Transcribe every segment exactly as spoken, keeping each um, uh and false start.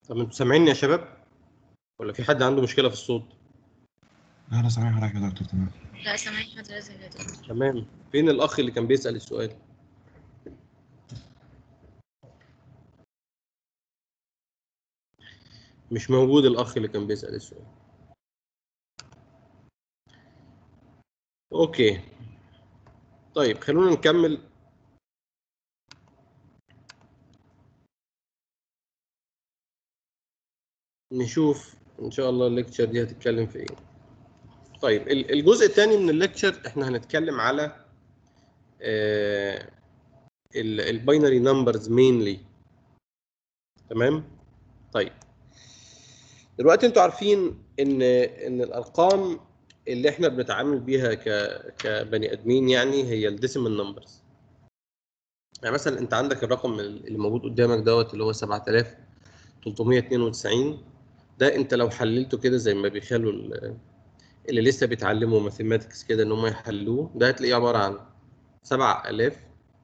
طب انتوا سامعيني يا شباب؟ ولا في حد عنده مشكلة في الصوت؟ لا لا سامع حضرتك يا دكتور تمام. لا سامعين حضرتك يا دكتور. تمام. فين الأخ اللي كان بيسأل السؤال؟ مش موجود الأخ اللي كان بيسأل السؤال. أوكي. طيب خلونا نكمل. نشوف إن شاء الله الليكتشر دي هتتكلم في إيه. طيب الجزء الثاني من الليكتشر إحنا هنتكلم على الباينري نمبرز مينلي. تمام؟ طيب دلوقتي انتوا عارفين ان ان الارقام اللي احنا بنتعامل بيها ك كبني ادمين يعني هي الديسيمال نمبرز. يعني مثلا انت عندك الرقم اللي موجود قدامك دوت اللي هو سبعة آلاف وثلاثمائة واثنين وتسعين. ده انت لو حللته كده زي ما بيخلوا اللي لسه بيتعلموا ماثيماتكس كده ان هم يحلوه، ده هتلاقيه عباره عن سبعة آلاف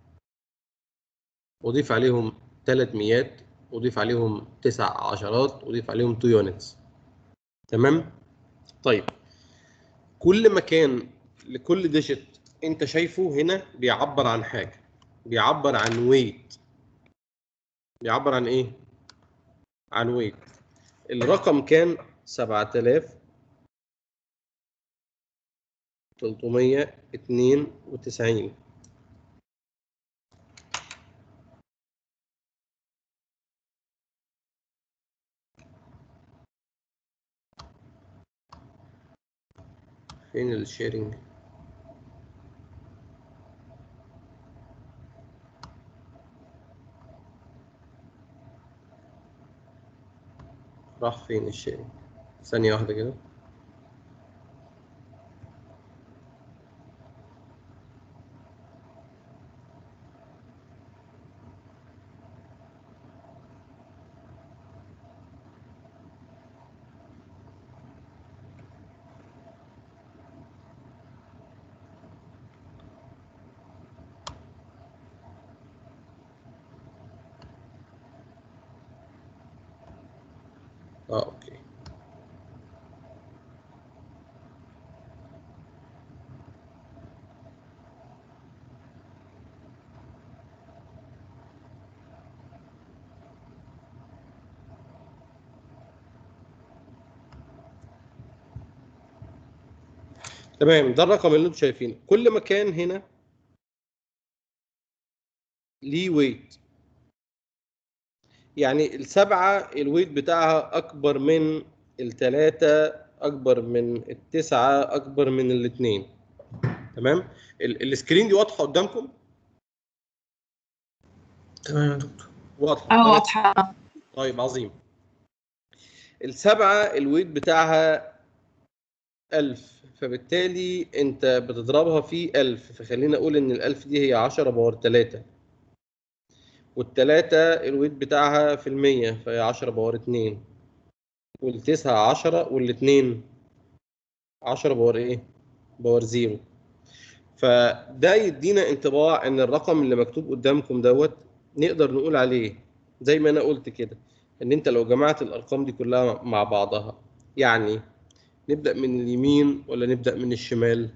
وضيف عليهم ثلاث ميات وضيف عليهم تسع عشرات وضيف عليهم اتنين يونتس. تمام؟ طيب كل مكان لكل ديجيت انت شايفه هنا بيعبر عن حاجه، بيعبر عن ويت. بيعبر عن ايه؟ عن ويت. الرقم كان سبعة آلاف وثلاثمائة واثنين وتسعين. فين الشيرنج؟ راح فين الشيرنج؟ ثانيه واحده كده. اه اوكي. تمام، ده الرقم اللي انتم شايفينه. كل مكان هنا ليه ويت. يعني السبعه الويت بتاعها اكبر من الثلاثه، اكبر من التسعه، اكبر من الاثنين. تمام؟ السكرين دي واضحه قدامكم؟ تمام يا دكتور. واضحه؟ اه واضحه. طيب عظيم. السبعه الويت بتاعها ألف، فبالتالي انت بتضربها في ألف، فخلينا اقول ان الألف دي هي عشرة باور ثلاثة. والثلاثة الويت بتاعها في المية فهي عشرة باور اتنين. والتسعة عشرة والاثنين عشرة باور ايه؟ باور زيرو. فده يدينا انطباع ان الرقم اللي مكتوب قدامكم دوت نقدر نقول عليه زي ما انا قلت كده ان انت لو جمعت الارقام دي كلها مع بعضها، يعني نبدأ من اليمين ولا نبدأ من الشمال؟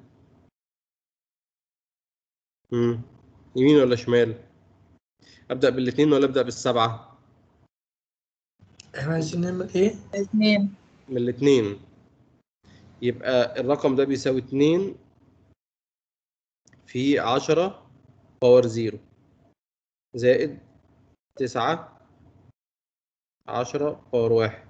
امم يمين ولا شمال؟ أبدأ بالاثنين ولا أبدأ بالسبعة؟ احنا عايزين نعمل ايه؟ اثنين. من الاثنين. يبقى الرقم ده بيساوي اتنين في عشرة باور زيرو زائد تسعة عشرة باور واحد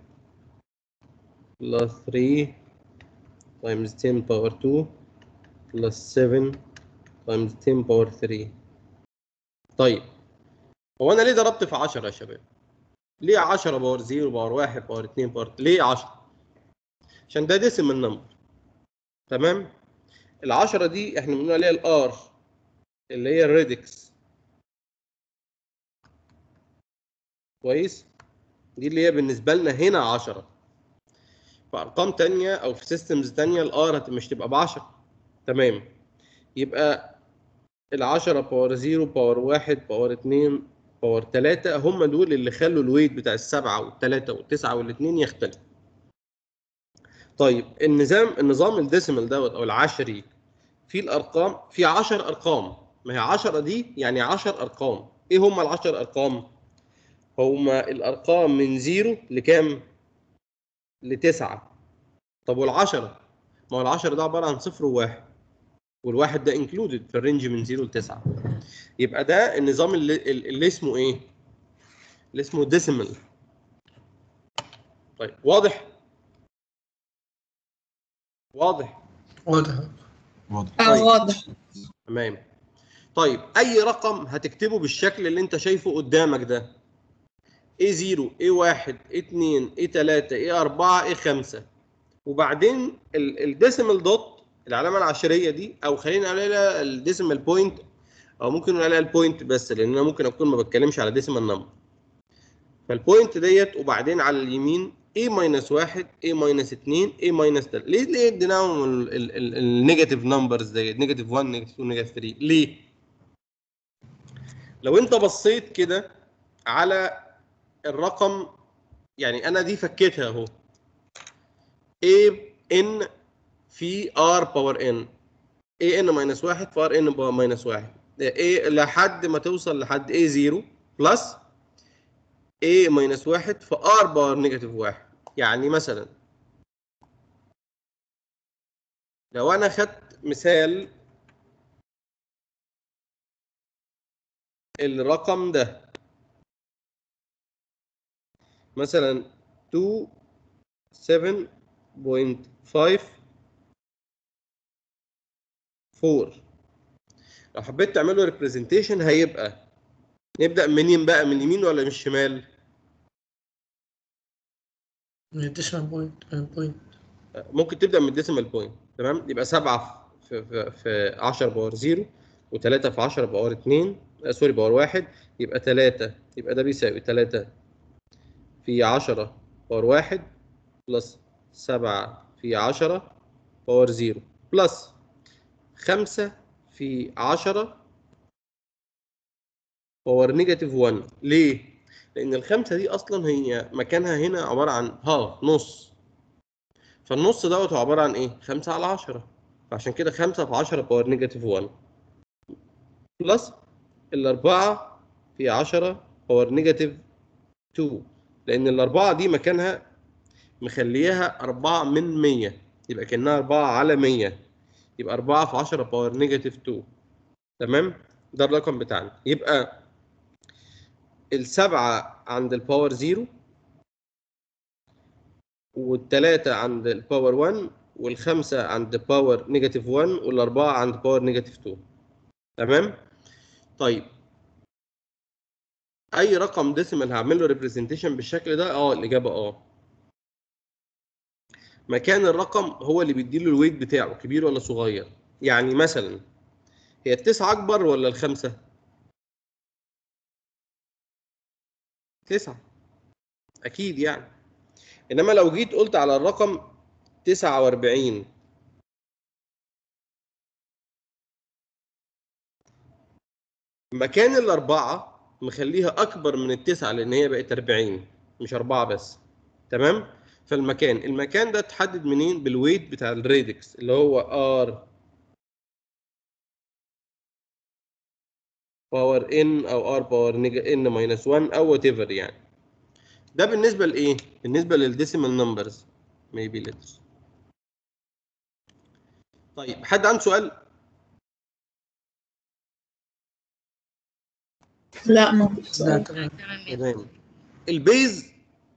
بلس تلاتة times ten باور اتنين plus seven times ten باور تلاتة. طيب هو انا ليه ضربت في عشرة يا شباب؟ ليه عشرة باور زيرو باور واحد باور اتنين باور ليه عشرة؟ عشان ده ديسيمال نمبر. تمام؟ ال10 دي احنا بنقول عليها الار اللي هي الريدكس. كويس؟ دي اللي هي بالنسبه لنا هنا عشرة. في ارقام ثانيه او في سيستمز ثانيه الار مش تبقى ب عشرة. تمام؟ يبقى ال10 باور زيرو باور واحد باور اتنين باور تلاتة هم دول اللي خلوا الويت بتاع السبعة والتلاتة والتسعة والاثنين يختلف. طيب النظام النظام الديسيمال دوت او العشري في الارقام في عشر ارقام، ما هي عشرة دي يعني عشر ارقام. ايه هم ال عشر ارقام؟ هما الارقام من زيرو لكام؟ لتسعة. طب والعشرة؟ ما هو العشرة ده عبارة عن صفر وواحد، والواحد ده انكلودد في الرينج من زيرو لتسعة. يبقى ده النظام اللي, اللي اسمه ايه؟ اللي اسمه ديسيمال. طيب واضح؟ واضح؟ واضح. واضح. اه واضح. تمام. طيب اي رقم هتكتبه بالشكل اللي انت شايفه قدامك ده، إيه صفر إيه واحد إيه اتنين إيه تلاتة إيه أربعة إيه خمسة، وبعدين الديسيمال دوت العلامه العشريه دي، او خلينا نقول عليها الديسيمال بوينت، او ممكن نقول عليها البوينت بس، لان انا ممكن اكون ما بتكلمش على ديسيمال نمبر. فالبوينت ديت، وبعدين على اليمين A ماينس واحد A ماينس اتنين A ماينس تلاتة. ليه ليه اديناهم النيجاتيف نمبرز ديت، نيجاتيف واحد نيجاتيف اتنين نيجاتيف تلاتة؟ ليه؟ لو انت بصيت كده على الرقم، يعني انا دي فكيتها اهو، A N في R باور N، A N ماينس واحد في R N ماينس واحد، A لحد ما توصل لحد A صفر بلس A ماينس واحد في R باور نيجاتيف واحد. يعني مثلا لو انا خدت مثال الرقم ده مثلا اتنين سبعة فاصلة خمسة أربعة، لو حبيت تعمله ريبريزنتيشن هيبقى، نبدأ منين بقى، من اليمين ولا من الشمال؟ من الديسيمال بوينت، من البوينت. ممكن تبدأ من الديسيمال بوينت. تمام، يبقى سبعة في في, في عشرة باور صفر، و3 في عشرة باور اتنين، آه سوري باور واحد، يبقى تلاتة، يبقى ده بيساوي تلاتة في عشرة باور واحد بلس سبعة في عشرة باور صفر بلس خمسة في عشرة باور نيجاتيف واحد. ليه؟ لأن الخمسة دي أصلا هي مكانها هنا عبارة عن ها نص، فالنص دوت هو عبارة عن إيه؟ خمسة على عشرة، فعشان كده خمسة في عشرة باور نيجاتيف واحد بلس الأربعة في عشرة باور نيجاتيف اتنين، لأن الأربعة دي مكانها مخليها أربعة من مية، يبقى كأنها أربعة على مية، يبقى أربعة في عشرة باور نيجاتيف اتنين. تمام؟ ده الرقم بتاعنا. يبقى السبعة عند الباور صفر، والتلاتة عند الباور واحد، والخمسة عند باور نيجاتيف واحد، والأربعة عند باور نيجاتيف اتنين. تمام؟ طيب أي رقم ديسيمال هعمل له ريبريزنتيشن بالشكل ده؟ أه الإجابة أه. مكان الرقم هو اللي بيديله الويت بتاعه، كبير ولا صغير. يعني مثلا هي التسعة أكبر ولا الخمسة؟ تسعة أكيد يعني. إنما لو جيت قلت على الرقم تسعة وأربعين، مكان الأربعة مخليها أكبر من التسعة لأن هي بقت أربعين مش أربعة بس. تمام؟ فالمكان المكان ده اتحدد منين؟ بالويت بتاع الرادكس اللي هو R باور N أو R باور N ماينس واحد أو وات ايفر يعني. ده بالنسبة لإيه؟ بالنسبة للديسيمال نمبرز maybe letters. طيب حد عنده سؤال؟ لا ما فيش لا سؤال. تمام. تمام. البيز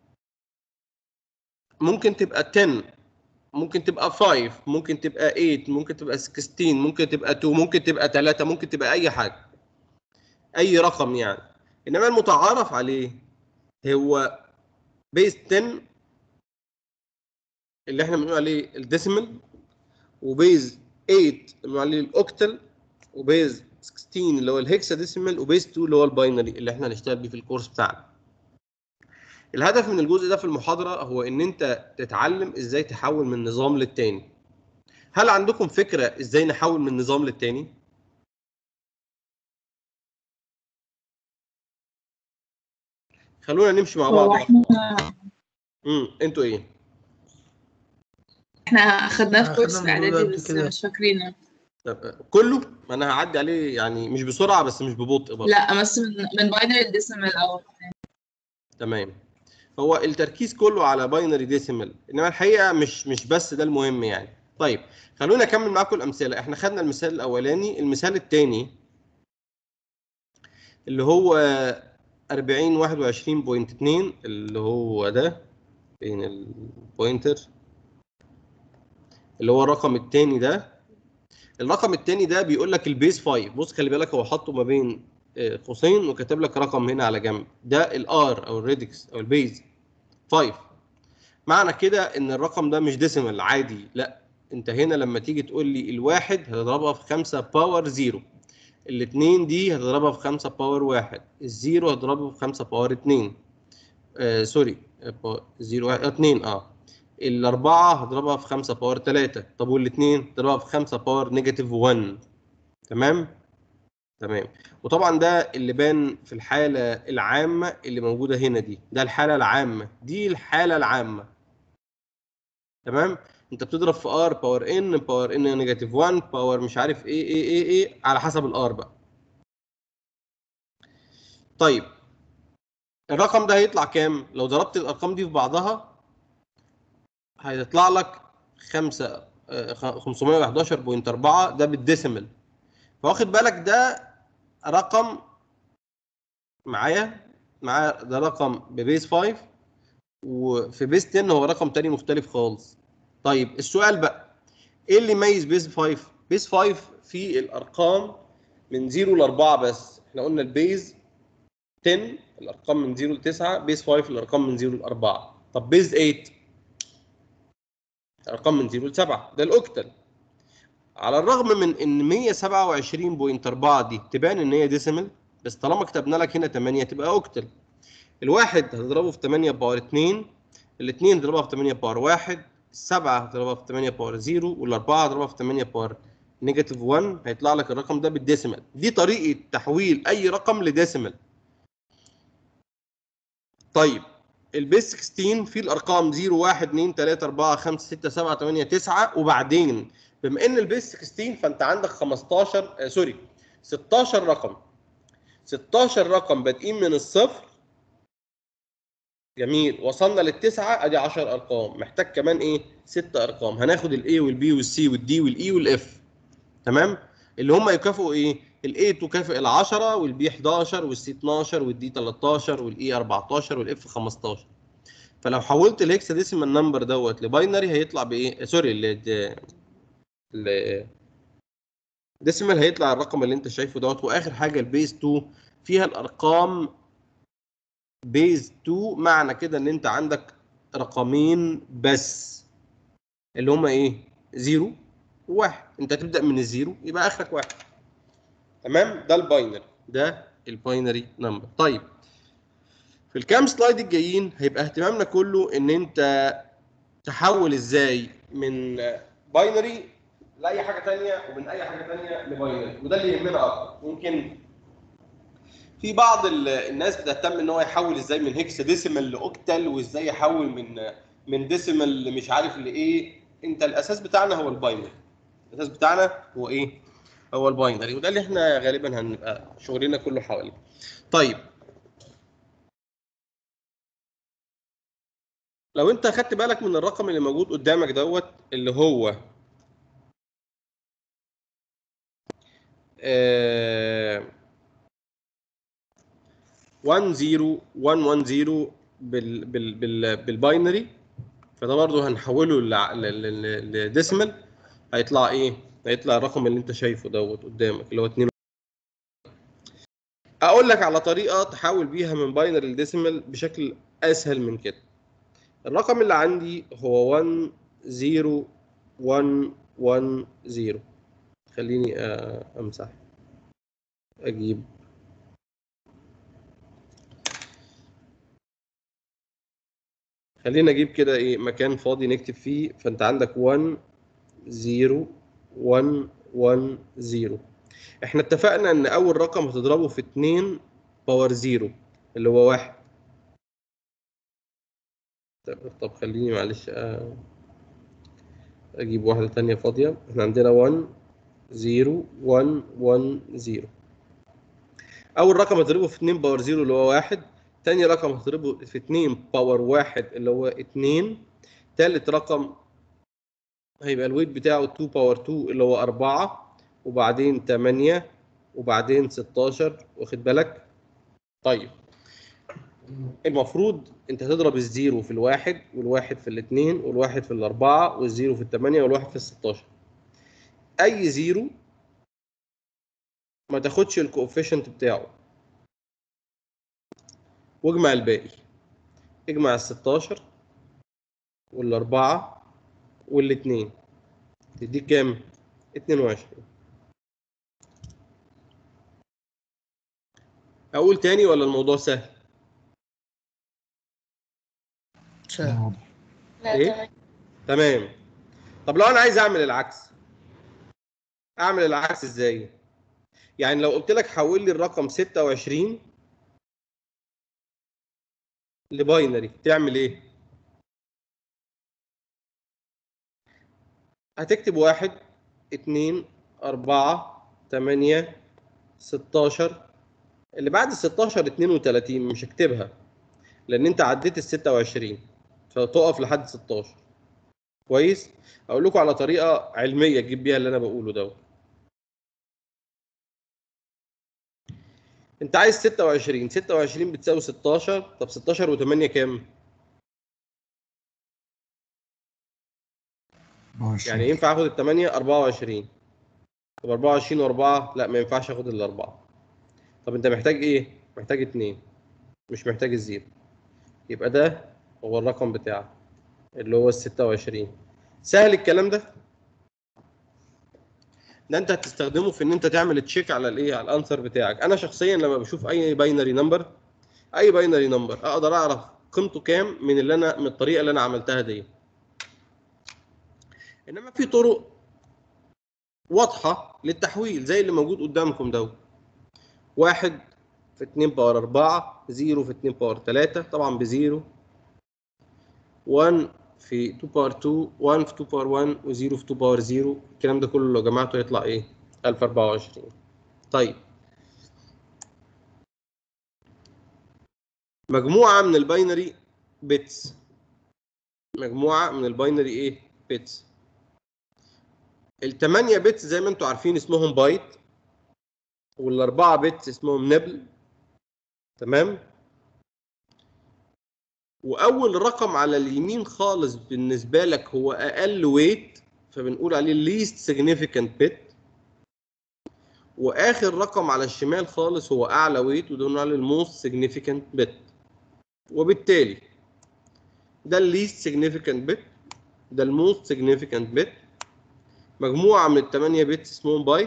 ممكن تبقى عشرة، ممكن تبقى خمسة، ممكن تبقى تمانية، ممكن تبقى ستاشر، ممكن تبقى اتنين، ممكن تبقى تلاتة، ممكن تبقى اي حاجه، اي رقم يعني. انما المتعارف عليه هو بيز عشرة اللي احنا بنقول عليه الديسيمال، وبيز تمانية اللي بنقول عليه الاوكتال، وبيز ستاشر اللي هو الهكساديسيمال، وبيز اتنين اللي هو الباينري اللي احنا هنشتغل بيه في الكورس بتاعنا. الهدف من الجزء ده في المحاضره هو ان انت تتعلم ازاي تحول من نظام للتاني. هل عندكم فكره ازاي نحول من نظام للتاني؟ خلونا نمشي مع هو بعض. احنا امم انتوا ايه؟ احنا اخدناه في أخدنا كورس الموضوع ده الاعدادي قبل بس كده. مش فاكرينه. طب كله؟ ما انا هعدي عليه يعني مش بسرعه بس مش ببطء برضه. لا بس من من باينري لديسيمال الاول. تمام. هو التركيز كله على باينري ديسيمال، انما الحقيقه مش مش بس ده المهم يعني. طيب خلونا اكمل معاكم الامثله. احنا خدنا المثال الاولاني. المثال الثاني اللي هو أربعين واحد وعشرين نقطة اتنين، اللي هو ده بين البوينتر، اللي هو الرقم الثاني ده. الرقم الثاني ده بيقول لك البيز خمسة. بص خلي بالك، هو حاطه ما بين آه، قوسين وكاتب لك رقم هنا على جنب. ده الار او الريدكس او البيز خمسة. معنى كده ان الرقم ده مش ديسيمال عادي، لا، انت هنا لما تيجي تقول لي الواحد هتضربها في خمسة باور زيرو، الاثنين دي هتضربها في خمسة باور واحد، الزيرو هتضربه في خمسة باور اتنين، آه سوري، آه زيرو واحد اتنين، اه الاربعه هضربها في خمسة باور تلاتة. طب والاثنين هضربها في خمسة باور نيجاتيف واحد. تمام تمام. وطبعا ده اللي بان في الحاله العامه اللي موجوده هنا دي. ده الحاله العامه دي، الحاله العامه. تمام. انت بتضرب في ار باور ان باور ان نيجاتيف واحد باور مش عارف ايه ايه ايه ايه على حسب الار بقى. طيب الرقم ده هيطلع كام لو ضربت الارقام دي في بعضها؟ هيطلع لك خمسة خمسمية وحداشر نقطة أربعة. ده بالديسيمال. فواخد بالك ده رقم معايا معايا ده رقم ببيز خمسة، وفي بيز عشرة هو رقم تاني مختلف خالص. طيب السؤال بقى، ايه اللي يميز بيز خمسة؟ بيز خمسة فيه الارقام من صفر ل أربعة بس. احنا قلنا البيز عشرة الارقام من صفر ل تسعة، بيز خمسة الارقام من صفر ل أربعة. طب بيز تمانية الارقام من صفر ل سبعة. ده الاوكتال. على الرغم من ان مية وسبعة وعشرين نقطة أربعة دي تبان ان هي ديسيمال، بس طالما كتبنا لك هنا تمانية تبقى اوكتال. الواحد هتضربه في تمانية باور اتنين، الاثنين هتضربها في تمانية باور واحد، السبعة هتضربها في تمانية باور صفر، والأربعة هتضربها في تمانية باور نيجاتيف واحد. هيطلع لك الرقم ده بالديسيمال. دي طريقة تحويل أي رقم لديسيمال. طيب البيس ستاشر فيه الأرقام صفر واحد اتنين تلاتة أربعة خمسة ستة سبعة تمانية تسعة، وبعدين بما إن البيس ستاشر فأنت عندك خمستاشر آه سوري ستاشر رقم. ستاشر رقم بادئين من الصفر. جميل. وصلنا للتسعه، ادي عشر ارقام. محتاج كمان ايه؟ ست ارقام. هناخد الاي والبي والسي والدي والاي والاف. تمام. اللي هم يكافئوا ايه؟ الاي تكافئ ال عشرة، والبي حداشر، والسي اتناشر، والدي تلتاشر، والاي اربعتاشر، والاف خمستاشر. فلو حولت الهكساديسيمال نمبر دوت لباينري هيطلع بايه؟ سوري ل ل ديسيمال هيطلع الرقم اللي انت شايفه دوت. واخر حاجه البيز اتنين فيها الارقام بيز اتنين. معنى كده ان انت عندك رقمين بس اللي هما ايه؟ صفر وواحد. انت تبدا من الزيرو يبقى اخرك واحد. تمام. ده الباينري. ده الباينري نمبر. طيب في الكام سلايد الجايين هيبقى اهتمامنا كله ان انت تحول ازاي من باينري لاي حاجه ثانيه، ومن اي حاجه ثانيه لباينري. وده اللي يهمنا اكتر. يمكن في بعض الناس بتهتم ان هو يحول ازاي من هكساديسيمال لاوكتال، وازاي يحول من من ديسيمال مش عارف لايه. انت الاساس بتاعنا هو الباينري. الاساس بتاعنا هو ايه؟ هو الباينري. وده اللي احنا غالبا هنبقى شغلنا كله حواليه. طيب لو انت خدت بالك من الرقم اللي موجود قدامك دوت، اللي هو آه واحد صفر واحد واحد صفر بال بال بال بالباينري، فده برضه هنحوله لديسيمال. هيطلع ايه؟ هيطلع الرقم اللي انت شايفه دوت قدامك اللي هو اتنين. اقول لك على طريقه تحول بيها من باينري لديسيمال بشكل اسهل من كده. الرقم اللي عندي هو واحد صفر واحد واحد صفر. خليني امسح، اجيب خلينا اجيب كده ايه مكان فاضي نكتب فيه. فانت عندك واحد صفر واحد واحد صفر. احنا اتفقنا ان اول رقم هتضربه في اتنين باور صفر اللي هو واحد. طب خليني معلش اجيب واحده ثانيه فاضيه. احنا عندنا واحد صفر واحد واحد صفر. اول رقم هضربه في اتنين باور صفر اللي هو واحد. ثاني رقم هضربه في اتنين باور واحد اللي هو اتنين. ثالث رقم هيبقى الويت بتاعه اتنين باور اتنين اللي هو أربعة، وبعدين تمانية، وبعدين ستاشر. واخد بالك؟ طيب المفروض انت تضرب الزيرو في الواحد، والواحد في الاثنين، والواحد في الاربعه، والزيرو في الثمانيه، والواحد في الستاشر. اي زيرو ما تاخدش الكوفيشنت بتاعه واجمع الباقي. اجمع ال ستاشر والاربعه والاثنين تديك كام؟ اتنين وعشرين. اقول تاني ولا الموضوع سهل؟ سهل. ايه؟ تمام. طب لو انا عايز اعمل العكس، اعمل العكس ازاي؟ يعني لو قلت لك حول لي الرقم ستة وعشرين لباينري تعمل ايه؟ هتكتب واحد، اتنين، أربعة، تمانية، ستاشر. اللي بعد ال ستاشر اتنين وتلاتين مش هكتبها لأن أنت عديت ال ستة وعشرين، فتقف لحد ستاشر. كويس؟ أقول لكم على طريقة علمية تجيب بيها اللي أنا بقوله دوت. أنت عايز ستة وعشرين، ستة وعشرين بتساوي ستاشر. طب ستاشر و8 كام؟ يعني ينفع آخد ال تمانية؟ أربعة وعشرين. طب أربعة وعشرين و4 لا، ما ينفعش آخد الأربعة. طب أنت محتاج إيه؟ محتاج اتنين، مش محتاج الزيرو. يبقى ده هو الرقم بتاعك اللي هو ال ستة وعشرين. سهل الكلام ده؟ ده انت هتستخدمه في ان انت تعمل تشيك على الايه، على الانسر بتاعك. انا شخصيا لما بشوف اي باينري نمبر، اي باينري نمبر اقدر اعرف قيمته كام من اللي انا من الطريقه اللي انا عملتها دي. انما في طرق واضحه للتحويل زي اللي موجود قدامكم دوت. واحد في اتنين باور أربعة، زيرو في اتنين باور تلاتة طبعا بزيرو، واحد في اتنين باور اتنين، واحد في اتنين باور واحد، و0 في اتنين باور صفر. الكلام ده كله لو جمعته يطلع ايه؟ ألف وأربعة وعشرين. طيب مجموعه من الباينري بيتس، مجموعه من الباينري ايه؟ بيتس. الثمانية بيتس زي ما انتم عارفين اسمهم بايت، والاربعه بيتس اسمهم نبل. تمام؟ واول رقم على اليمين خالص بالنسبه لك هو اقل ويت، فبنقول عليه least significant bit. واخر رقم على الشمال خالص هو اعلى ويت، وده بنقول عليه الموست significant bit. وبالتالي ده الليست significant bit، ده الموست significant bit. مجموعه من الثمانيه بيتس اسمهم بايت،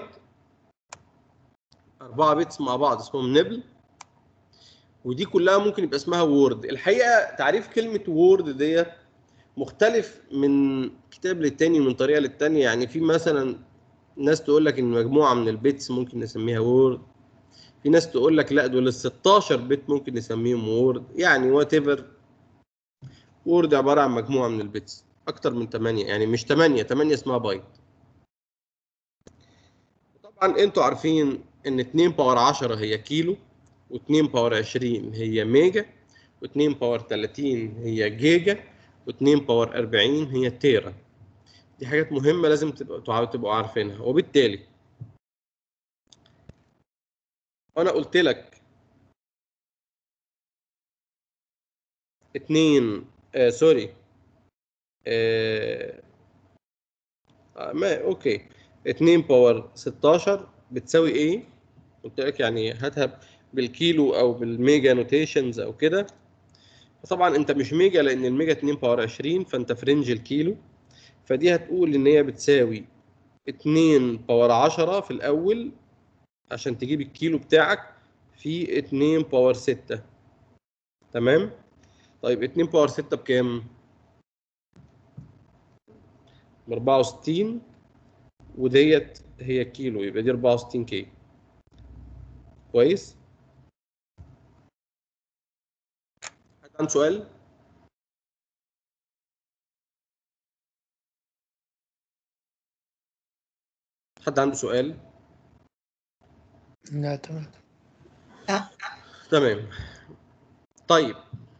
اربعه بيتس مع بعض اسمهم نبل، ودي كلها ممكن يبقى اسمها وورد. الحقيقه تعريف كلمه وورد ديت مختلف من كتاب للتاني، من طريقه للتانيه. يعني في مثلا ناس تقول لك ان مجموعه من البيتس ممكن نسميها وورد، في ناس تقول لك لا دول ال ستاشر بت ممكن نسميهم وورد. يعني وات ايفر، وورد عباره عن مجموعه من البيتس اكتر من تمانية، يعني مش تمانية، تمانية اسمها بايت. طبعا انتوا عارفين ان اتنين باور عشرة هي كيلو، و2 باور عشرين هي ميجا، و2 باور تلاتين هي جيجا، و2 باور أربعين هي تيرا. دي حاجات مهمه لازم تبقوا تبقوا عارفينها. وبالتالي انا قلت لك اتنين آه سوري آه ما اوكي اتنين باور ستاشر بتساوي ايه؟ قلت لك يعني هاتها بالكيلو او بالميجا نوتيشنز او كده. طبعا انت مش ميجا لان الميجا اتنين باور عشرين، فانت في رينج الكيلو. فدي هتقول ان هي بتساوي اتنين باور عشرة في الاول عشان تجيب الكيلو بتاعك، في اتنين باور ستة. تمام؟ طيب اتنين باور ستة بكام؟ ب أربعة وستين، وديت هي الكيلو، يبقى دي أربعة وستين كي. كويس؟ حد عنده سؤال؟ حد عنده سؤال؟ لا تمام. لا. تمام. طيب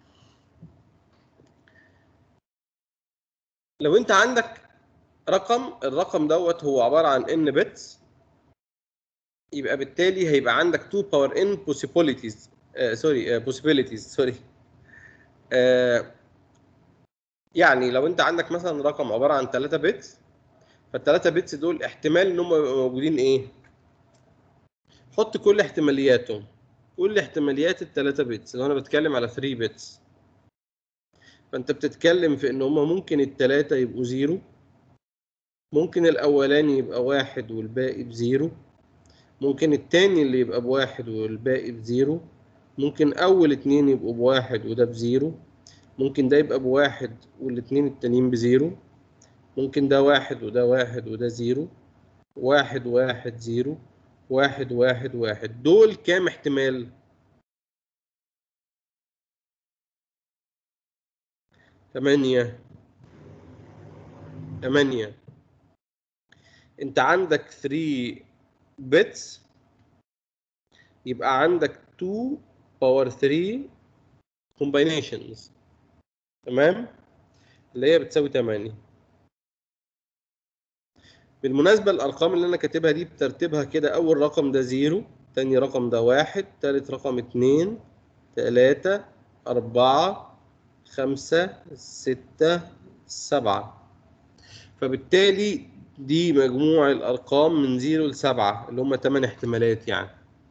لو انت عندك رقم، الرقم دوت هو عباره عن n بتس، يبقى بالتالي هيبقى عندك two power n possibilities سوري possibilities سوري يعني لو انت عندك مثلا رقم عباره عن ثلاثة بتس، فالثلاثة بتس دول احتمال ان هم يبقوا موجودين ايه؟ حط كل احتمالياتهم، كل احتماليات الثلاثة بتس. لو انا بتكلم على ثلاثة بتس، فانت بتتكلم في ان هم ممكن الثلاثة يبقوا زيرو، ممكن الاولاني يبقى واحد والباقي بزيرو، ممكن التاني اللي يبقى بواحد والباقي بزيرو، ممكن اول اتنين يبقوا بواحد وده بزيرو، ممكن ده يبقى بواحد والاتنين التانيين بزيرو، ممكن ده واحد وده واحد وده زيرو، واحد واحد زيرو، واحد واحد واحد. دول كام احتمال؟ تمانية. تمانية. انت عندك ثلاثة بيتس، يبقى عندك اتنين باور ثلاثة combinations، تمام؟ اللي هي بتساوي تمانية. بالمناسبة الأرقام اللي أنا كاتبها دي بترتيبها كده: أول رقم ده زيرو، تاني رقم ده واحد، تالت رقم اتنين، تلاتة، أربعة، خمسة، ستة، سبعة. فبالتالي دي مجموع الأرقام من زيرو لسبعة اللي هم تمن احتمالات. يعني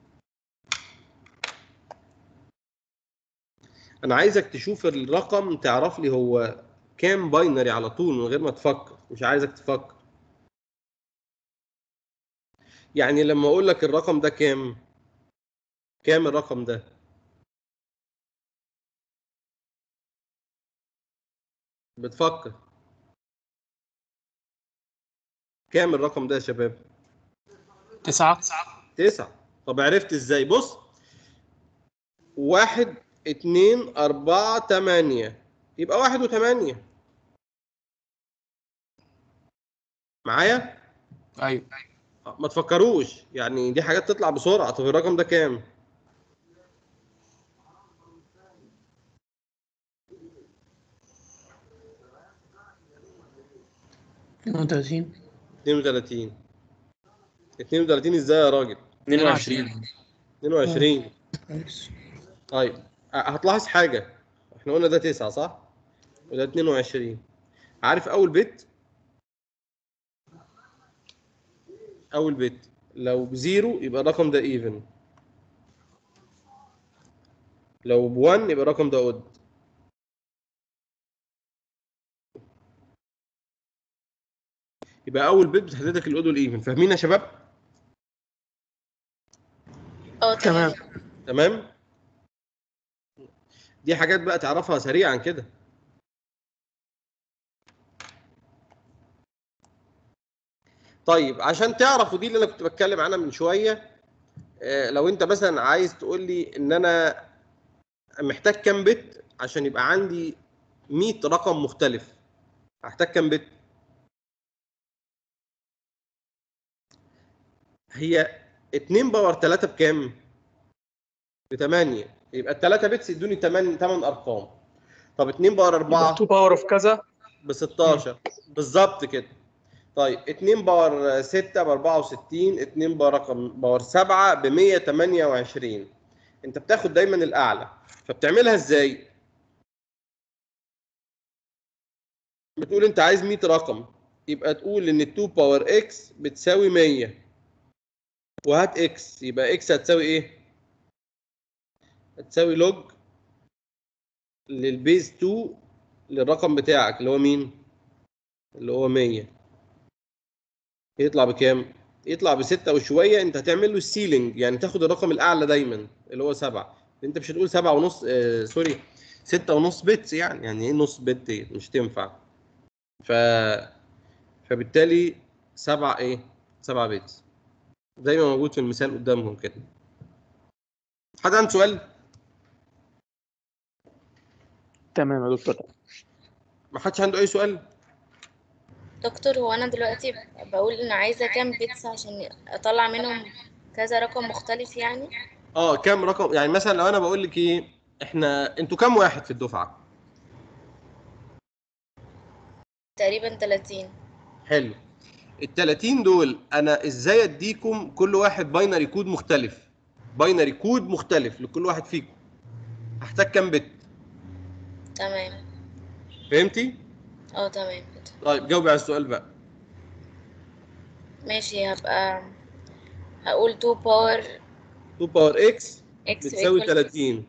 أنا عايزك تشوف الرقم تعرف لي هو كام باينري على طول من غير ما تفكر، مش عايزك تفكر. يعني لما أقول لك الرقم ده كام، كام الرقم ده؟ بتفكر كام الرقم ده يا شباب؟ تسعة. تسعة. طب عرفت ازاي؟ بص، واحد اتنين أربعة تمانية، يبقى واحد وتمانية. معايا؟ ايوه. ما تفكروش، يعني دي حاجات تطلع بسرعة. طب الرقم ده كام؟ اتنين وتلاتين. اتنين وتلاتين. اتنين وتلاتين ازاي يا راجل؟ اتنين وعشرين. اتنين وعشرين. كويس. طيب هتلاحظ حاجة، احنا قلنا ده تسعة صح؟ وده اتنين وعشرين. عارف أول بت؟ أول بت لو بزيرو يبقى الرقم ده ايفن، لو بوان يبقى الرقم ده اود. يبقى أول بت بتحدد لك الاود والايفن. فاهمين يا شباب؟ اه تمام. تمام. دي حاجات بقى تعرفها سريعا كده. طيب عشان تعرفوا دي اللي انا كنت بتكلم عنها من شويه، آه، لو انت مثلا عايز تقول لي ان انا محتاج كام بت عشان يبقى عندي مية رقم مختلف، هحتاج كام بت؟ هي اتنين باور تلاتة بكام؟ ب تمانية. يبقى ال تلاتة بتس يدوني تمانية تمن ارقام. طب اتنين باور يبقى أربعة اتنين باور اوف كذا ب ستاشر بالظبط كده. طيب اتنين باور ستة ب أربعة وستين، اتنين باور رقم باور سبعة ب مية وتمانية وعشرين. انت بتاخد دايما الاعلى، فبتعملها ازاي؟ بتقول انت عايز مية رقم، يبقى تقول ان اتنين باور اكس بتساوي مية، وهات اكس، يبقى اكس هتساوي ايه؟ هتساوي لوج للبيز اتنين للرقم بتاعك اللي هو مين؟ اللي هو مية. يطلع بكام؟ يطلع بستة وشويه. انت هتعمل له السيلينج، يعني تاخد الرقم الاعلى دايما اللي هو سبعة. انت مش هتقول سبعة ونص، آه سوري، ستة ونص بت، يعني يعني ايه نص بت دي؟ مش تنفع. ف فبالتالي سبعة ايه؟ سبعة بت زي ما موجود في المثال قدامهم كده. حد عنده سؤال؟ تمام يا دكتور. ما حدش عنده اي سؤال؟ دكتور هو انا دلوقتي بقول ان عايزه كام بيتس عشان اطلع منهم كذا رقم مختلف يعني. اه كام رقم؟ يعني مثلا لو انا بقول لك ايه، احنا انتوا كام واحد في الدفعه؟ تقريبا تلاتين. حلو. ال تلاتين دول انا ازاي اديكم كل واحد باينري كود مختلف؟ باينري كود مختلف لكل واحد فيكم. هحتاج كام بت؟ تمام. فهمتي؟ اه تمام كده. طيب جاوبي على السؤال بقى. ماشي هبقى هقول اتنين باور اتنين باور اكس اكس بتساوي equal تلاتين.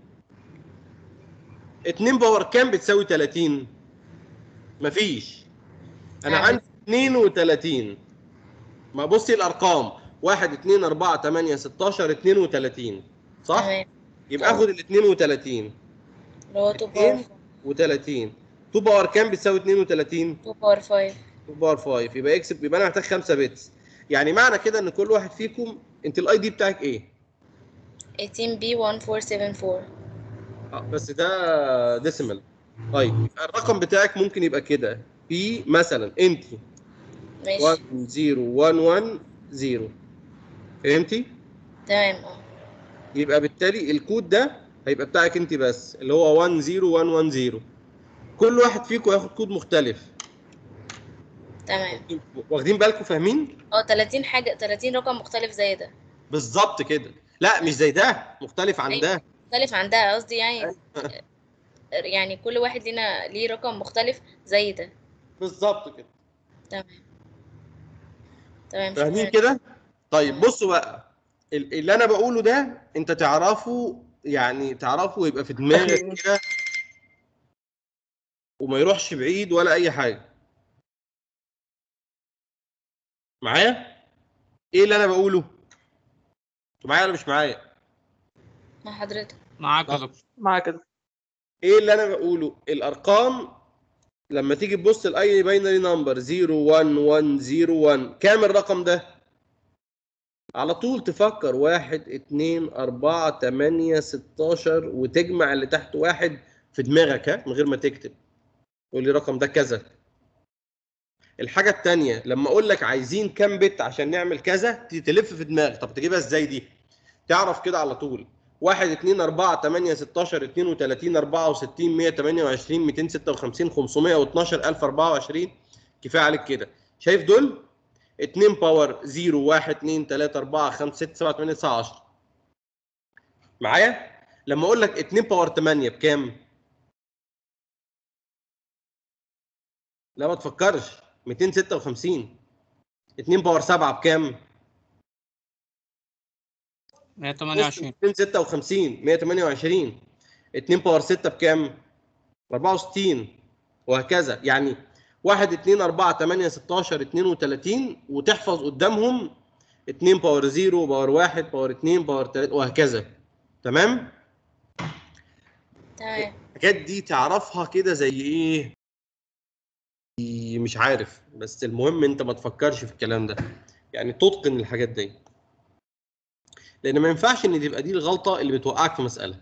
اتنين باور كام بتساوي تلاتين؟ مفيش. انا هعمل عندي اتنين وتلاتين. ما بصي الارقام واحد اتنين اربعة تمانية ستاشر اتنين وتلاتين صح؟ تمام. يبقى اه اخد ال اتنين وتلاتين. اللي هو اتنين باور اتنين وتلاتين. اتنين باور كام بتساوي اتنين وتلاتين؟ اتنين باور خمسة اتنين باور خمسة. يبقى اكس، يبقى انا محتاج خمسة بيتس. يعني معنى كده ان كل واحد فيكم، انت الاي دي بتاعك ايه؟ تمنتاشر بي واحد اربعة سبعة اربعة. اه بس ده ديسيمال. طيب يبقى الرقم بتاعك ممكن يبقى كده بي مثلا انت ماشي. واحد صفر واحد واحد صفر. فهمتي؟ تمام اه. يبقى بالتالي الكود ده هيبقى بتاعك انت بس، اللي هو واحد صفر واحد واحد صفر. كل واحد فيكم ياخد كود مختلف. تمام. واخدين بالكم؟ فاهمين؟ اه تلاتين حاجه، تلاتين رقم مختلف زي ده. بالظبط كده. لا مش زي ده، مختلف عن ايوه ده. مختلف عن ده قصدي يعني. يعني كل واحد لينا ليه رقم مختلف زي ده. بالظبط كده. تمام. تمام فاهمين شكرا. كده؟ طيب اه. بصوا بقى، ال- اللي انا بقوله ده انت تعرفه، يعني تعرفه ويبقى في دماغك كده وما يروحش بعيد ولا اي حاجه. معايا؟ ايه اللي انا بقوله؟ انتوا معايا ولا مش معايا؟ مع حضرتك. معاك يا طب دكتور. معاك كده. ايه اللي انا بقوله؟ الارقام لما تيجي تبص لاي باينري نمبر صفر واحد واحد صفر واحد، كام الرقم ده؟ على طول تفكر واحد اتنين اربعة تمانية ستاشر وتجمع اللي تحت واحد في دماغك، ها، من غير ما تكتب. تقول لي الرقم ده كذا. الحاجة التانية لما اقول لك عايزين كام بت عشان نعمل كذا، تلف في دماغك. طب تجيبها ازاي دي؟ تعرف كده على طول. واحد اتنين اربعة تمانية ستاشر اتنين وتلاتين اربعة وستين مية تمانية وعشرين ميتين ستة وخمسين خمسمية واتناشر الف اربعة وعشرين. كفايه عليك كده. شايف دول؟ اتنين باور صفر واحد اتنين تلاتة اربعة خمسة ستة سبعة تمانية تسعة عشرة. معايا؟ لما اقول لك اتنين باور تمانية بكام؟ لا ما تفكرش، ميتين ستة وخمسين. اتنين باور سبعة بكام؟ مية وتمانية بص وعشرين. ميتين ستة وخمسين مية تمانية وعشرين. اتنين باور ستة بكام؟ اربعة وستين. وهكذا يعني. واحد اتنين اربعة تمانية ستاشر اتنين وتلاتين وتحفظ قدامهم اتنين باور صفر باور واحد باور اتنين باور تلاتة وهكذا. تمام؟ تمام. الحاجات دي تعرفها كده زي ايه؟ مش عارف، بس المهم انت ما تفكرش في الكلام ده، يعني تتقن الحاجات دي. لان ما ينفعش ان تبقى دي الغلطه اللي بتوقعك في مساله.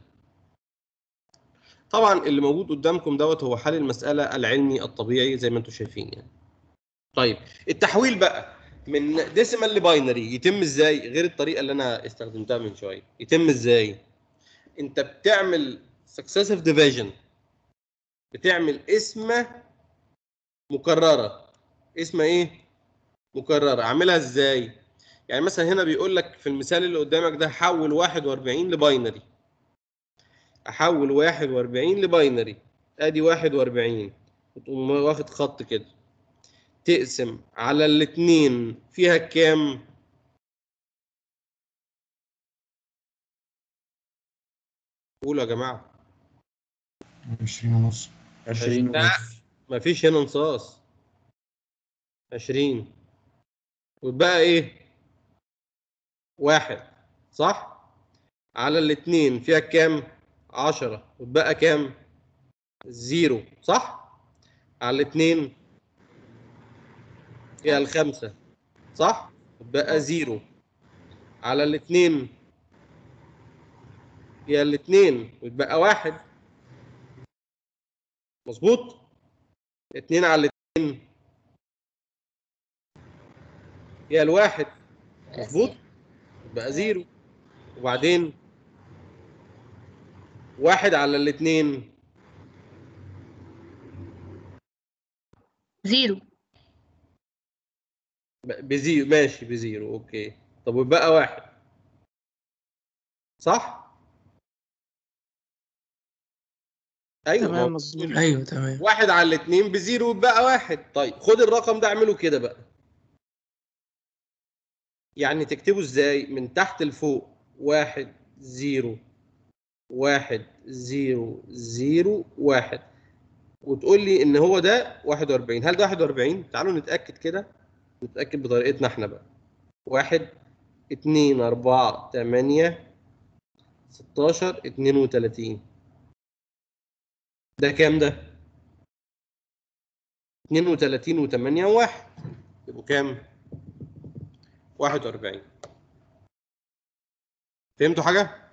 طبعا اللي موجود قدامكم دوت هو حل المساله العلمي الطبيعي زي ما انتم شايفين يعني. طيب التحويل بقى من ديسيمال لباينري يتم ازاي غير الطريقه اللي انا استخدمتها من شويه؟ يتم ازاي؟ انت بتعمل successive division، بتعمل اسمه مكرره. اسمه ايه؟ مكرره. اعملها ازاي؟ يعني مثلا هنا بيقول لك في المثال اللي قدامك ده حول واحد واربعين لباينري. احول واحد واربعين لباينري. ادي واحد واربعين. وتقوم واخد خط كده، تقسم على الاثنين فيها كام؟ قولوا يا جماعه. عشرين ونص. عشرين لا مفيش هنا نصاص. عشرين. وتبقى ايه؟ واحد. صح؟ على الاثنين فيها كام؟ عشرة. وتبقى كام؟ زيرو. صح؟ على الاثنين فيها الخمسة. صح؟ وتبقى زيرو. على الاثنين فيها الاثنين وتبقى واحد. مظبوط؟ اتنين على الاثنين فيها الواحد مظبوط زيرو. بقى زيرو. وبعدين واحد على الاثنين زيرو. بزيرو ماشي بزيرو اوكي. طب وبقى واحد صح؟ ايوه ما هو تمام مظبوط. ايوه تمام. واحد على الاثنين بزيرو وبقى واحد. طيب خد الرقم ده اعمله كده بقى. يعني تكتبه ازاي؟ من تحت لفوق واحد زيرو واحد زيرو زيرو واحد وتقول لي ان هو ده واحد وأربعين. هل ده واحد وأربعين؟ تعالوا نتاكد كده، نتاكد بطريقتنا احنا بقى. واحد اتنين أربعة تمانية ستاشر اتنين وتلاتين. ده كام ده؟ اتنين وتلاتين وتمانية وواحد يبقوا كام؟ واحد وأربعين. فهمتوا حاجة؟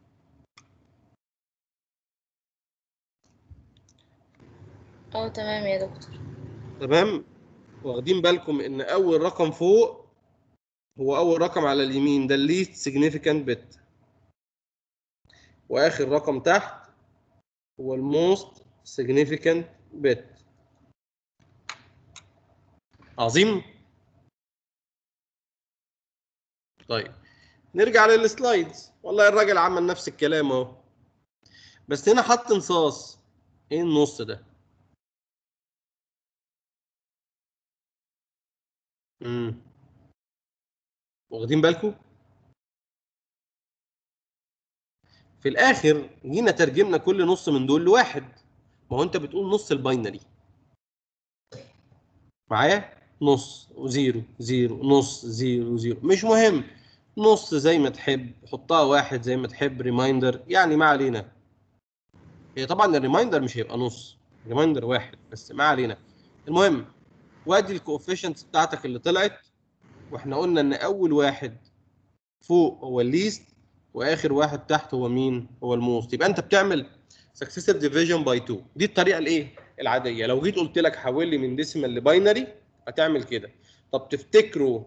اه تمام يا دكتور. تمام؟ واخدين بالكم ان اول رقم فوق هو اول رقم على اليمين، ده الليست سيجنيفيكانت بت، واخر رقم تحت هو الموست سيجنيفيكانت بت. عظيم. طيب نرجع للسلايدز. والله الراجل عمل نفس الكلام اهو، بس هنا حط نصاص. ايه النص ده؟ امم واخدين بالكم؟ في الاخر جينا ترجمنا كل نص من دول لواحد. ما هو انت بتقول نص الباينري معايا، نص وزيرو زيرو نص زيرو زيرو مش مهم، نص زي ما تحب حطها، واحد زي ما تحب، ريمايندر يعني ما علينا. هي طبعا الريمايندر مش هيبقى نص، ريمايندر واحد بس ما علينا. المهم وادي الكوفيشنتس بتاعتك اللي طلعت، واحنا قلنا ان اول واحد فوق هو الليست واخر واحد تحت هو مين؟ هو الموست. يبقى انت بتعمل successive division by two. دي الطريقه الايه؟ العاديه. لو جيت قلت لك حول لي من ديسيمال لباينري هتعمل كده. طب تفتكروا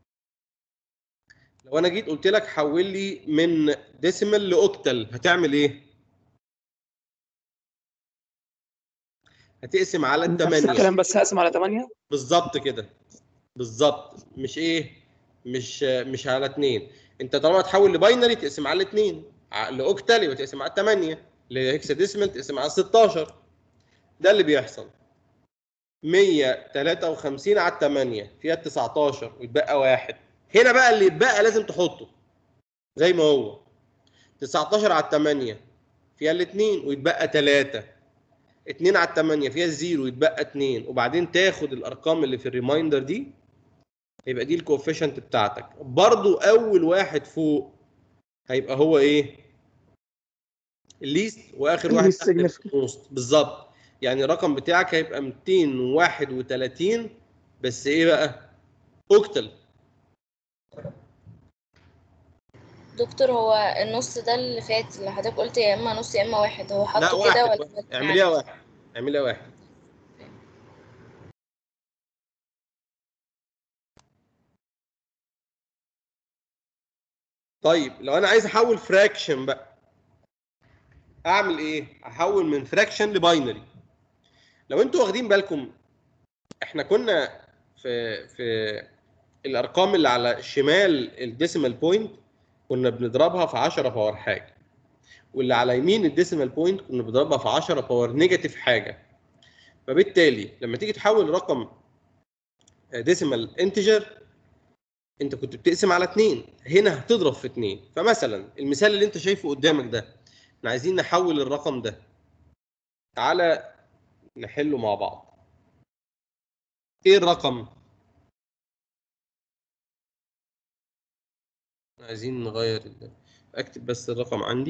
لو انا جيت قلت لك حول لي من ديسيمال لاوكتال هتعمل ايه؟ هتقسم على نفس الثمانية. الكلام بس هقسم على تمانية. بالظبط كده، بالظبط. مش ايه؟ مش مش على اتنين. انت طالما تحول لباينري تقسم على اتنين، لاوكتال يبقى تقسم على تمانية، لهكساديسيمال تقسم على ستاشر. ده اللي بيحصل. مية وتلاتة وخمسين على تمانية فيها تسعتاشر ويتبقى واحد. هنا بقى اللي يتبقى لازم تحطه زي ما هو. تسعتاشر على تمانية فيها الاثنين ويتبقى تلاتة. اتنين على تمانية فيها الزيرو ويتبقى اتنين. وبعدين تاخد الارقام اللي في الريمايندر دي، يبقى دي الكوفيشنت بتاعتك. برضو اول واحد فوق هيبقى هو ايه؟ الليست، واخر واحد الليست تحت هيبقى significant. الموست. بالظبط. يعني الرقم بتاعك هيبقى ميتين وواحد وتلاتين بس ايه بقى؟ اوكتل. دكتور هو النص ده اللي فات اللي حضرتك قلت يا اما نص يا اما واحد، هو لا حطه واحد كده ولا واحد. ده اعمليها يعني؟ واحد، اعمليها واحد. طيب لو انا عايز احول فراكشن بقى اعمل ايه؟ احول من فراكشن لباينري. لو انتوا واخدين بالكم احنا كنا في في الارقام اللي على شمال الديسيمال بوينت كنا بنضربها في عشرة باور حاجه، واللي على يمين الديسيمال بوينت كنا بنضربها في عشرة باور نيجاتيف حاجه. فبالتالي لما تيجي تحول رقم ديسيمال انتجر انت كنت بتقسم على اتنين، هنا هتضرب في اتنين. فمثلا المثال اللي انت شايفه قدامك ده احنا عايزين نحول الرقم ده، تعالى نحله مع بعض. ايه الرقم؟ عايزين نغير ال... اكتب بس الرقم عندي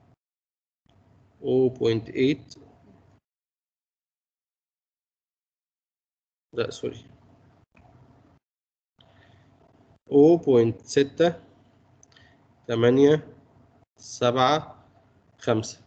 صفر فاصلة تمانية. لا سوري صفر فاصلة ستة تمانية سبعة خمسة.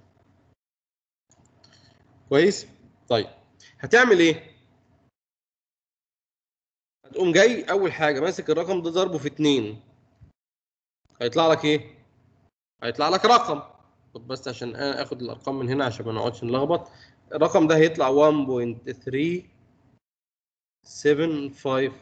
كويس؟ طيب هتعمل ايه؟ تقوم جاي اول حاجه ماسك الرقم ده ضربه في اتنين، هيطلع لك ايه؟ هيطلع لك رقم. طب بس عشان انا اخد الارقام من هنا عشان ما نقعدش نلخبط، الرقم ده هيطلع واحد نقطة تلاتة سبعة خمسة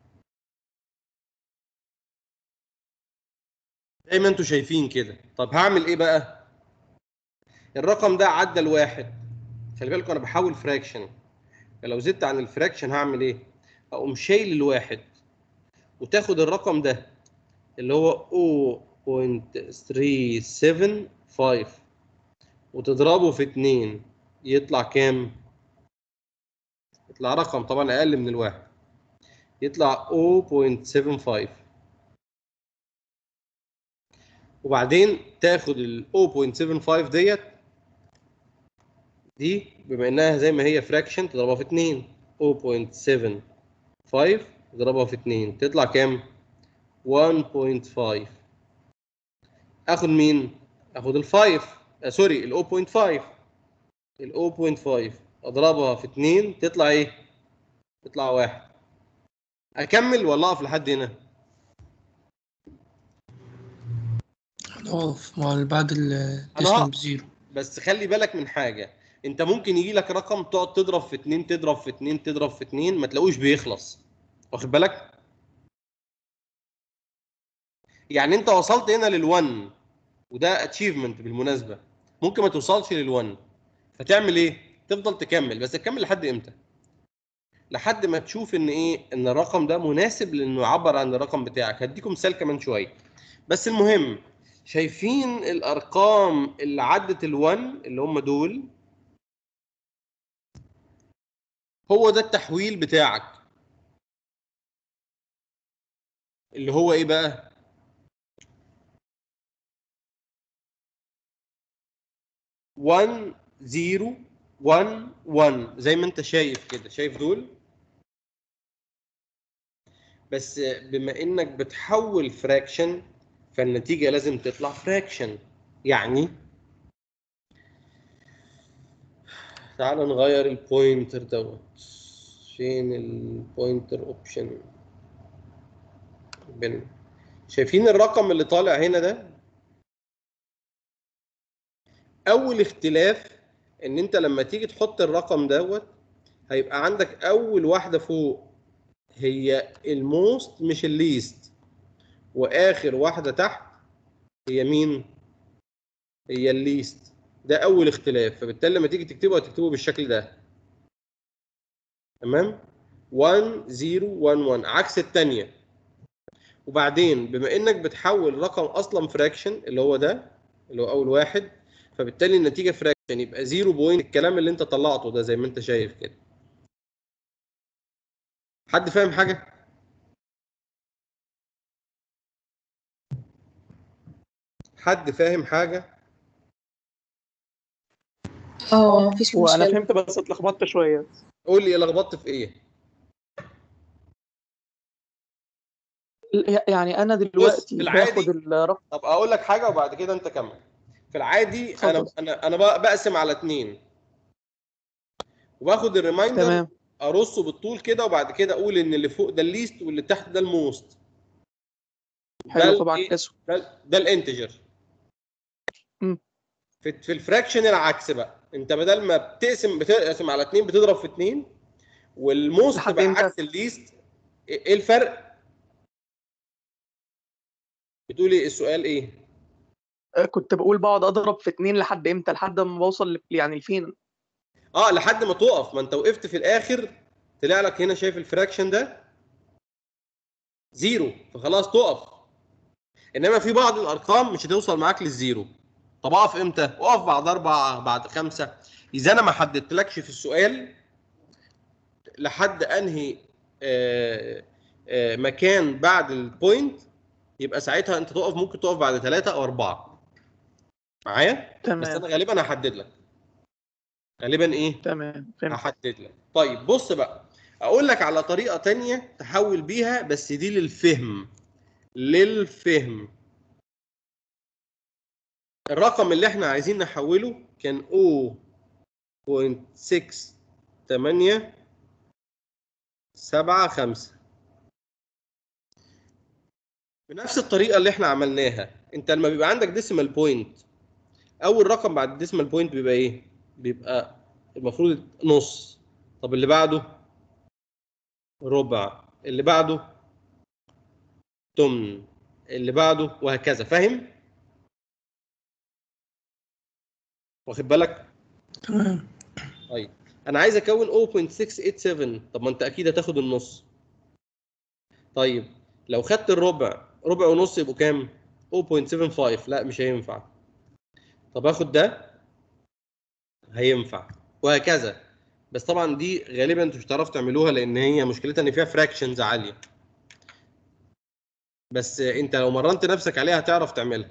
زي ما انتوا شايفين كده. طب هعمل ايه بقى؟ الرقم ده عدى الواحد، خلي بالكم انا بحاول فراكشن، فلو زدت عن الفراكشن هعمل ايه؟ اقوم شايل الواحد وتاخد الرقم ده اللي هو صفر نقطة تلاتة سبعة خمسة وتضربه في اتنين، يطلع كام؟ يطلع رقم طبعا اقل من الواحد، يطلع صفر نقطة سبعة خمسة. وبعدين تاخد ال صفر نقطة سبعة خمسة ديت دي بما انها زي ما هي فراكشن تضربها في اتنين، صفر نقطة سبعة خمسة تضربها في اتنين تطلع كام؟ واحد نقطة خمسة. اخد مين؟ اخد ال خمسة، آه سوري ال صفر نقطة خمسة، ال صفر نقطة خمسة اضربها في اتنين تطلع ايه؟ تطلع واحد. اكمل ولا اقف لحد هنا؟ هنقف مع اللي بعد انا الديسيمال هقف، بزيرو. بس خلي بالك من حاجه، انت ممكن يجي لك رقم تقعد تضرب في اتنين تضرب في اتنين تضرب في اتنين ما تلاقوش بيخلص، واخد بالك؟ يعني انت وصلت هنا لل1 وده اتشيفمنت بالمناسبه، ممكن ما توصلش لل1، فتعمل ايه؟ تفضل تكمل، بس تكمل لحد امتى؟ لحد ما تشوف ان ايه؟ ان الرقم ده مناسب لانه يعبر عن الرقم بتاعك. هديكم مثال كمان شويه. بس المهم، شايفين الارقام اللي عدت ال1 اللي هم دول؟ هو ده التحويل بتاعك اللي هو ايه بقى؟ واحد صفر واحد واحد زي ما انت شايف كده، شايف دول؟ بس بما انك بتحول فراكشن فالنتيجة لازم تطلع فراكشن. يعني تعال نغير البوينتر دوت، فين البوينتر اوبشن؟ بين شايفين الرقم اللي طالع هنا ده؟ اول اختلاف ان انت لما تيجي تحط الرقم دوت هيبقى عندك اول واحدة فوق هي الموست مش الليست، واخر واحدة تحت هي مين؟ هي الليست. ده اول اختلاف، فبالتالي لما تيجي تكتبه هتكتبه بالشكل ده، تمام؟ واحد صفر واحد واحد عكس الثانيه. وبعدين بما انك بتحول رقم اصلا فراكشن اللي هو ده اللي هو اول واحد، فبالتالي النتيجه فراكشن يبقى صفر بوينت الكلام اللي انت طلعته ده زي ما انت شايف كده. حد فاهم حاجه؟ حد فاهم حاجه؟ اه مفيش وانا مشكلة. فهمت بس اتلخبطت شويه. قول لي لخبطت في ايه؟ يعني انا بص، في دلوقتي باخد العادي، الرقم. طب اقول لك حاجه وبعد كده انت كمل. في العادي انا اتفضل. انا انا بقسم على اتنين وباخد الريمايندر تمام. ارصه بالطول كده، وبعد كده اقول ان اللي فوق ده الليست واللي تحت ده الموست. ده حلو الايه؟ فبعكسه. ده, ده الانتجر. امم في, في الفراكشن العكس بقى، انت بدل ما بتقسم بتقسم على اتنين بتضرب في اتنين، والموست لحد بقى امتى؟ عكس الليست. ايه الفرق؟ بتقولي إيه السؤال ايه؟ آه، كنت بقول بقعد اضرب في اتنين لحد امتى؟ لحد ما بوصل ل- يعني لفين؟ اه لحد ما تقف، ما انت وقفت في الاخر طلع لك هنا، شايف الفراكشن ده؟ زيرو، فخلاص تقف. انما في بعض الارقام مش هتوصل معاك للزيرو. طب اقف امتى؟ اقف بعد اربعه، بعد خمسه، اذا انا ما حددتلكش في السؤال لحد انهي آه، آه، مكان بعد البوينت، يبقى ساعتها انت تقف، ممكن تقف بعد ثلاثه او اربعه معايا. بس تمام. انا غالبا هحدد لك، غالبا ايه؟ تمام فهمت. هحدد لك. طيب بص بقى، اقول لك على طريقه تانية تحول بيها، بس دي للفهم، للفهم. الرقم اللي احنا عايزين نحوله كان صفر نقطة ستة تمانية سبعة خمسة، بنفس الطريقه اللي احنا عملناها. انت لما بيبقى عندك ديسيمال بوينت، اول رقم بعد الديسيمال بوينت بيبقى ايه؟ بيبقى المفروض نص. طب اللي بعده ربع، اللي بعده تمن، اللي بعده وهكذا. فاهم؟ واخد بالك؟ تمام. طيب انا عايز اكون صفر فاصلة ستة ثمانية سبعة. طب ما انت اكيد هتاخد النص. طيب لو خدت الربع، ربع ونص يبقوا كام؟ صفر فاصلة سبعة خمسة. لا مش هينفع. طب اخد ده، هينفع، وهكذا. بس طبعا دي غالبا انتوا مش هتعرفوا تعملوها لان هي مشكلتها ان فيها فراكشنز عاليه. بس انت لو مرنت نفسك عليها هتعرف تعملها.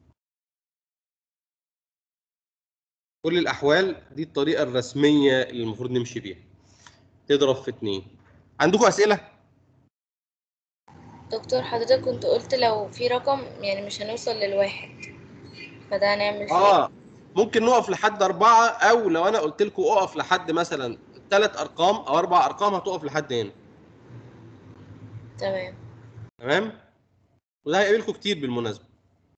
كل الاحوال دي الطريقه الرسميه اللي المفروض نمشي بيها. تضرب في اتنين. عندكم اسئله؟ دكتور حضرتك كنت قلت لو في رقم يعني مش هنوصل للواحد، فده هنعمل فيه ايه؟ اه ممكن نقف لحد أربعة، أو لو أنا قلت لكم أقف لحد مثلا ثلاث أرقام أو أربع أرقام هتقف لحد هنا. تمام. تمام؟ وده هيقابلكم كتير بالمناسبة.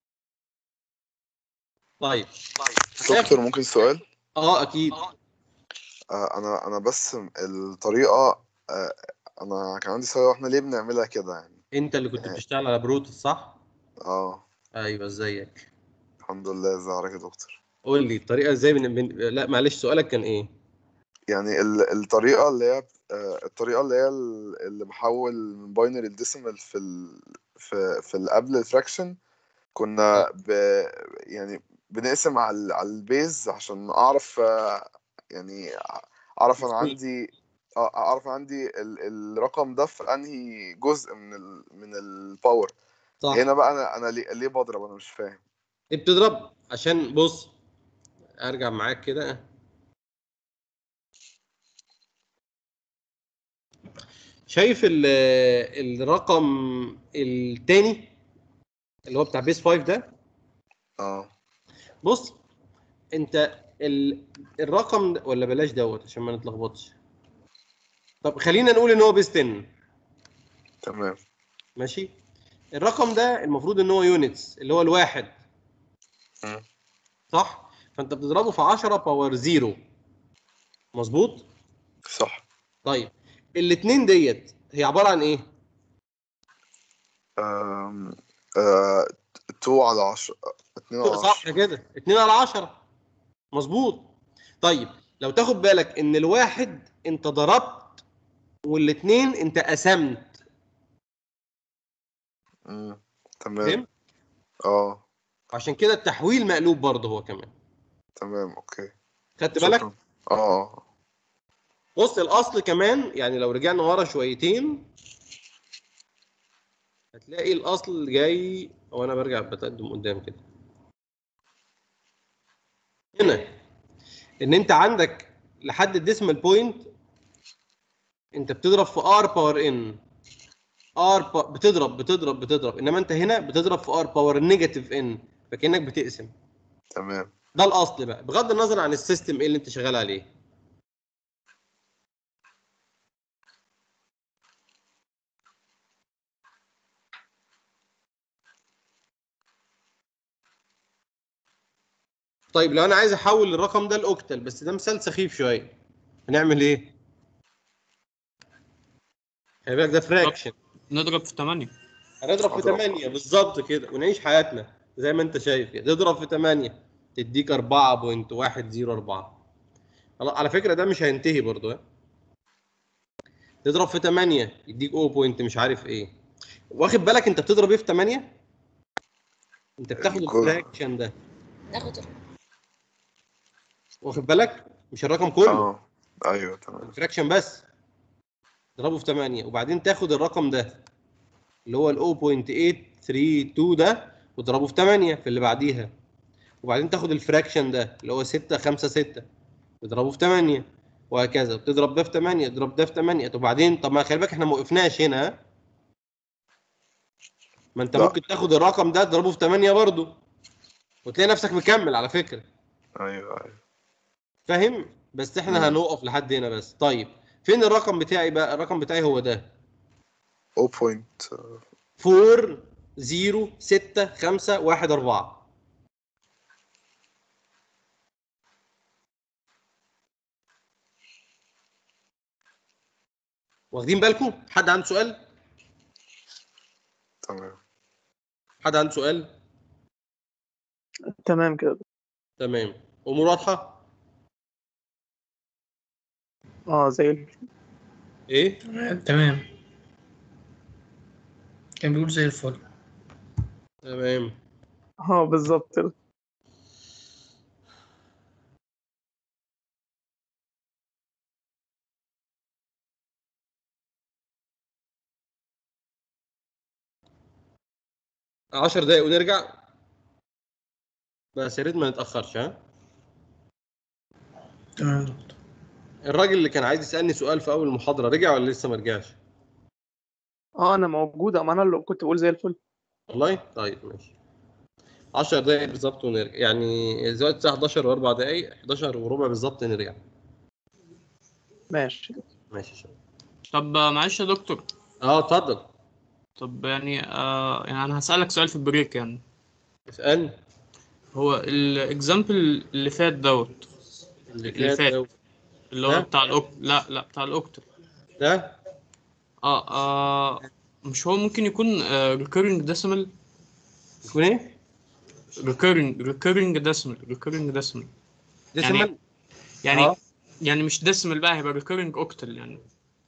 طيب دكتور ممكن سؤال؟ اه أكيد. آه انا انا بس الطريقه، آه انا كان عندي سؤال، واحنا ليه بنعملها كده يعني؟ أنت اللي كنت يعني بتشتغل على بروتوس صح؟ اه أيوه ازيك؟ الحمد لله. ازي حضرتك يا دكتور؟ قول لي الطريقة ازاي بن... بن... لا معلش سؤالك كان إيه؟ يعني ال- الطريقه اللي هي آه الطريقه اللي هي ال- اللي بحول من باينري لديسيمال في ال في في اللي قبل الفراكشن، كنا ب يعني بنقسم على ال- على البيز عشان اعرف، آه يعني اعرف انا مظبوط. عندي، آه، اعرف عندي ال- الرقم ده في انهي جزء من ال من الباور. صح. هنا بقى انا انا ليه, ليه بضرب؟ انا مش فاهم. إيه بتضرب؟ عشان بص أرجع معاك كده. شايف ال... الرقم التاني اللي هو بتاع بيس خمسة ده؟ اه بص انت ال... الرقم ده ولا بلاش دوت عشان ما نتلخبطش. طب خلينا نقول ان هو بيس عشرة. تمام. ماشي. الرقم ده المفروض ان هو يونتس اللي هو الواحد. مم. صح. فانت بتضربه في عشرة باور صفر. مظبوط. صح. طيب الاثنين ديت هي عباره عن ايه؟ آم، آه، اتنين على عشرة. اتنين على صح عشرة. كده اتنين على عشرة. مظبوط. طيب لو تاخد بالك ان الواحد انت ضربت والاثنين انت قسمت. مم. تمام. فهمت؟ اه عشان كده التحويل مقلوب برضه هو كمان. تمام اوكي. خدت بالك؟ شكرا. اه بص الاصل كمان يعني لو رجعنا ورا شويتين هتلاقي الاصل جاي، او انا برجع بتقدم قدام كده. هنا ان انت عندك لحد الديسمال بوينت انت بتضرب في ار باور ان. ار بتضرب بتضرب بتضرب، انما انت هنا بتضرب في ار باور نيجاتيف ان، فكانك بتقسم. تمام. ده الاصل بقى بغض النظر عن السيستم ايه اللي انت شغال عليه. طيب لو انا عايز احول الرقم ده لاوكتال، بس ده مثال سخيف شويه، هنعمل ايه؟ خلي بالك ده فراكشن. نضرب في تمانية. هنضرب في اضرب. ثمانية بالظبط كده ونعيش حياتنا زي ما انت شايف كده. تضرب في ثمانية تديك أربعة فاصلة واحد صفر أربعة. على فكره ده مش هينتهي برضو ها. تضرب في ثمانية يديك صفر بوينت مش عارف ايه. واخد بالك انت بتضرب ايه في ثمانية؟ انت بتاخد الجزء. الفراكشن ده. ناخد واخد بالك مش الرقم كله، اه ايوه تمام. الفراكشن بس. تضربه في ثمانية وبعدين تاخد الرقم ده اللي هو ال صفر فاصلة ثمانية ثلاثة اتنين ده وتضربه في ثمانية في اللي بعديها. وبعدين تاخد الفراكشن ده اللي هو ستة خمسة ستة تضربه في ثمانية، وهكذا. بتضرب ده في ثمانية تضرب ده في ثمانية. وبعدين طب ما خلي بالك احنا ما وقفناش هنا ها؟ ما انت لا. ممكن تاخد الرقم ده تضربه في ثمانية برضه وتلاقي نفسك مكمل على فكره. ايوه ايوه. فاهم؟ بس احنا مم. هنوقف لحد هنا بس. طيب فين الرقم بتاعي بقى؟ الرقم بتاعي هو ده صفر بوينت. أربعة صفر ستة خمسة واحد أربعة. واخدين بالكم؟ حد عنده سؤال؟ تمام. حد عنده سؤال؟ تمام كده. تمام. امور واضحه؟ اه زي الفل. ايه؟ تمام تمام كان بيقول زي الفل. تمام. اه بالظبط كده. عشر دقايق ونرجع، بس يا ريت ما نتاخرش. ها؟ تمام يا دكتور. الراجل اللي كان عايز يسالني سؤال في اول المحاضره رجع ولا لسه ما رجعش؟ اه انا موجودة، ما انا اللي كنت بقول زي الفل. والله طيب ماشي. عشر دقايق بالظبط ونرجع، يعني دلوقتي الساعه حداشر واربع دقايق، حداشر وربع بالظبط نرجع. ماشي. ماشي يا شباب. طب معلش يا دكتور. اه اتفضل. طب يعني آه يعني انا هسألك سؤال في البريك يعني. اسالني. هو الاكزامبل اللي فات دوت اللي اللي فات فات ده اللي هو ده بتاع الأوك... لا لا بتاع الاوكتل. ده اه اه مش هو ممكن يكون آه recurring decimal. يكون ايه؟ recurring recurring decimal recurring decimal يعني ديسيمال. يعني اه يعني مش decimal بقى، هيبقى recurring octal يعني.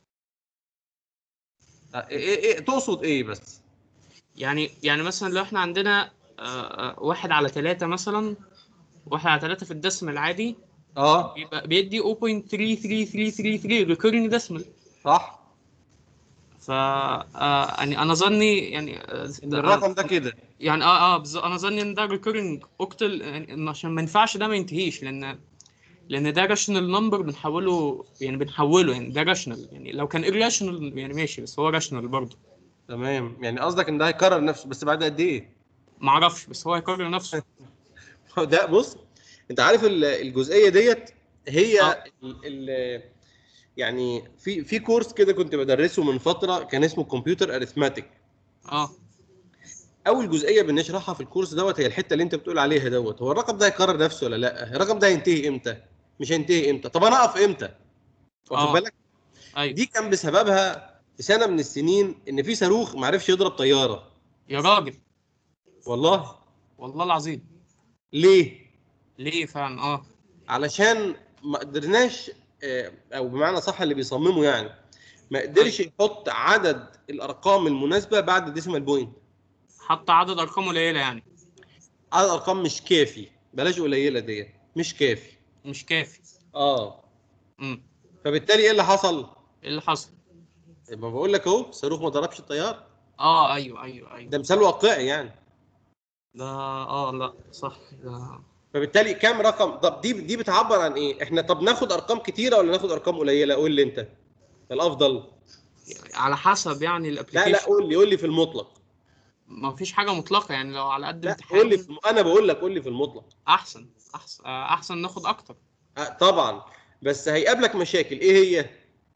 ايه ايه إيه، تقصد ايه بس؟ يعني يعني مثلا لو احنا عندنا آه آه، واحد على ثلاثة مثلا، واحد على ثلاثة في الدسم العادي اه بيبقى بيدي صفر فاصلة ثلاثة ثلاثة ثلاثة ثلاثة ثلاثة recurring decimal. صح. ف آه يعني انا ظني يعني آه ان الرقم ده كده. يعني اه اه بالظبط انا ظني ان ده recurring octal، يعني عشان ما ينفعش ده ما ينتهيش، لان لان ده راشنال نمبر بنحوله يعني بنحوله يعني ده راشنال، يعني لو كان irrational يعني ماشي، بس هو راشنال برضه. تمام، يعني قصدك ان ده هيكرر نفسه بس بعد قد ايه؟ ما اعرفش، بس هو هيكرر نفسه. ده بص، انت عارف ال- الجزئيه ديت اه هي ال ال يعني في في كورس كده كنت بدرسه من فتره كان اسمه كمبيوتر اريثماتيك. اه اول جزئيه بنشرحها في الكورس دوت هي الحته اللي انت بتقول عليها دوت، هو الرقم ده هيكرر نفسه ولا لا؟ الرقم ده هينتهي امتى؟ مش هينتهي امتى؟ طب انا اقف امتى؟ واخد اه بالك؟ ايوه دي كان بسببها في سنه من السنين ان في صاروخ ما عرفش يضرب طياره. يا راجل. والله. والله العظيم. ليه؟ ليه فعلا؟ اه علشان ما قدرناش، آه، او بمعنى صح اللي بيصممه يعني ما ايوه قدرش يحط عدد الارقام المناسبه بعد الديسيمال بوينت. حتى عدد ارقام قليله يعني. عدد ارقام مش كافي، بلاش قليله ديت، مش كافي. مش كافي. اه. امم فبالتالي ايه اللي حصل؟ ايه اللي حصل؟ ما بقول لك اهو، الصاروخ ما ضربش الطيار. اه ايوه ايوه ايوه ده مثال واقعي يعني. ده اه لا صح ده. فبالتالي كام رقم؟ طب دي دي بتعبر عن ايه؟ احنا طب ناخد ارقام كتيره ولا ناخد ارقام قليله؟ قول لي انت الافضل. على حسب يعني لا لا، الابلكيشن. قول لي قول لي في المطلق. ما فيش حاجه مطلقه يعني، لو على قد لا قول لي في امتحان الم... انا بقول لك قول لي في المطلق. احسن احسن آه، احسن ناخد اكتر. آه، طبعا. بس هيقابلك مشاكل، ايه هي؟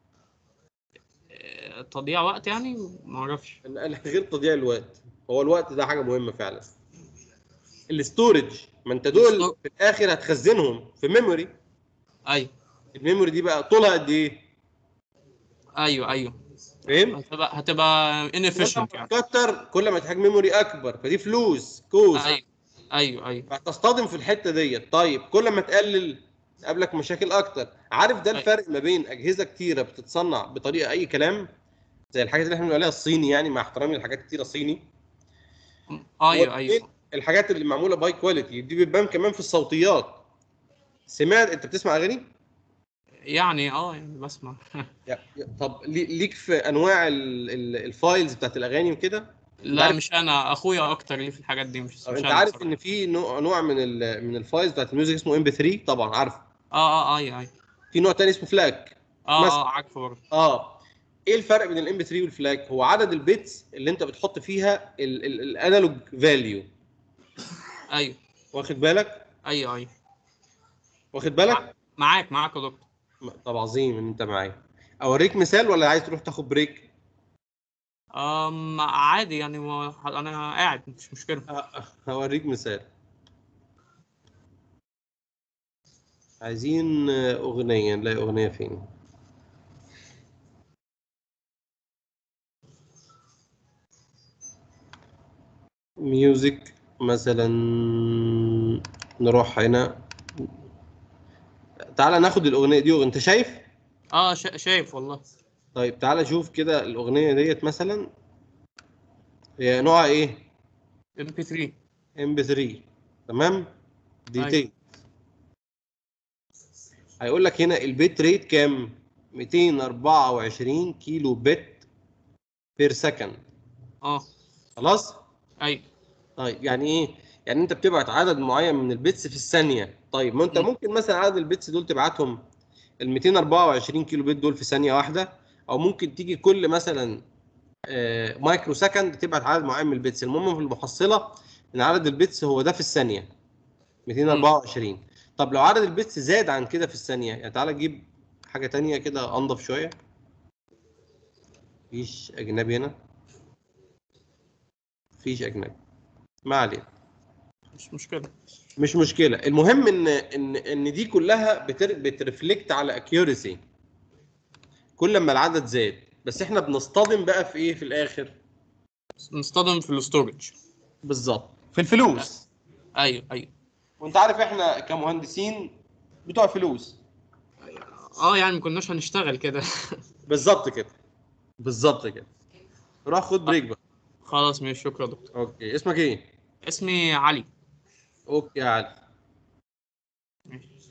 آه، تضييع وقت يعني، ما اعرفش. غير تضييع الوقت. هو الوقت ده حاجه مهمه فعلا. الاستورج، ما انت دول الستو- في الاخر هتخزنهم في ميموري. ايوه الميموري دي بقى طولها قد ايه؟ ايوه ايوه فهمت؟ هتبقى هتبقى كل ما inefficient يعني. تكتر كل ما تحتاج ميموري اكبر، فدي فلوس كوست. ايوه ايوه ايوه فهتصطدم في الحته ديت. طيب كل ما تقلل تقابلك مشاكل اكتر. عارف ده ايوه الفرق ما بين اجهزه كتيره بتتصنع بطريقه اي كلام، زي الحاجات اللي احنا بنقول عليها الصيني، يعني مع احترامي لحاجات كتيره صيني، ايوه وبين ايوه الحاجات اللي معموله باي كواليتي. دي بتبان كمان في الصوتيات. سمعت انت بتسمع اغاني؟ يعني اه يعني بسمع. يا- يا- طب لي- ليك في انواع ال- ال- الفايلز بتاعت الاغاني وكده؟ انت لا عارف؟ مش انا، اخويا اكتر ليه في الحاجات دي، مش طب مش انت انا عارف بصراحه. ان في نوع نوع من ال من الفايلز بتاعت الميوزك اسمه ام بي ثلاثة؟ طبعا عارف. اه اه ايوه ايوه في نوع تاني اسمه فلاك اه مثلا. اه عارفه برضه. اه. ايه الفرق بين الام بي ثلاثة والفلاك؟ هو عدد البيتس اللي انت بتحط فيها الانالوج فاليو. ايوه واخد بالك؟ ايوه ايوه واخد مع- بالك؟ معاك معاك يا دكتور. م- طب عظيم ان انت معايا. اوريك مثال ولا عايز تروح تاخد بريك؟ أم عادي يعني، هو انا قاعد مفيش مشكله. آه، هوريك مثال. عايزين آه، اغنيه، نلاقي اغنيه فين؟ ميوزك مثلا، نروح هنا. تعالى ناخد الاغنيه دي، انت شايف؟ اه شا- شايف والله. طيب تعالى شوف كده الاغنيه ديت مثلا، هي نوعها ايه؟ ام بي ثري. ام بي ثري. تمام. ايوه ديتيل. هيقول لك هنا البيت ريت كام؟ مئتين وأربعة وعشرين كيلو بت بير سكند. اه خلاص. ايوه. طيب يعني ايه؟ يعني انت بتبعت عدد معين من البيتس في الثانيه. طيب ما انت مم. ممكن مثلا عدد البيتس دول تبعتهم ال مئتين وأربعة وعشرين كيلو بت دول في ثانيه واحده، او ممكن تيجي كل مثلا آه، مايكرو سكند تبعت عدد معين من البيتس. المهم في المحصله ان عدد البيتس هو ده في الثانيه مئتين وأربعة وعشرين. طب لو عدد البيتس زاد عن كده في الثانيه، يعني تعالى نجيب حاجه تانية كده انضف شويه. مفيش اجنبي هنا، مفيش اجنبي، ما علينا. مش مشكله. مش مشكله. المهم ان ان ان دي كلها بتر... بترفلكت على اكيورسي كل ما العدد زاد. بس احنا بنصطدم بقى في ايه في الاخر؟ نصطدم في الاستورج. بالظبط، في الفلوس. ايوه ايوه. وانت عارف احنا كمهندسين بتوع فلوس. اه يعني ما كناش هنشتغل كده. بالظبط كده، بالظبط كده. روح خد بريك بقى. خلاص ماشي، شكرا يا دكتور. اوكي، اسمك ايه؟ اسمي علي. اوكي يا علي. ماشي.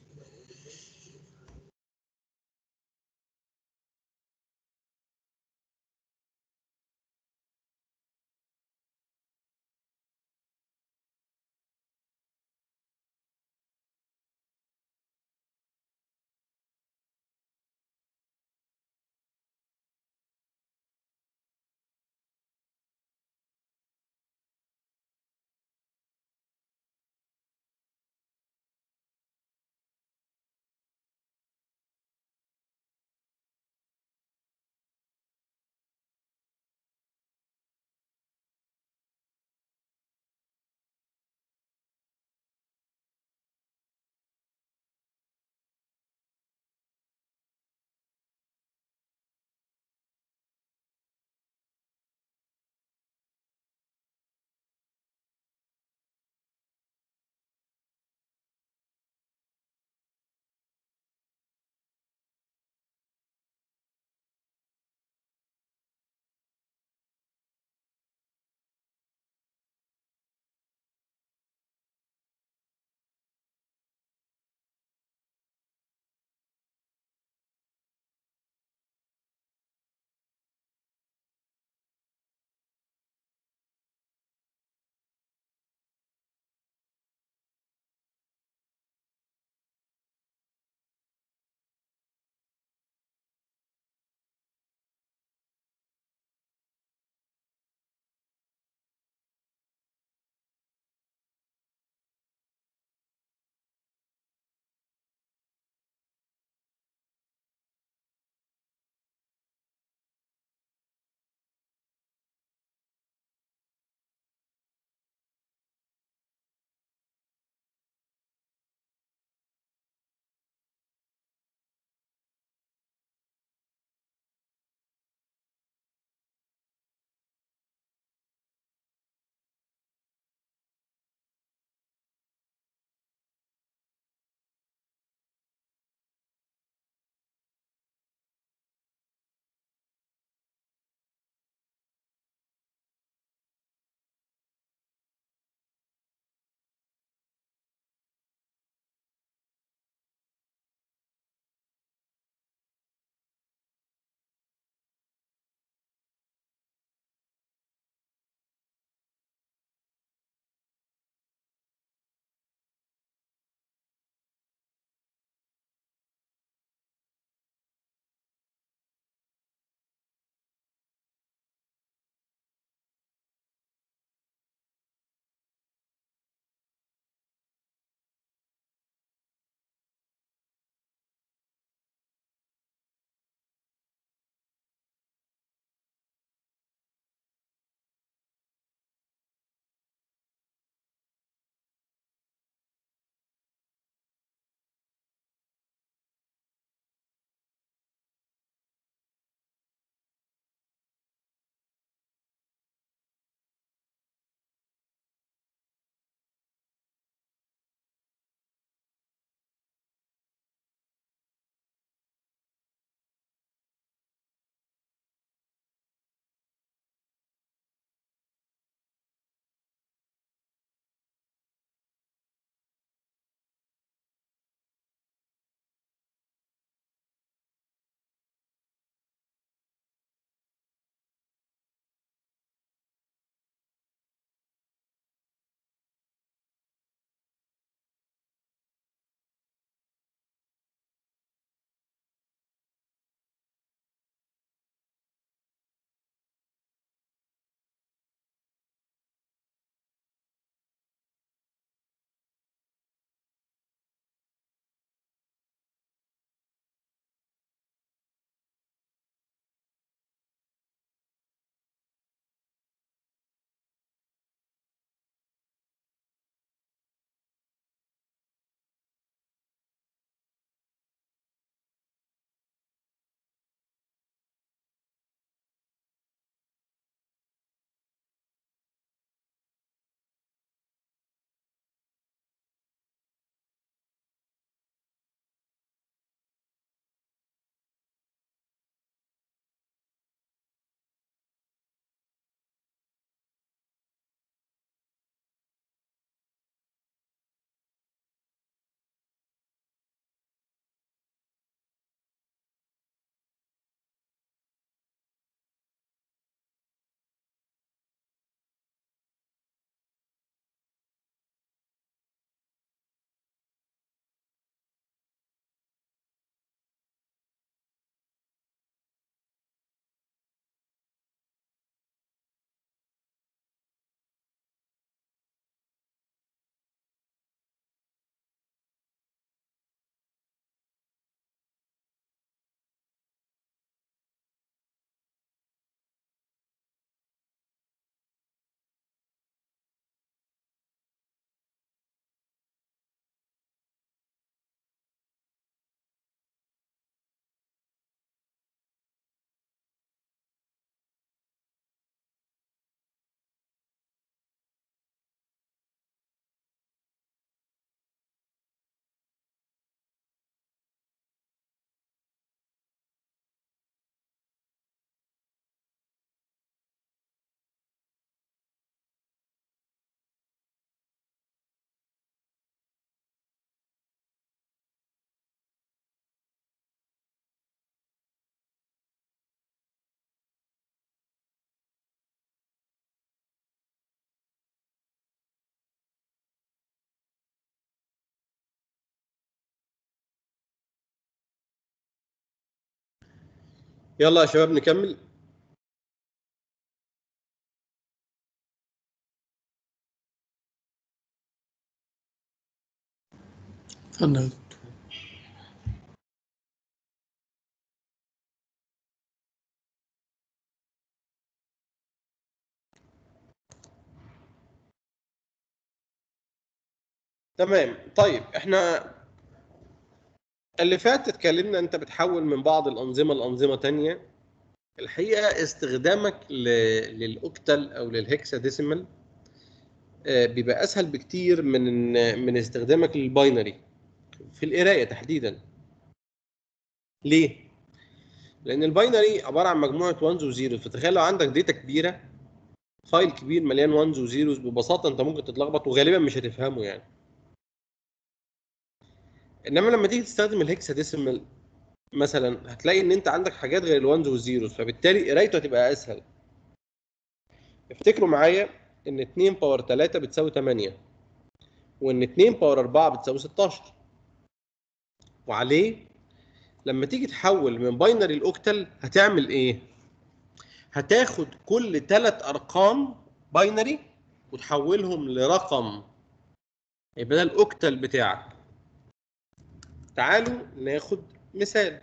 يلا يا شباب نكمل. اتفضل. تمام. طيب احنا اللي فات اتكلمنا انت بتحول من بعض الانظمه لانظمه تانية. الحقيقه استخدامك ل... للاوكتال او للهكساديسيمال آه، بيبقى اسهل بكتير من من استخدامك للباينري في القرايه تحديدا. ليه؟ لان الباينري عباره عن مجموعه وانز وزيروز، فتخيل لو عندك داتا كبيره، فايل كبير مليان وانز وزيروز، ببساطه انت ممكن تتلخبط وغالبا مش هتفهمه يعني. انما لما تيجي تستخدم الهكساديسيمال مثلا هتلاقي ان انت عندك حاجات غير الوانز والزيروز، فبالتالي قرايته هتبقى اسهل. افتكروا معايا ان اتنين باور تلاتة بتساوي تمانية، وان اتنين باور اربعة بتساوي ستاشر، وعليه لما تيجي تحول من باينري لاوكتال هتعمل ايه؟ هتاخد كل ثلاث ارقام باينري وتحولهم لرقم يبقى ده الاوكتال بتاعك. تعالوا ناخد مثال.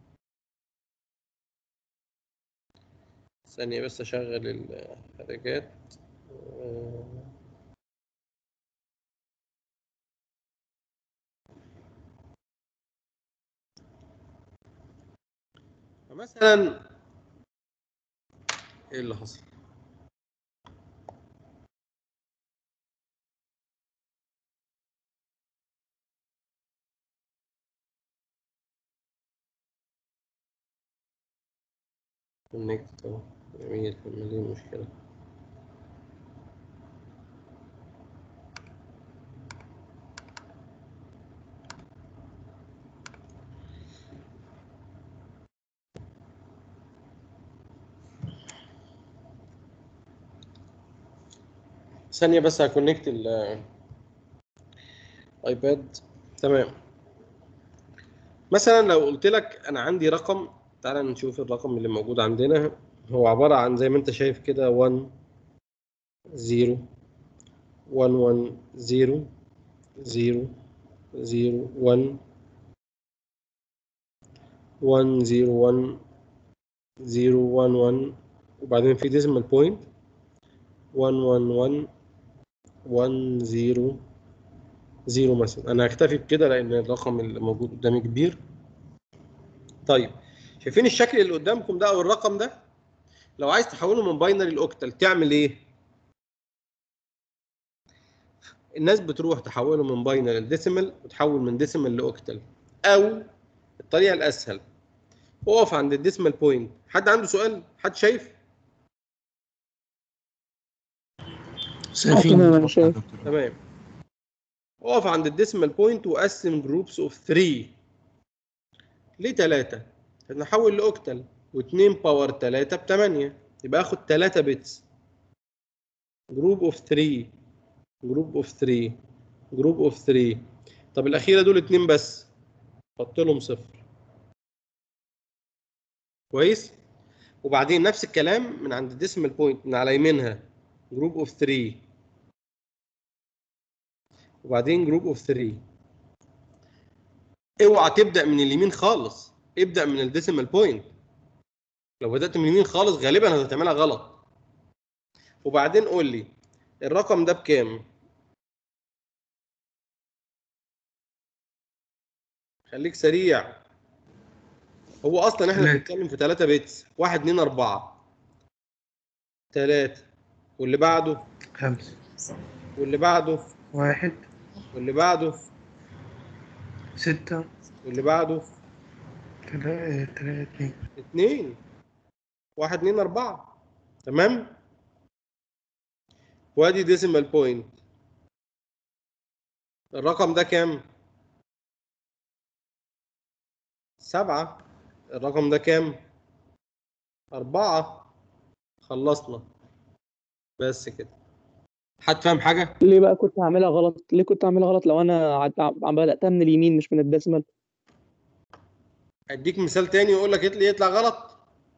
ثانية بس اشغل الحركات. مثلا ايه اللي حصل؟ كونكت اهو. جميل. امال ايه المشكلة؟ ثانية بس هكونكت الايباد. تمام. مثلا لو قلت لك انا عندي رقم، تعالى نشوف الرقم اللي موجود عندنا. هو عبارة عن زي ما انت شايف كده واحد صفر واحد واحد صفر صفر صفر واحد واحد صفر واحد صفر واحد واحد، وبعدين في ديسيمال بوينت واحد واحد واحد واحد صفر صفر مثلا. انا هكتفي بكده لان الرقم اللي موجود قدامي كبير. طيب شايفين الشكل اللي قدامكم ده او الرقم ده؟ لو عايز تحوله من باينري لاوكتال تعمل ايه؟ الناس بتروح تحوله من باينري لديسيمال وتحول من ديسيمال لاوكتال، او الطريقه الاسهل اقف عند الديسيمال بوينت. حد عنده سؤال؟ حد شايف؟ شايفين تمام، أنا اتفضل يا شايف. دكتور. تمام. اقف عند الديسيمال بوينت وقسم جروبس اوف ثلاثة ل ثلاثة، نحول لاوكتال، و2 باور ثلاثة ب ثمانية، يبقى اخد ثلاثة بيتس. جروب اوف ثلاثة، جروب اوف ثلاثة، جروب اوف ثلاثة. طب الاخيره دول اتنين بس، حط لهم صفر. كويس. وبعدين نفس الكلام من عند الديسيمال بوينت من على يمينها، جروب اوف ثلاثة، وبعدين جروب اوف ثلاثة. اوعى تبدا من اليمين خالص، ابدا من الديسيمال بوينت. لو بدات من اليمين خالص غالبا هتعملها غلط. وبعدين قول لي الرقم ده بكام؟ خليك سريع. هو اصلا احنا ثلاثة. بنتكلم في ثلاثة بيتس، واحد اتنين اربعة ثلاثة، واللي بعده خمسة. واللي بعده واحد. واللي بعده ستة. واللي بعده تلاتة. تلاتة اتنين. اتنين. واحد اتنين اربعة. تمام. وادي ديسيمال بوينت. الرقم ده كام؟ سبعة. الرقم ده كام؟ أربعة. خلصنا. بس كده. حد فاهم حاجة؟ ليه بقى كنت هعملها غلط؟ ليه كنت هعملها غلط لو انا عد- عم بداتها من اليمين مش من الديسمال؟ أديك مثال تاني وأقول لك إيه اللي يطلع غلط؟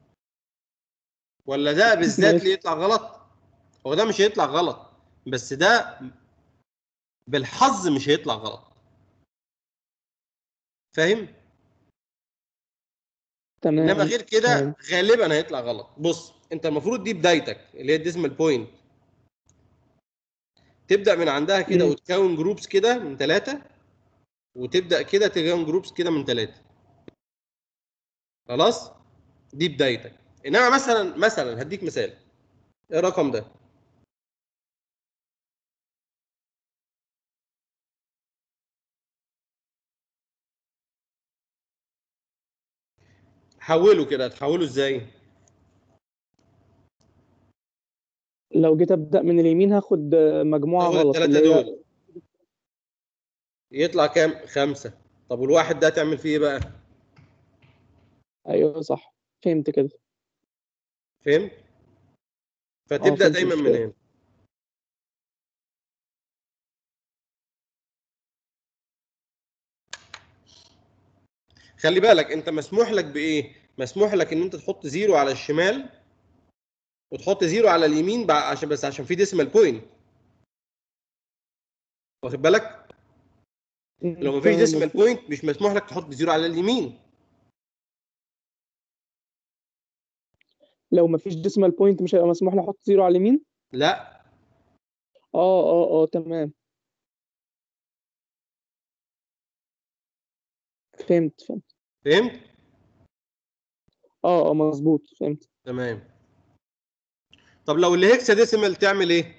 ولا ده بالذات ماشي. اللي يطلع غلط؟ هو ده مش هيطلع غلط، بس ده بالحظ مش هيطلع غلط. فاهم؟ انما تمام غير كده فاهم. غالبا هيطلع غلط. بص، انت المفروض دي بدايتك اللي هي الديسمال بوينت، تبدا من عندها كده مم. وتكون جروبس كده من ثلاثه، وتبدا كده تكون جروبس كده من ثلاثه. خلاص؟ دي بدايتك. انما مثلا مثلا هديك مثال. ايه الرقم ده؟ حوله كده، هتحوله ازاي؟ لو جيت ابدا من اليمين هاخد مجموعه تاخد غلط الثلاثه اللي هي. دول، يطلع كام؟ خمسه. طب والواحد ده هتعمل فيه ايه بقى؟ ايوه صح، فهمت كده. فهمت؟ اه فتبدا فهمت دايما من المشكله. هنا. خلي بالك انت مسموح لك بايه؟ مسموح لك ان انت تحط زيرو على الشمال وتحط زيرو على اليمين، بع- عشان بس عشان في ديسيمال بوينت. واخد بالك؟ مم. لو مفيش تمام ديسيمال مظبوط. بوينت مش مسموح لك تحط زيرو على اليمين. لو مفيش ديسمال بوينت مش هيبقى مسموح لي احط زيرو على اليمين. لا. اه اه اه تمام. فهمت فهمت. فهمت؟ اه اه مظبوط فهمت. تمام. طب لو اللي هيكسا ديسيمال تعمل ايه؟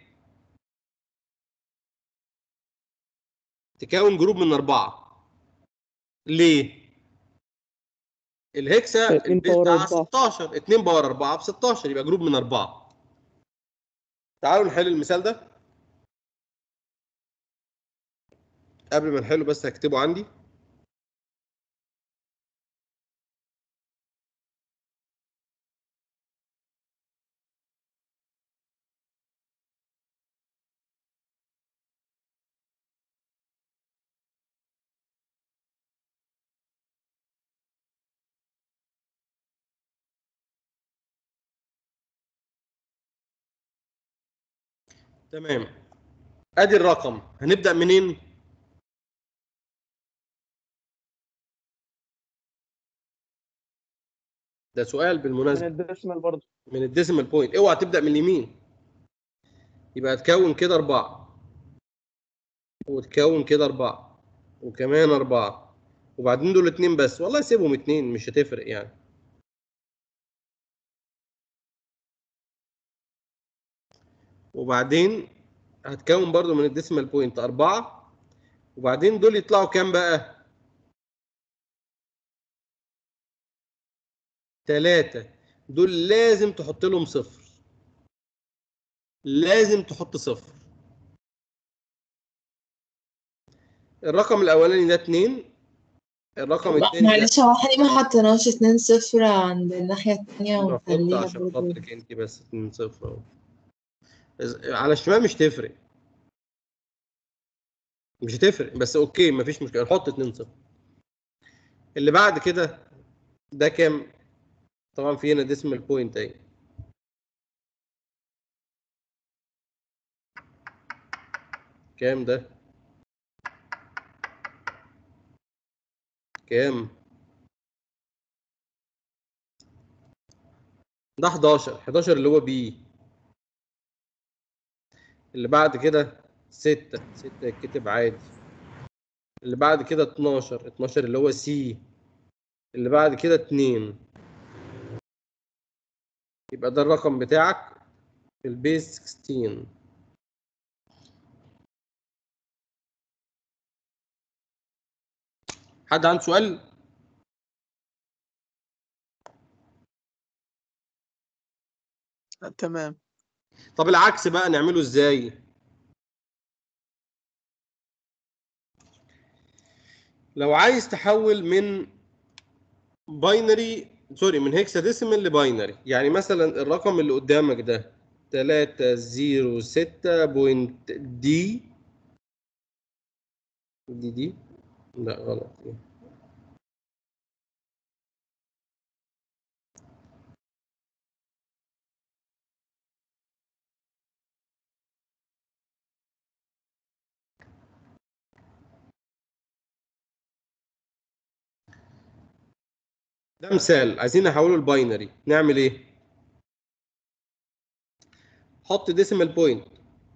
تكون جروب من اربعه. ليه؟ الهكسا اتنين البيز باور بتاعها اربعة. ستاشر، اتنين باور اربعه ب ستاشر، يبقى جروب من اربعه. تعالوا نحل المثال ده. قبل ما نحله بس هكتبه عندي. تمام. ادي الرقم، هنبدا منين؟ ده سؤال من بالمناسبه. الديسمال برضه. من الديسيمال بوينت، اوعى تبدا من اليمين. يبقى تكون كده اربعه، وتكون كده اربعه، وكمان اربعه، وبعدين دول اتنين بس. والله سيبهم اتنين مش هتفرق يعني. وبعدين هتكون برضو من الديسيمال بوينت اربعه، وبعدين دول يطلعوا كام بقى؟ ثلاثة. دول لازم تحط لهم صفر. لازم تحط صفر. الرقم الاولاني ده اتنين، الرقم ما- الثاني ده. معلش، هو احنا ليه ما حطيناش اتنين صفر عند الناحية التانية بحط ونخليها عشان برضه؟ خاطرك انت بس اتنين صفر اهو. إز- على الشمال مش تفرق. مش هتفرق، بس اوكي مفيش مشكله، نحط اتنين صفر. اللي بعد كده ده كام؟ طبعا في هنا ديسمال بوينت اهي. كام ده؟ كام؟ ده حداشر. حداشر اللي هو بي. اللي بعد كده ستة. ستة يتكتب عادي. اللي بعد كده اتناشر. اتناشر اللي هو سي. اللي بعد كده اتنين. يبقى ده الرقم بتاعك في البيس ستاشر. حد عنده سؤال؟ تمام. طب العكس بقى نعمله ازاي؟ لو عايز تحول من باينري، سوري، من هيكساديسيمال لباينري، يعني مثلا الرقم اللي قدامك ده تلاتة صفر ستة بوينت دي. دي دي لا غلط. ده مثال عايزين نحوله لباينري، نعمل ايه؟ حط ديسيمال بوينت،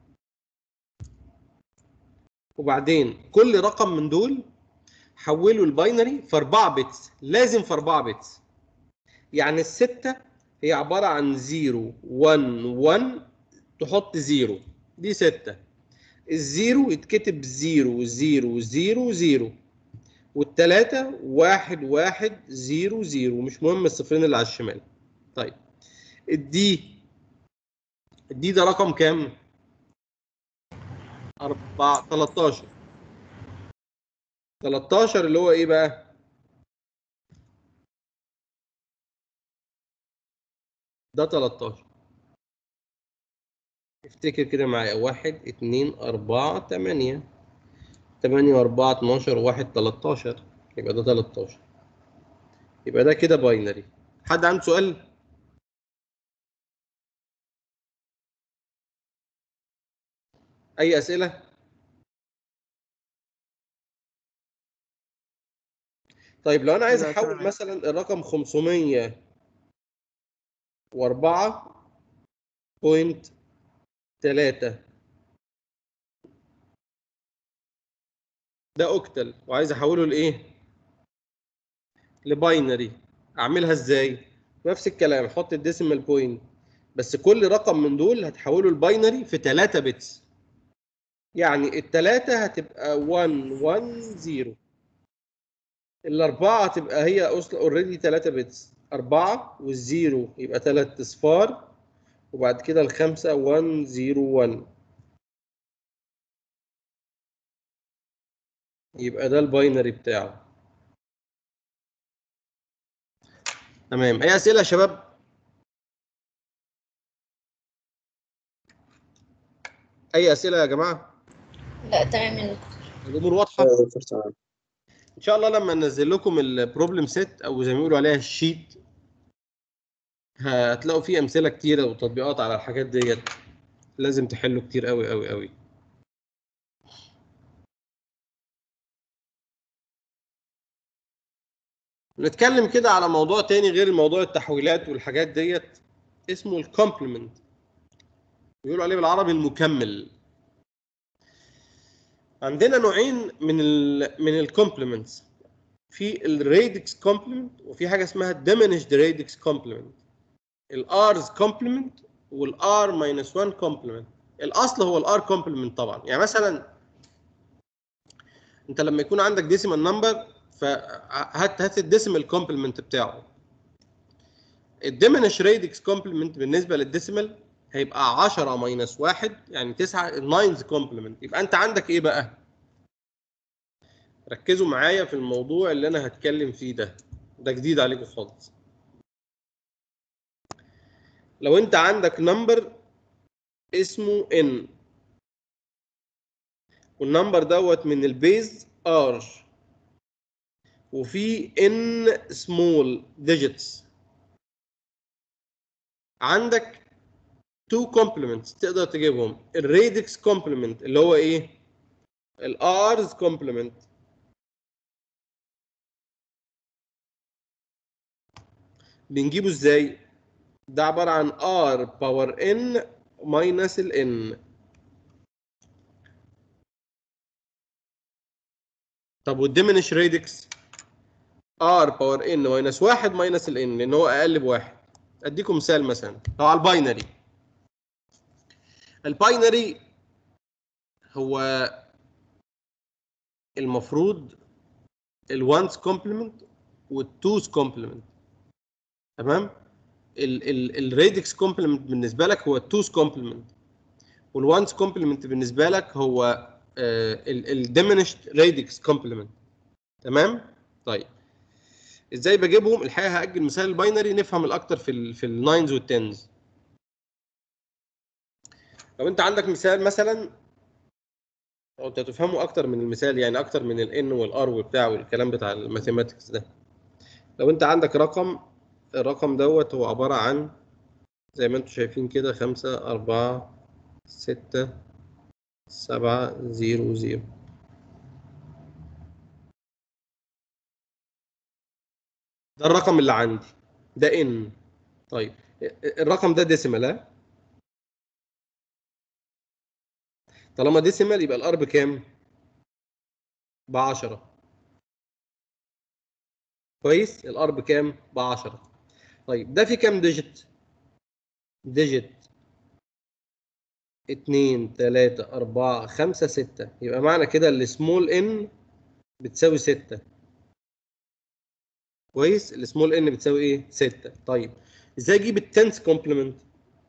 وبعدين كل رقم من دول حوله الباينري في أربعة بتس، لازم في أربعة بتس. يعني الستة هي عبارة عن صفر واحد واحد، تحط صفر، دي ستة. الزيرو يتكتب صفر صفر صفر صفر، والتلاتة واحد واحد صفر صفر، مش مهم الصفرين اللي على الشمال. طيب الدي، الدي ده رقم كام؟ أربعة تلتاشر. تلتاشر اللي هو ايه بقى؟ ده تلتاشر. افتكر كده معايا، واحد اتنين أربعة تمانية، تمانية وأربعة اتناشر، واحد تلتاشر، يبقى ده تلتاشر. يبقى ده كده باينري. حد عنده سؤال؟ أي أسئلة؟ طيب لو أنا عايز لا أحول تمام. مثلا الرقم خمسمية وأربعة بوينت تلاتة، ده أوكتل، وعايز أحوله لإيه؟ لباينري. أعملها إزاي؟ نفس الكلام، حط الديسيمال بوينت، بس كل رقم من دول هتحوله لباينري في تلاتة بتس. يعني التلاتة هتبقى واحد واحد صفر، الأربعة هتبقى هي أصلا أوريدي تلاتة بتس، أربعة والزيرو يبقى تلات أصفار، وبعد كده الخمسة واحد صفر واحد، يبقى ده الباينري بتاعه. تمام، أي أسئلة يا شباب؟ أي أسئلة يا جماعة؟ لا تمام يا دكتور. الأمور واضحة؟ يا دكتور تمام. ان شاء الله لما ننزل لكم البروبلم سيت او زي ما بيقولوا عليها الشيت، هتلاقوا فيه امثله كتيره وتطبيقات على الحاجات ديت، لازم تحلوا كتير قوي قوي قوي. نتكلم كده على موضوع تاني غير موضوع التحويلات والحاجات ديت، اسمه الكومبلمنت، بيقولوا عليه بالعربي المكمل. عندنا نوعين من ال من الكومبلمنتس، في الرادكس كومبلمنت وفي حاجه اسمها الديمينيشد رادكس كومبلمنت. الارز كومبلمنت والار ماينس واحد كومبلمنت. الاصل هو الار كومبلمنت طبعا. يعني مثلا انت لما يكون عندك ديسيمال نمبر، فهات هات الديسيمال كومبلمنت بتاعه. الديمينش رادكس كومبلمنت بالنسبه للديسيمال هيبقى عشرة ماينس واحد، يعني تسعة، الناينز كومبلمنت. يبقى انت عندك ايه بقى؟ ركزوا معايا في الموضوع اللي انا هتكلم فيه ده، ده جديد عليكم خالص. لو انت عندك نمبر اسمه n، والنمبر دوت من البيز r، وفي n small digits، عندك تو complements تقدر تجيبهم. الرادكس complement اللي هو ايه؟ الارز complement. بنجيبه ازاي؟ ده عباره عن r باور n ماينس ال n. طب والديمينش رادكس؟ r باور n ماينس واحد ماينس ال n، لان هو اقل بواحد. اديكم مثال، مثلا لو على الباينري، الباينري هو المفروض الوانس كومبلمنت والتوز كومبلمنت، تمام؟ الرادكس كومبلمنت بالنسبه لك هو التوز كومبلمنت، والوانس كومبلمنت بالنسبه لك هو الديمينشد رادكس كومبلمنت، تمام؟ طيب ازاي بجيبهم؟ الحقيقه هاجل مثال الباينري نفهم الاكتر في ال في الناينز والتنز. لو انت عندك مثال مثلا، او انت تفهموا اكتر من المثال، يعني اكتر من الان والار وبتاع والكلام بتاع الماثيماتكس ده. لو انت عندك رقم، الرقم دوت هو عباره عن زي ما انتم شايفين كده خمسة أربعة ستة سبعة زيرو زيرو. ده الرقم اللي عندي، ده ان. طيب الرقم ده ديسيمال، ها؟ طالما ديسيمال يبقى الار بكام؟ ب عشرة. كويس؟ الار بكام؟ ب عشرة. طيب ده في كام ديجيت؟ ديجيت اتنين تلاتة أربعة خمسة ستة، يبقى معنى كده السمول ان بتساوي ستة. كويس؟ السمول ان بتساوي ايه؟ ستة. طيب ازاي اجيب التنس كومبلمنت؟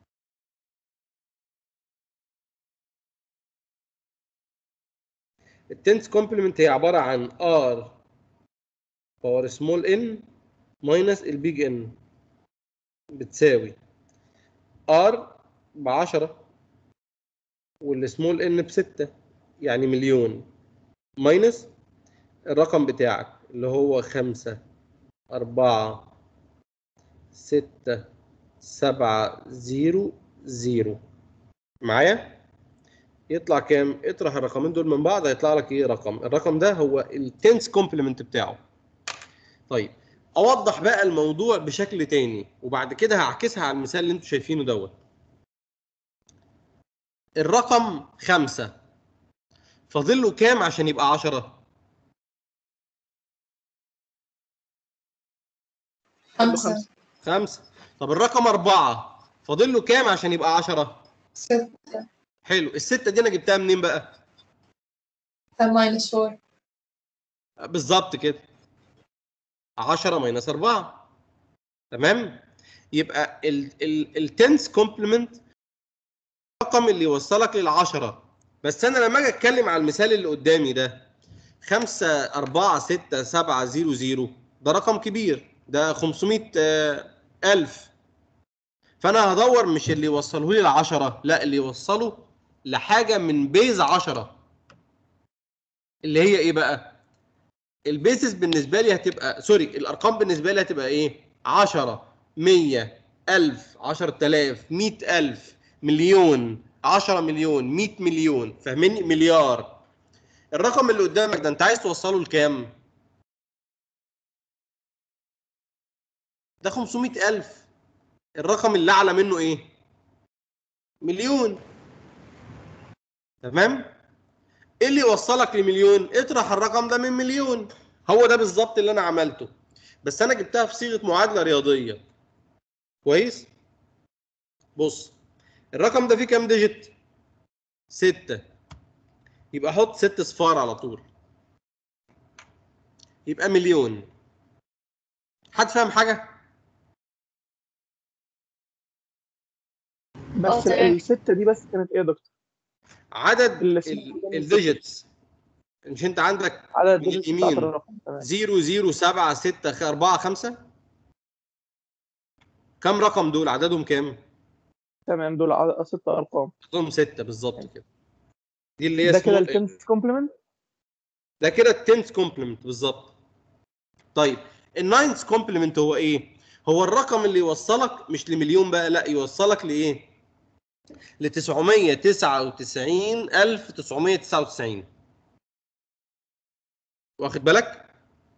التنس كومبلمنت هي عباره عن ار باور سمول ان ماينس البيج ان، بتساوي ار ب عشرة والسمول ان ب ستة، يعني مليون، ماينس الرقم بتاعك اللي هو خمسة أربعة ستة سبعة زيرو زيرو. معايا؟ يطلع كام؟ اطرح الرقمين دول من بعض هيطلع لك ايه رقم؟ الرقم ده هو التنس كومبلمنت بتاعه. طيب اوضح بقى الموضوع بشكل تاني وبعد كده هعكسها على المثال اللي انتوا شايفينه دوت. الرقم خمسة فاضل له كام عشان يبقى عشرة؟ قال له خمسة. خمسة. خمسة. طب الرقم أربعة فاضل له كام عشان يبقى عشرة؟ ستة. حلو، الستة دي أنا جبتها منين بقى؟ ماينس فور. بالظبط كده، عشرة ماينس أربعة. تمام؟ يبقى التنس كومبلمنت الرقم اللي يوصلك للعشرة. بس أنا لما أجي أتكلم على المثال اللي قدامي ده خمسة أربعة ستة سبعة زيرو زيرو، ده رقم كبير، ده خمسمية ألف. فأنا هدور مش اللي يوصله لي لعشرة، لا اللي يوصله لحاجة من بيز عشرة، اللي هي إيه بقى؟ البيسز بالنسبة لي هتبقى سوري الأرقام بالنسبة لي هتبقى إيه؟ عشرة مية ألف عشرة آلاف مية ألف مليون عشرة مليون مية مليون، فاهميني؟ مليار. الرقم اللي قدامك ده أنت عايز توصله لكام؟ ده خمسمية ألف. الرقم اللي أعلى منه إيه؟ مليون. تمام؟ إيه اللي يوصلك لمليون؟ اطرح الرقم ده من مليون. هو ده بالظبط اللي أنا عملته، بس أنا جبتها في صيغة معادلة رياضية. كويس؟ بص، الرقم ده فيه كام ديجيت؟ ستة. يبقى حط ست صفار على طول، يبقى مليون. حد فاهم حاجة؟ اه بس ال- تمام. الستة دي بس كانت ايه يا دكتور؟ عدد الديجيتس. مش انت عندك عدد من الديجيتس بتاعت اليمين الرقم. تمام صفر صفر سبعة ستة أربعة خمسة؟ كم رقم دول؟ عددهم كام؟ تمام، دول عدد ست ارقام. عددهم ستة بالظبط كده. دي اللي هي ده كده سمول. التنس كومبلمنت. ده كده التنس كومبلمنت بالظبط. طيب الناينث كومبلمنت هو ايه؟ هو الرقم اللي يوصلك مش لمليون بقى، لا يوصلك لايه؟ ل تسعمية تسعة وتسعين ألف وتسعمية تسعة وتسعين. واخد بالك؟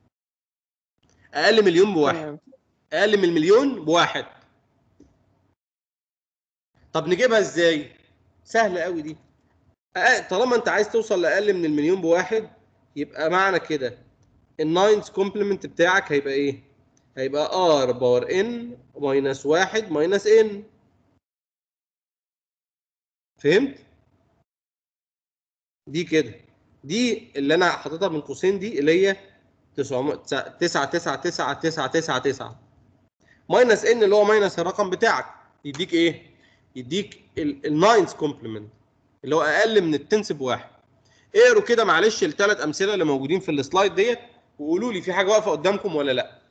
اقل مليون بواحد، تمام. اقل من المليون بواحد. طب نجيبها ازاي؟ سهله قوي دي. أقل- طالما انت عايز توصل لاقل من المليون بواحد، يبقى معنى كده الناينث كومبلمنت بتاعك هيبقى ايه؟ هيبقى ار باور ان ماينس واحد ماينس ان. فهمت؟ دي كده، دي اللي انا حاططها بين قوسين دي اللي هي تسعة تسعة تسعة تسعة تسعة تسعة ماينس ان اللي هو ماينس الرقم بتاعك، يديك ايه؟ يديك الناينث كومبلمنت اللي هو اقل من التنس بواحد. اقروا كده معلش الثلاث امثله اللي موجودين في السلايد ديت وقولوا لي في حاجه واقفه قدامكم ولا لا.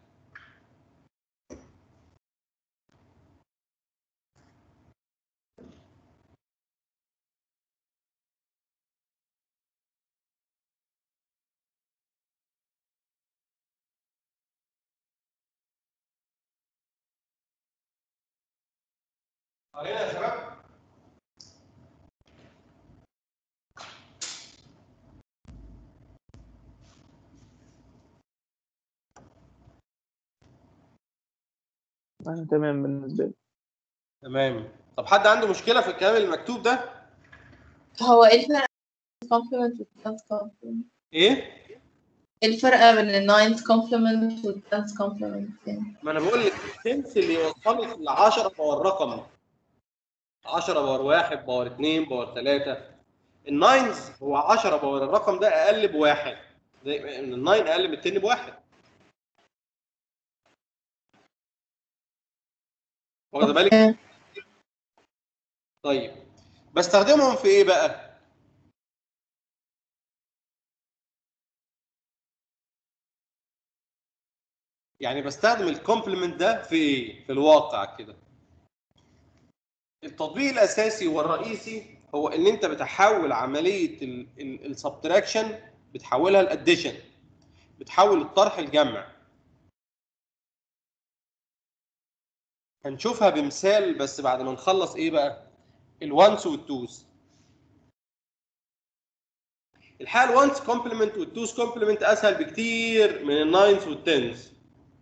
قرينا يا شباب؟ انا تمام بالنسبه لي. تمام. طب حد عنده مشكله في الكلام المكتوب ده؟ هو ايه الفرق بين الكومبلمنت والتنس كومبلمنت؟ ايه؟ ايه الفرق بين الناينث كومبلمنت والتنس كومبلمنت يعني؟ ما انا بقول لك التنس اللي يوصلك ل عشرة باور رقم، عشرة باور واحد باور اتنين باور تلاتة. الناينز هو عشرة باور الرقم ده اقل بواحد، زي الناين اقل من التن بواحد. واخد بالك؟ اوكي. طيب بستخدمهم في ايه بقى؟ يعني بستخدم الكومبلمنت ده في ايه؟ في الواقع كده. التطبيق الاساسي والرئيسي هو ان انت بتحول عمليه السبتراكشن، بتحولها لاديشن، بتحول الطرح لجمع. هنشوفها بمثال بس بعد ما نخلص ايه بقى؟ الوانس والتوز. الحقيقه الوانس كومبلمنت والتوز كومبلمنت اسهل بكتير من الناينز والتنز.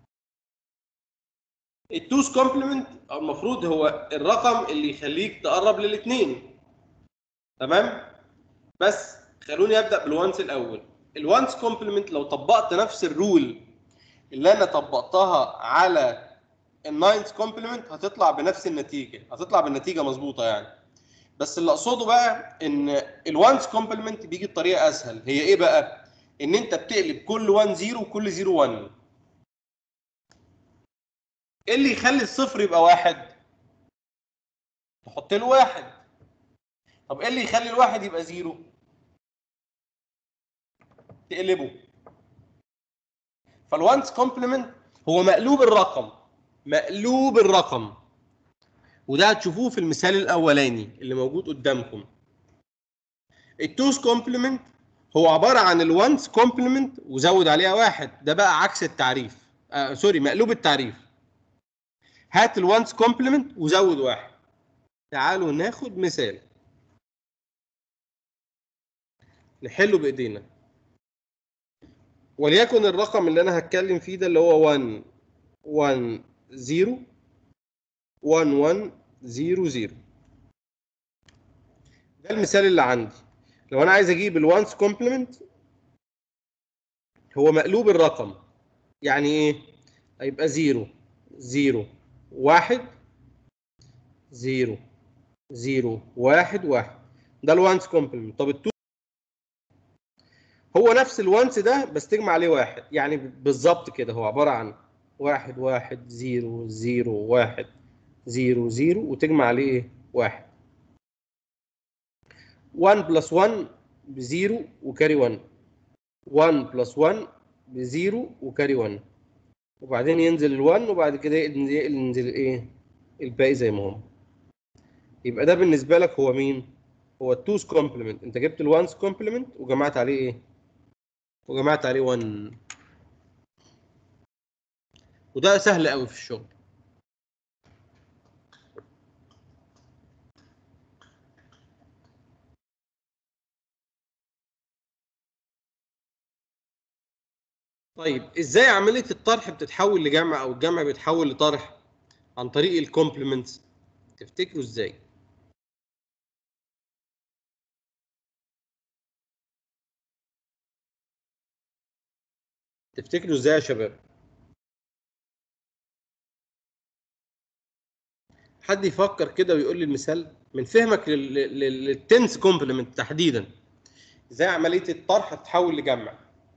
التوز كومبلمنت المفروض هو الرقم اللي يخليك تقرب للاثنين، تمام؟ بس خلوني ابدا بالوانس الاول. الوانس كومبلمنت لو طبقت نفس الرول اللي انا طبقتها على الناينز كومبلمنت هتطلع بنفس النتيجه، هتطلع بالنتيجه مظبوطه يعني. بس اللي اقصده بقى ان الوانس كومبلمنت بيجي بطريقه اسهل. هي ايه بقى؟ ان انت بتقلب كل واحد صفر وكل صفر واحد. ايه اللي يخلي الصفر يبقى واحد؟ تحط له واحد. طب ايه اللي يخلي الواحد يبقى زيرو؟ تقلبه. فالوانس كومبلمنت هو مقلوب الرقم، مقلوب الرقم. وده هتشوفوه في المثال الاولاني اللي موجود قدامكم. التوز كومبلمنت هو عباره عن الوانس كومبلمنت وزود عليها واحد، ده بقى عكس التعريف. آه سوري، مقلوب التعريف. هات الوانس كومبلمنت وزود واحد. تعالوا ناخد مثال نحله بايدينا. وليكن الرقم اللي انا هتكلم فيه ده اللي هو واحد واحد صفر واحد واحد صفر صفر. ده المثال اللي عندي. لو انا عايز اجيب الوانس كومبلمنت هو مقلوب الرقم. يعني ايه؟ هيبقى صفر صفر واحد صفر صفر واحد واحد. ده الوانس كومبلمنت. طب التو هو نفس الوانس ده بس تجمع عليه واحد، يعني بالظبط كده هو عباره عن واحد واحد صفر صفر واحد صفر صفر وتجمع عليه ايه؟ واحد. واحد بلس واحد بزيرو وكاري واحد. واحد بلس واحد بزيرو وكاري واحد. وبعدين ينزل ال1 وبعد كده ينزل ايه؟ الباقي زي ما هو. يبقى ده بالنسبه لك هو مين؟ هو التوز كومبلمنت. انت جبت الوانس كومبلمنت وجمعت عليه ايه؟ وجمعت عليه واحد. وده سهل قوي في الشغل. طيب ازاي عمليه الطرح بتتحول لجمع او الجمع بيتحول لطرح عن طريق الكومبلمنتس؟ تفتكروا ازاي؟ تفتكروا ازاي يا شباب؟ حد يفكر كده ويقول لي المثال من فهمك للتنس كومبلمنت تحديدا. ازاي عمليه الطرح تتحول لجمع؟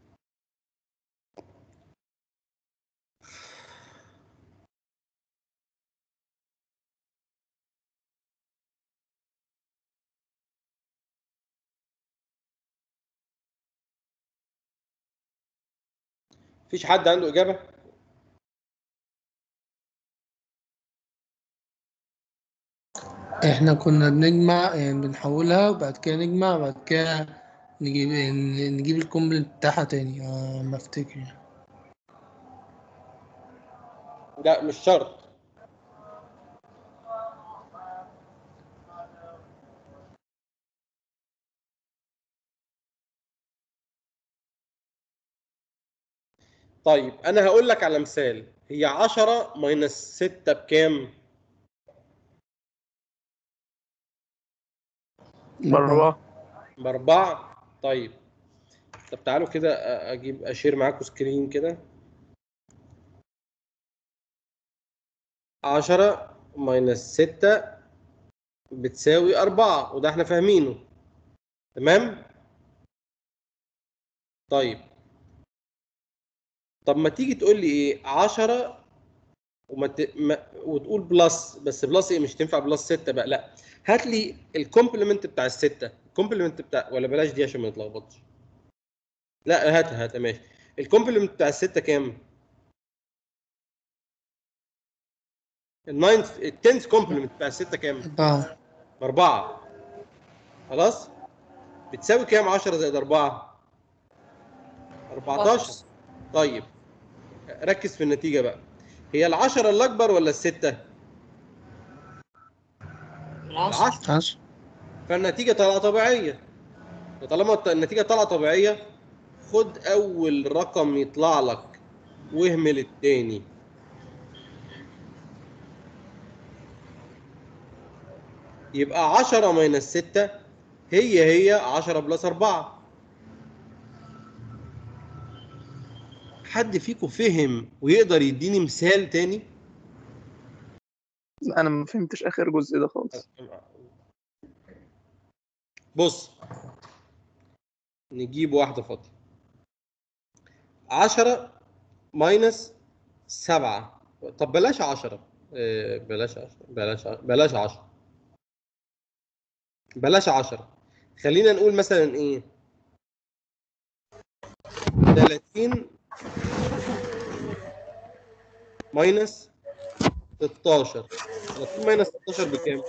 مفيش حد عنده اجابه؟ احنا كنا بنجمع يعني بنحولها وبعد كده نجمع وبعد كده نجيب نجيب الكومبلمنت بتاعها تاني آه ما افتكر. لا مش شرط. طيب انا هقول لك على مثال. هي عشرة ماينس ستة بكام؟ بأربعة. بأربعة. طيب طب تعالوا كده اجيب اشير معاكم سكرين كده. عشرة ماينس ستة بتساوي أربعة، وده احنا فاهمينه. تمام؟ طيب طب ما تيجي تقول لي ايه عشرة وما ت... ما... وتقول بلس، بس بلس ايه؟ مش تنفع بلس ستة بقى، لا هات لي الكومبلمنت بتاع الستة. الكومبلمنت بتاع، ولا بلاش دي عشان ما نتلخبطش. لا هاتها هاتها ماشي. الكومبلمنت بتاع الستة كام؟ الناينث التنث كومبلمنت بتاع الستة كام؟ أربعة. أربعة. خلاص؟ بتساوي كام عشرة زائد أربعة؟ أربعتاشر. طيب ركز في النتيجة بقى. هي العشرة اللي أكبر ولا الستة؟ العشرة. عشرة. فالنتيجة طالعة طبيعية. وطالما النتيجة طالعة طبيعية، خد أول رقم يطلع لك واهمل التاني. يبقى عشرة ماينس ستة هي هي عشرة بلس أربعة. حد فيكم فهم ويقدر يديني مثال تاني؟ انا ما فهمتش اخر جزء ده خالص. بص نجيب واحدة فاضية. عشرة ماينس سبعة. طب بلاش عشرة. آه، بلاش عشرة بلاش عشرة بلاش عشرة بلاش عشرة. خلينا نقول مثلا ايه؟ تلاتين ماينس ستاشر. تلاتين ماينس ستاشر بكام؟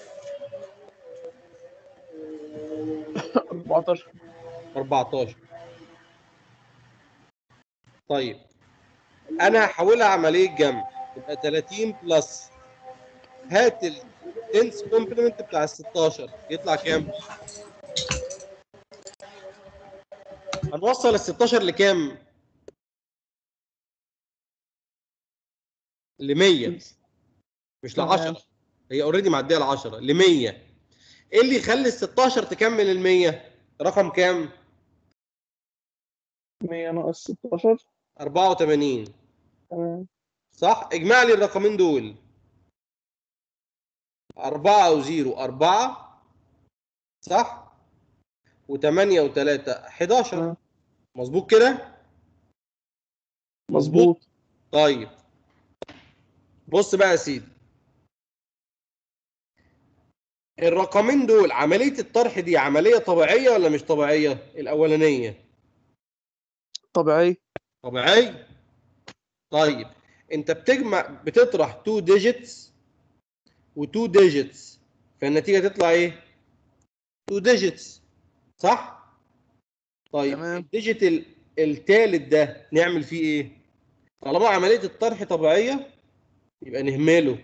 أربعتاشر. أربعتاشر. طيب انا هحولها عمليه جمع. يبقى تلاتين بلس، هات التنس كومبلمنت بتاع ال ستاشر يطلع كام؟ هنوصل ال ستاشر لكام؟ ل مية، مش ل تمام. عشرة. هي اوريدي معديه ل عشرة، ل مية. ايه اللي يخلي ال ستاشر تكمل ال مية؟ رقم كام؟ مية ناقص ستاشر. أربعة وتمانين. تمام. صح؟ اجمع لي الرقمين دول. أربعة وزيرو أربعة، صح؟ وتمانية وتلاتة حداشر. تمام. مظبوط كده؟ مظبوط. مظبوط. طيب بص بقى يا سيدي، الرقمين دول عملية الطرح دي عملية طبيعية ولا مش طبيعية؟ الأولانية طبيعي. طبيعية. طيب أنت بتجمع بتطرح اتنين digits و اتنين digits، فالنتيجة تطلع إيه؟ اتنين digits، صح؟ طيب تمام. الديجيت ال- التالت ده نعمل فيه إيه؟ طالما عملية الطرح طبيعية يبقى نهمله.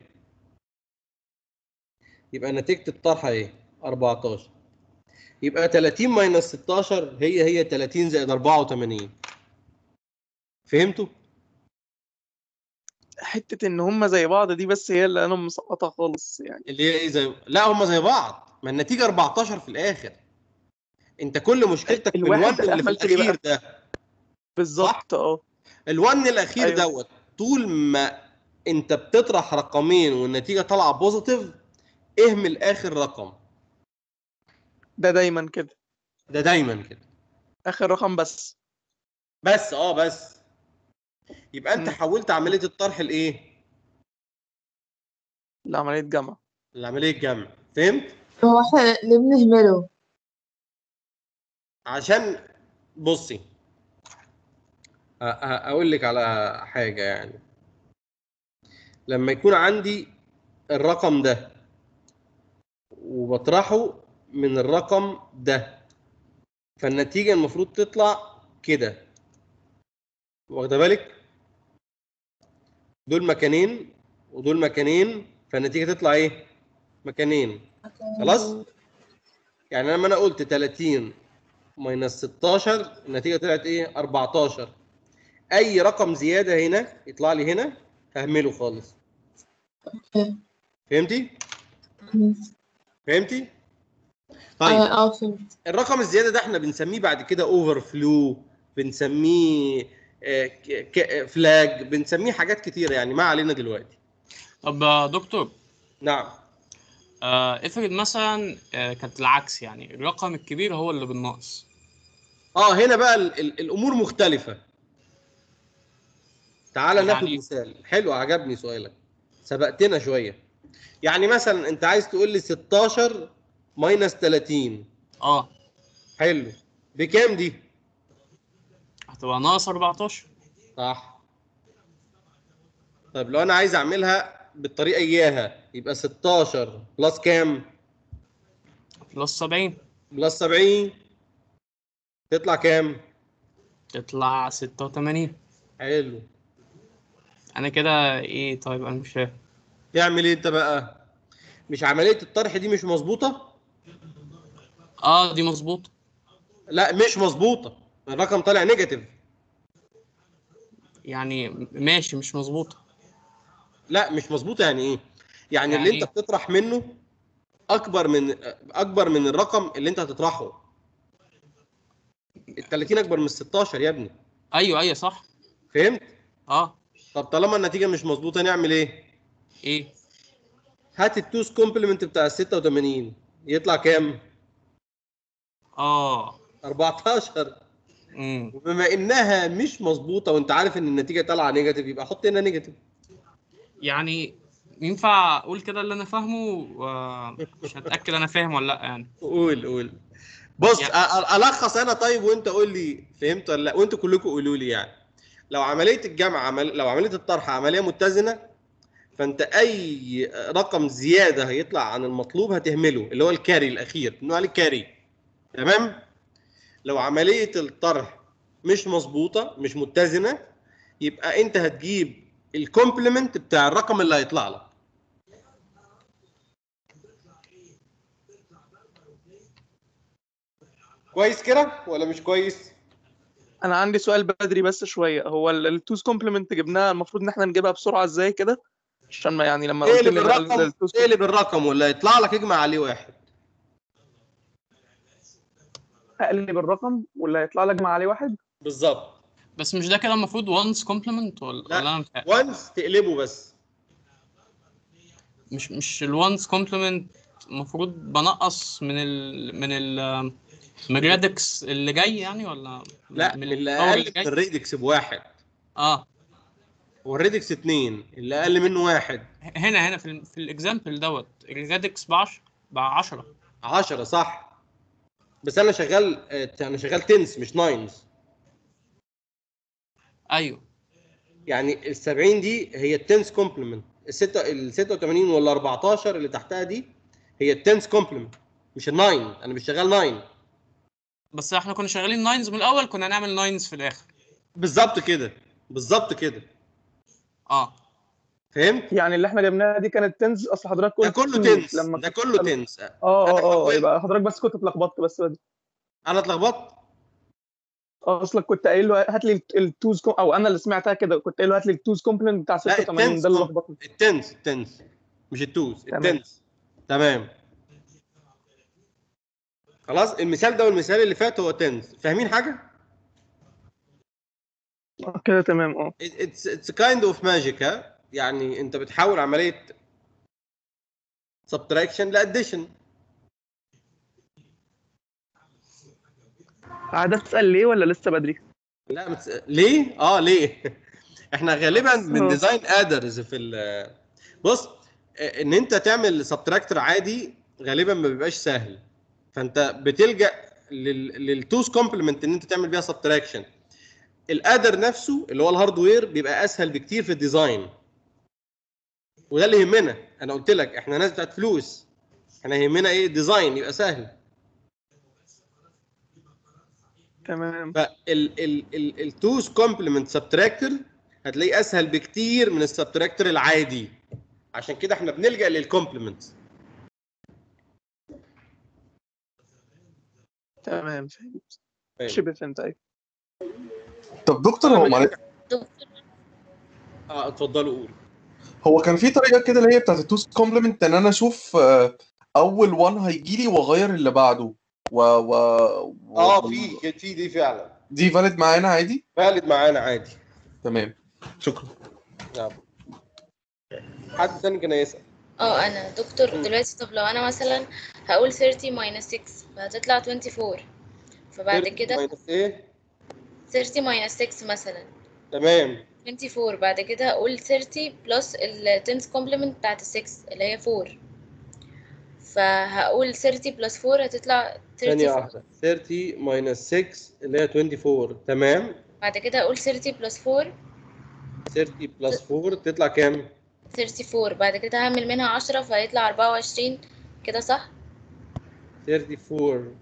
يبقى نتيجة الطرح إيه؟ أربعتاشر. يبقى تلاتين ماينس ستاشر هي هي تلاتين زائد أربعة وتمانين. فهمتوا؟ حتة ان هم زي بعض دي بس هي اللي انا مسقطها خالص يعني. اللي هي ايه زي، لا هم زي بعض، ما النتيجه أربعتاشر في الاخر. انت كل مشكلتك في الواحد الوان ده اللي في عملته ليه الاخير بقى؟ ده. صح؟ بالظبط اه. الوان الاخير ايوه. دوت طول ما انت بتطرح رقمين والنتيجه طالعه بوزيتيف، اهمل اخر رقم. ده دايما كده. ده دايما كده. اخر رقم بس. بس اه بس يبقى انت مم. حولت عمليه الطرح لايه؟ لعملية جمع. لعمليه جمع. فهمت؟ هو احنا ليه بنهمله؟ عشان بصي، أ- أ- اقول لك على حاجه يعني. لما يكون عندي الرقم ده وبطرحه من الرقم ده، فالنتيجة المفروض تطلع كده. واخده بالك؟ دول مكانين ودول مكانين، فالنتيجة تطلع ايه؟ مكانين. خلاص؟ يعني لما انا قلت تلاتين ماينس ستاشر النتيجة طلعت ايه؟ أربعتاشر. اي رقم زياده هنا يطلع لي هنا ههمله خالص. فهمتي؟ فهمتي؟ طيب اه فهمت. الرقم الزياده ده احنا بنسميه بعد كده اوفر فلو، بنسميه فلاج، بنسميه حاجات كتيره يعني، ما علينا دلوقتي. طب يا دكتور، نعم. آه افرض مثلا آه كانت العكس، يعني الرقم الكبير هو اللي بالناقص. اه هنا بقى ال ال الامور مختلفه. تعال ناخد يعني مثال حلو، عجبني سؤالك، سبقتنا شويه. يعني مثلا انت عايز تقول لي ستاشر ماينس تلاتين. اه حلو، بكام دي؟ هتبقى ناقص اربعتاشر. صح. طيب لو انا عايز اعملها بالطريقه اياها يبقى ستاشر بلس كام؟ بلس سبعين. بلس سبعين تطلع كام؟ تطلع ستة وتمانين. حلو. انا كده ايه؟ طيب انا مش فاهم. تعمل ايه انت بقى؟ مش عمليه الطرح دي مش مظبوطه؟ اه دي مظبوط. لا مش مظبوطه، الرقم طالع نيجاتيف. يعني ماشي مش مظبوطة. لا مش مظبوطه يعني ايه؟ يعني اللي يعني انت ايه؟ بتطرح منه اكبر من اكبر من الرقم اللي انت هتطرحه. ال تلاتين اكبر من ستاشر يا ابني. ايوه ايوه صح. فهمت؟ اه. طب طالما النتيجه مش مظبوطه نعمل ايه؟ ايه؟ هات التوز كومبلمنت بتاع ال ستة وتمانين يطلع كام؟ اه. اربعتاشر. امم وبما انها مش مظبوطه وانت عارف ان النتيجه طالعه نيجاتيف يبقى حط هنا نيجاتيف. يعني ينفع اقول كده اللي انا فاهمه ومش هتاكد انا فاهم ولا لا يعني؟ قول قول. بص أ- يعني أ- الخص انا طيب وانت قول لي فهمت ولا لا، وانتوا كلكم قولوا لي يعني. لو عمليه الجمع عمل... لو عمليه الطرح عمليه متزنه، فانت اي رقم زياده هيطلع عن المطلوب هتهمله، اللي هو الكاري الاخير بنقول عليه كاري. تمام. لو عمليه الطرح مش مظبوطه مش متزنه، يبقى انت هتجيب الكومبلمنت بتاع الرقم اللي هيطلع لك. كويس كده ولا مش كويس؟ انا عندي سؤال بدري بس شويه، هو التوز كومبلمنت جبناها المفروض ان احنا نجيبها بسرعه ازاي كده؟ عشان ما يعني لما قلت اقلب لي الرقم، التوز اقلب الرقم واللي هيطلع لك اجمع عليه واحد. اقلب الرقم واللي هيطلع لك مع عليه واحد. بالظبط. بس مش ده كده المفروض وانس كومبلمنت ولا ولا لا انا متهيألي؟ وانس تقلبه بس. مش مش الوانس كومبلمنت المفروض بنقص من ال من ال من الرادكس اللي جاي يعني، ولا لا من من اللي الباور اقل اللي من جاي؟ الريدكس بواحد. اه والريدكس اتنين، اللي اقل منه واحد. هنا هنا في ال في الاكزامبل دوت الرادكس ب عشرة ب عشرة. عشرة صح. بس انا شغال آه، انا شغال تنس مش ناينز. ايوه يعني ال سبعين دي هي التنس كومبلمنت، الستة ال ستة وتمانين ولا اربعتاشر اللي تحتها دي هي التنس كومبلمنت مش الناين، انا مش شغال ناين. بس احنا كنا شغالين ناينز من الاول، كنا هنعمل ناينز في الاخر. بالظبط كده، بالظبط كده. اه فهمت؟ يعني اللي احنا جبناها دي كانت تنز، اصل حضرتك ده قلت كله تو تنس، لما ده كنت كله اه تنس. اه انا اه اه حولت. يبقى حضرتك بس كنت اتلخبطت بس بدري. انا اتلخبطت. اصلك كنت قايل له هات لي التوز كوم، او انا اللي سمعتها كده كنت قايل له هات لي التوز كومبلمنت بتاع لا ستة وتمانين، التنس ده اللي كوم، لخبطني. التنس التنس مش التوز، تمام. التنس. تمام. خلاص المثال ده والمثال اللي فات هو تنس، فاهمين حاجه؟ آه، كده تمام اه. اتس اتس كايند اوف ماجيك. ها يعني انت بتحول عمليه سبتراكشن لاديشن. عاد اسال ليه ولا لسه بدري؟ لا بتس... ليه؟ اه ليه؟ احنا غالبا من اه ديزاين ادرز في ال بص، ان انت تعمل سبتراكتور عادي غالبا ما بيبقاش سهل، فانت بتلجأ لل... للتوز كومبلمنت ان انت تعمل بيها سبتراكشن. الادر نفسه اللي هو الهاردوير بيبقى اسهل بكتير في الديزاين، وده اللي يهمنا. انا قلت لك احنا ناس بتاعت فلوس، احنا يهمنا ايه؟ الديزاين يبقى سهل. تمام. فالتوز كومبلمنت سبتراكتور هتلاقيه اسهل بكتير من السبتراكتور العادي، عشان كده احنا بنلجأ للكومبلمنت. تمام فهمت. فاهم؟ شبه فهمت ايوه. طب دكتور طب هو لما معلش نرجع دكتور اه اتفضلوا قولوا. هو كان في طريقه كده اللي هي بتاعت التوز كومبلمنت، ان انا اشوف آه، اول واحد هيجي لي واغير اللي بعده و, و... و... اه في كانت في دي فعلا دي فاليد معانا عادي. فالد معانا عادي. تمام شكرا. نعم. حد تاني كان يسأل؟ اه انا دكتور دلوقتي. طب لو انا مثلا هقول ثلاثين ماينس ستة فهتطلع أربعة وعشرين، فبعد كده ماينس ايه؟ ثلاثين ماينس ستة مثلا تمام. أربعة وعشرين، بعد كده هقول ثلاثين بلس ال tenth complement بتاعت ال ستة اللي هي أربعة، فهقول ثلاثين بلس أربعة هتطلع ثانية أربعة وثلاثين. واحدة. ثلاثين ماينس ستة اللي هي أربعة وعشرين. تمام. بعد كده هقول ثلاثين بلس أربعة ثلاثين بلس أربعة تطلع كام؟ أربعة وثلاثين، بعد كده هعمل منها عشرة فهيطلع أربعة وعشرين كده صح؟ أربعة وثلاثين.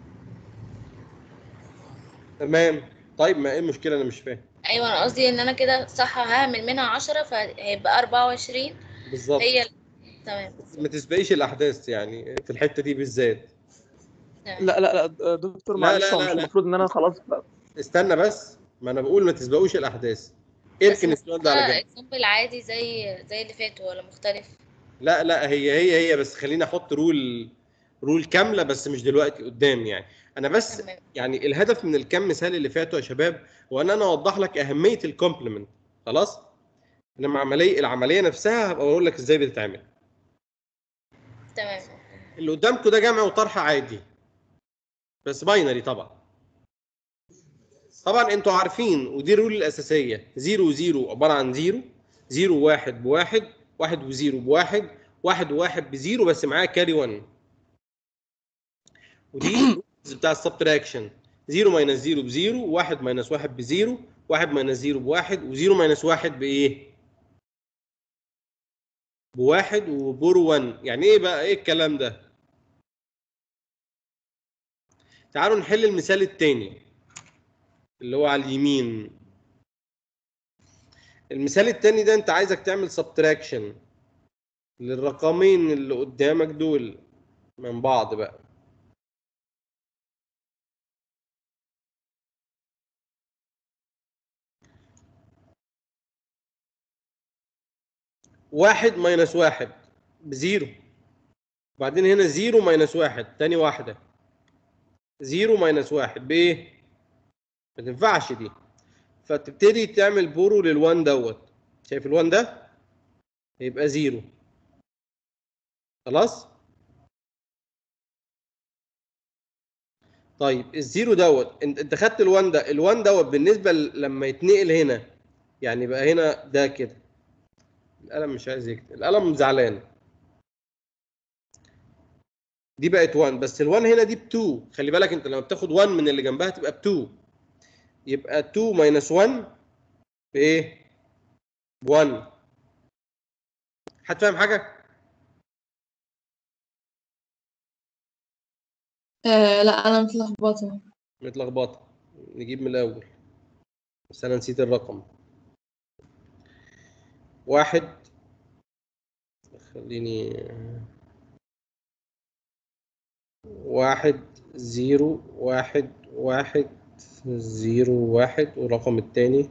تمام. طيب ما ايه المشكلة؟ انا مش فاهم. ايوه انا قصدي ان انا كده صح، هعمل منها عشرة فهيبقى أربعة وعشرين. بالظبط. هي تمام. ما تسبقيش الاحداث يعني في الحتة دي بالذات. تمام. لا لا لا دكتور لا معلش، لا هو لا مش لا. المفروض ان انا خلاص بقى. استنى بس، ما انا بقول ما تسبقوش الاحداث. بس اركن السؤال ده على جنب. اكزامبل عادي زي زي اللي فاتوا ولا مختلف؟ لا لا هي هي هي بس خليني احط رول رول كامله بس مش دلوقتي قدام يعني. انا بس تمام. يعني الهدف من الكام مثال اللي فاتوا يا شباب هو ان انا اوضح لك اهميه الكومبلمنت. خلاص. انما عمليه العمليه نفسها هبقى اقول لك ازاي بتتعمل. تمام. اللي قدامكم ده جمع وطرح عادي بس باينري طبعا. طبعا انتوا عارفين ودي الرول الاساسيه. صفر وصفر عباره عن صفر، صفر وواحد بواحد، واحد وصفر بواحد، واحد وواحد بزيرو بس معاه كاري واحد. ودي بتاع السبتراكشن. صفر ماينس صفر بزيرو، واحد ماينس واحد بزيرو، واحد ماينس صفر بواحد، وزيرو ماينس واحد بايه؟ بواحد وبورو واحد. يعني ايه بقى ايه الكلام ده؟ تعالوا نحل المثال الثاني اللي هو على اليمين. المثال الثاني ده انت عايزك تعمل سبتراكشن للرقمين اللي قدامك دول من بعض بقى. واحد ماينس واحد بزيرو، وبعدين هنا زيرو ماينس واحد تاني واحدة، زيرو ماينس واحد بايه؟ ما تنفعش دي. فتبتدي تعمل بورو للوان دوت. شايف الوان ده؟ يبقى زيرو. خلاص؟ طيب الزيرو دوت انت انت خدت الوان ده، الوان دوت بالنسبه ل- لما يتنقل هنا يعني بقى هنا ده كده. القلم مش عايز يكتب، القلم زعلان. دي بقت واحد بس الواحد هنا دي ب اتنين. خلي بالك انت لما بتاخد واحد من اللي جنبها تبقى ب اتنين. يبقى اتنين ماينس واحد بايه؟ ب واحد. حد فاهم حاجه؟ آه لا انا متلخبطه. متلخبطه. نجيب من الاول بس انا نسيت الرقم. واحد، خليني واحد زيرو واحد واحد زيرو واحد، والرقم التاني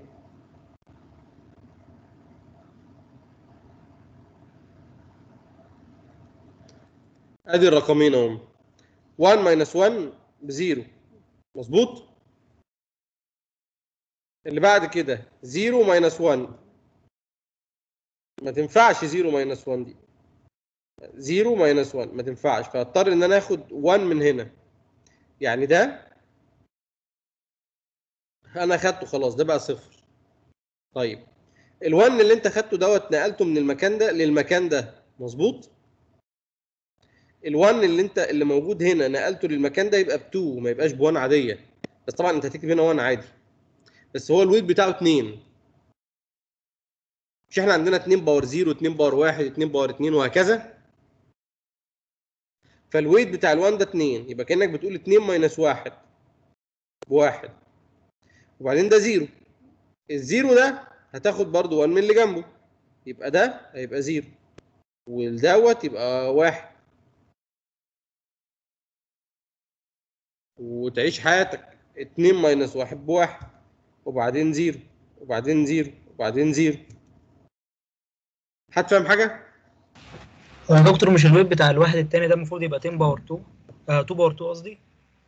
ادي الرقمين اهم. واحد ماينس واحد بزيرو. مظبوط. اللي بعد كده صفر ماينس واحد. ما تنفعش صفر ماينس واحد دي. صفر ماينس واحد ما تنفعش، فاضطر ان انا اخد واحد من هنا. يعني ده انا اخدته خلاص، ده بقى صفر. طيب ال1 اللي انت خدته دوت نقلته من المكان ده للمكان ده. مظبوط. ال1 اللي انت اللي موجود هنا نقلته للمكان ده يبقى ب اتنين، ما يبقاش ب واحد عاديه. بس طبعا انت هتكتب هنا واحد عادي، بس هو الويت بتاعه اتنين. مش احنا عندنا اتنين باور صفر، اتنين باور واحد، اتنين باور اتنين وهكذا. فالويت بتاع ال1 ده اتنين، يبقى كانك بتقول اتنين ماينس واحد بواحد، وبعدين ده صفر. الزيرو ده هتاخد برضو واحد من اللي جنبه، يبقى ده هيبقى صفر، والدوت يبقى واحد، وتعيش حياتك. اتنين ماينس واحد بواحد، وبعدين صفر، وبعدين زيرو وبعدين زيرو. حد فاهم حاجه؟ هو يا دكتور مش الويت بتاع الواحد التاني ده المفروض يبقى عشرة باور اتنين آه اتنين باور اتنين قصدي؟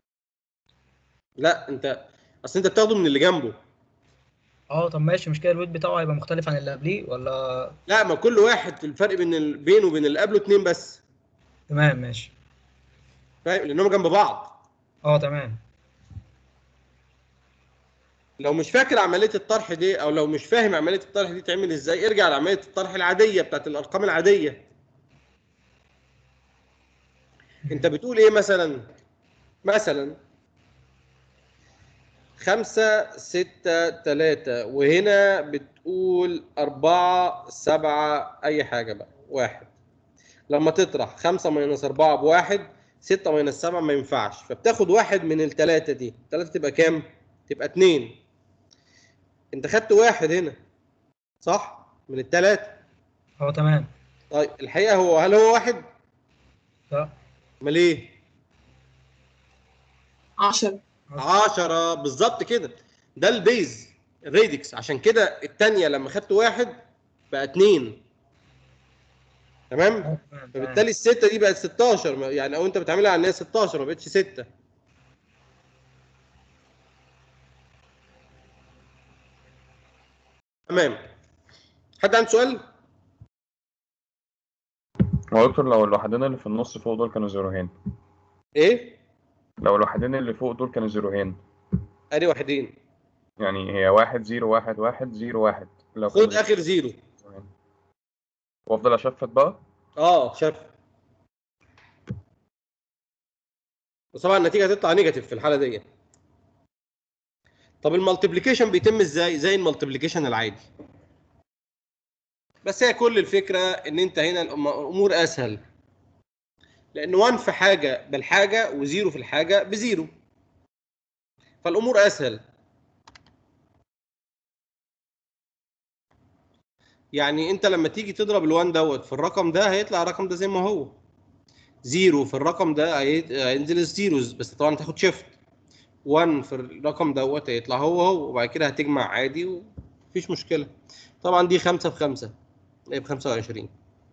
لا انت اصل انت بتاخده من اللي جنبه. اه طب ماشي، مش كده الويت بتاعه هيبقى مختلف عن اللي قبليه ولا؟ لا ما كل واحد الفرق بين ال... بينه وبين اللي قبله اتنين بس. تمام ماشي. فاهم؟ لانهم جنب بعض. اه تمام. لو مش فاكر عمليه الطرح دي او لو مش فاهم عمليه الطرح دي تعمل ازاي، ارجع لعمليه الطرح العاديه بتاعت الارقام العاديه. انت بتقول ايه مثلا؟ مثلا خمسة ستة تلاتة، وهنا بتقول أربعة سبعة أي حاجة بقى واحد. لما تطرح خمسة ماينس أربعة بواحد، ستة ماينس سبعة ما ينفعش، فبتاخد واحد من التلاتة دي. التلاتة تبقى كام؟ تبقى اتنين. أنت خدت واحد هنا صح؟ من التلاتة. اه تمام. طيب الحقيقة هو هل هو واحد؟ لا. أمال إيه؟ عشرة. عشرة بالظبط كده. ده البيز الراديكس، عشان كده التانية لما خدت واحد بقى اتنين. تمام؟ اه تمام فبالتالي تمام. الستة دي بقت ستاشر، يعني او انت بتعملها على ان هي ستاشر ما بقتش ستة. تمام. حد عنده سؤال؟ هو دكتور لو الوحدين اللي في النص فوق دول كانوا زيروهين، ايه؟ لو الوحدين اللي فوق دول كانوا زيروهين، ادي واحدين. يعني هي واحد زيرو واحد واحد زيرو واحد، لو خد كانوا اخر زيرو. زيروهين وافضل اشفت بقى. اه شاف. بس طبعا النتيجه هتطلع نيجاتيف في الحاله دي. طب المالتيبليكيشن بيتم ازاي؟ زي المالتيبليكيشن العادي، بس هي كل الفكره ان انت هنا الامور اسهل، لان واحد في حاجه بالحاجه وزيرو في الحاجه بزيرو، فالامور اسهل. يعني انت لما تيجي تضرب الوان دوت في الرقم ده هيطلع الرقم ده زي ما هو. زيرو في الرقم ده هينزل الزيروز، بس طبعا تاخد شيفت. واحد في الرقم دوت هيطلع هو هو، وبعد كده هتجمع عادي ومفيش مشكله. طبعا دي خمسة في خمسة يبقى خمسة وعشرين.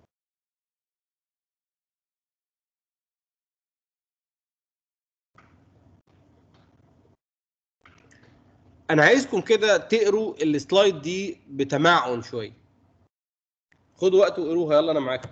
انا عايزكم كده تقروا السلايد دي بتمعن شويه. خدوا وقت وقروها، يلا انا معاكم.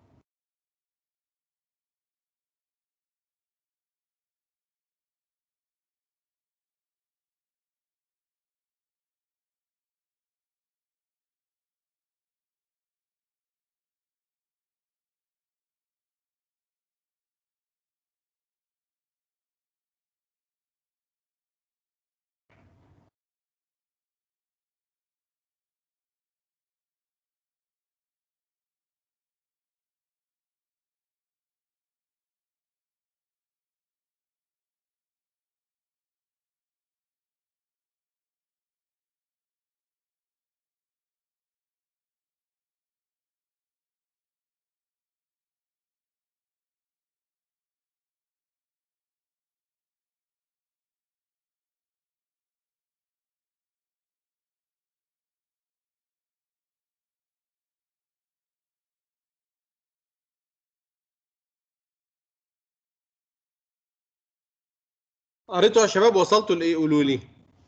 قريتوا يا شباب؟ وصلتوا لايه؟ قولوا لي.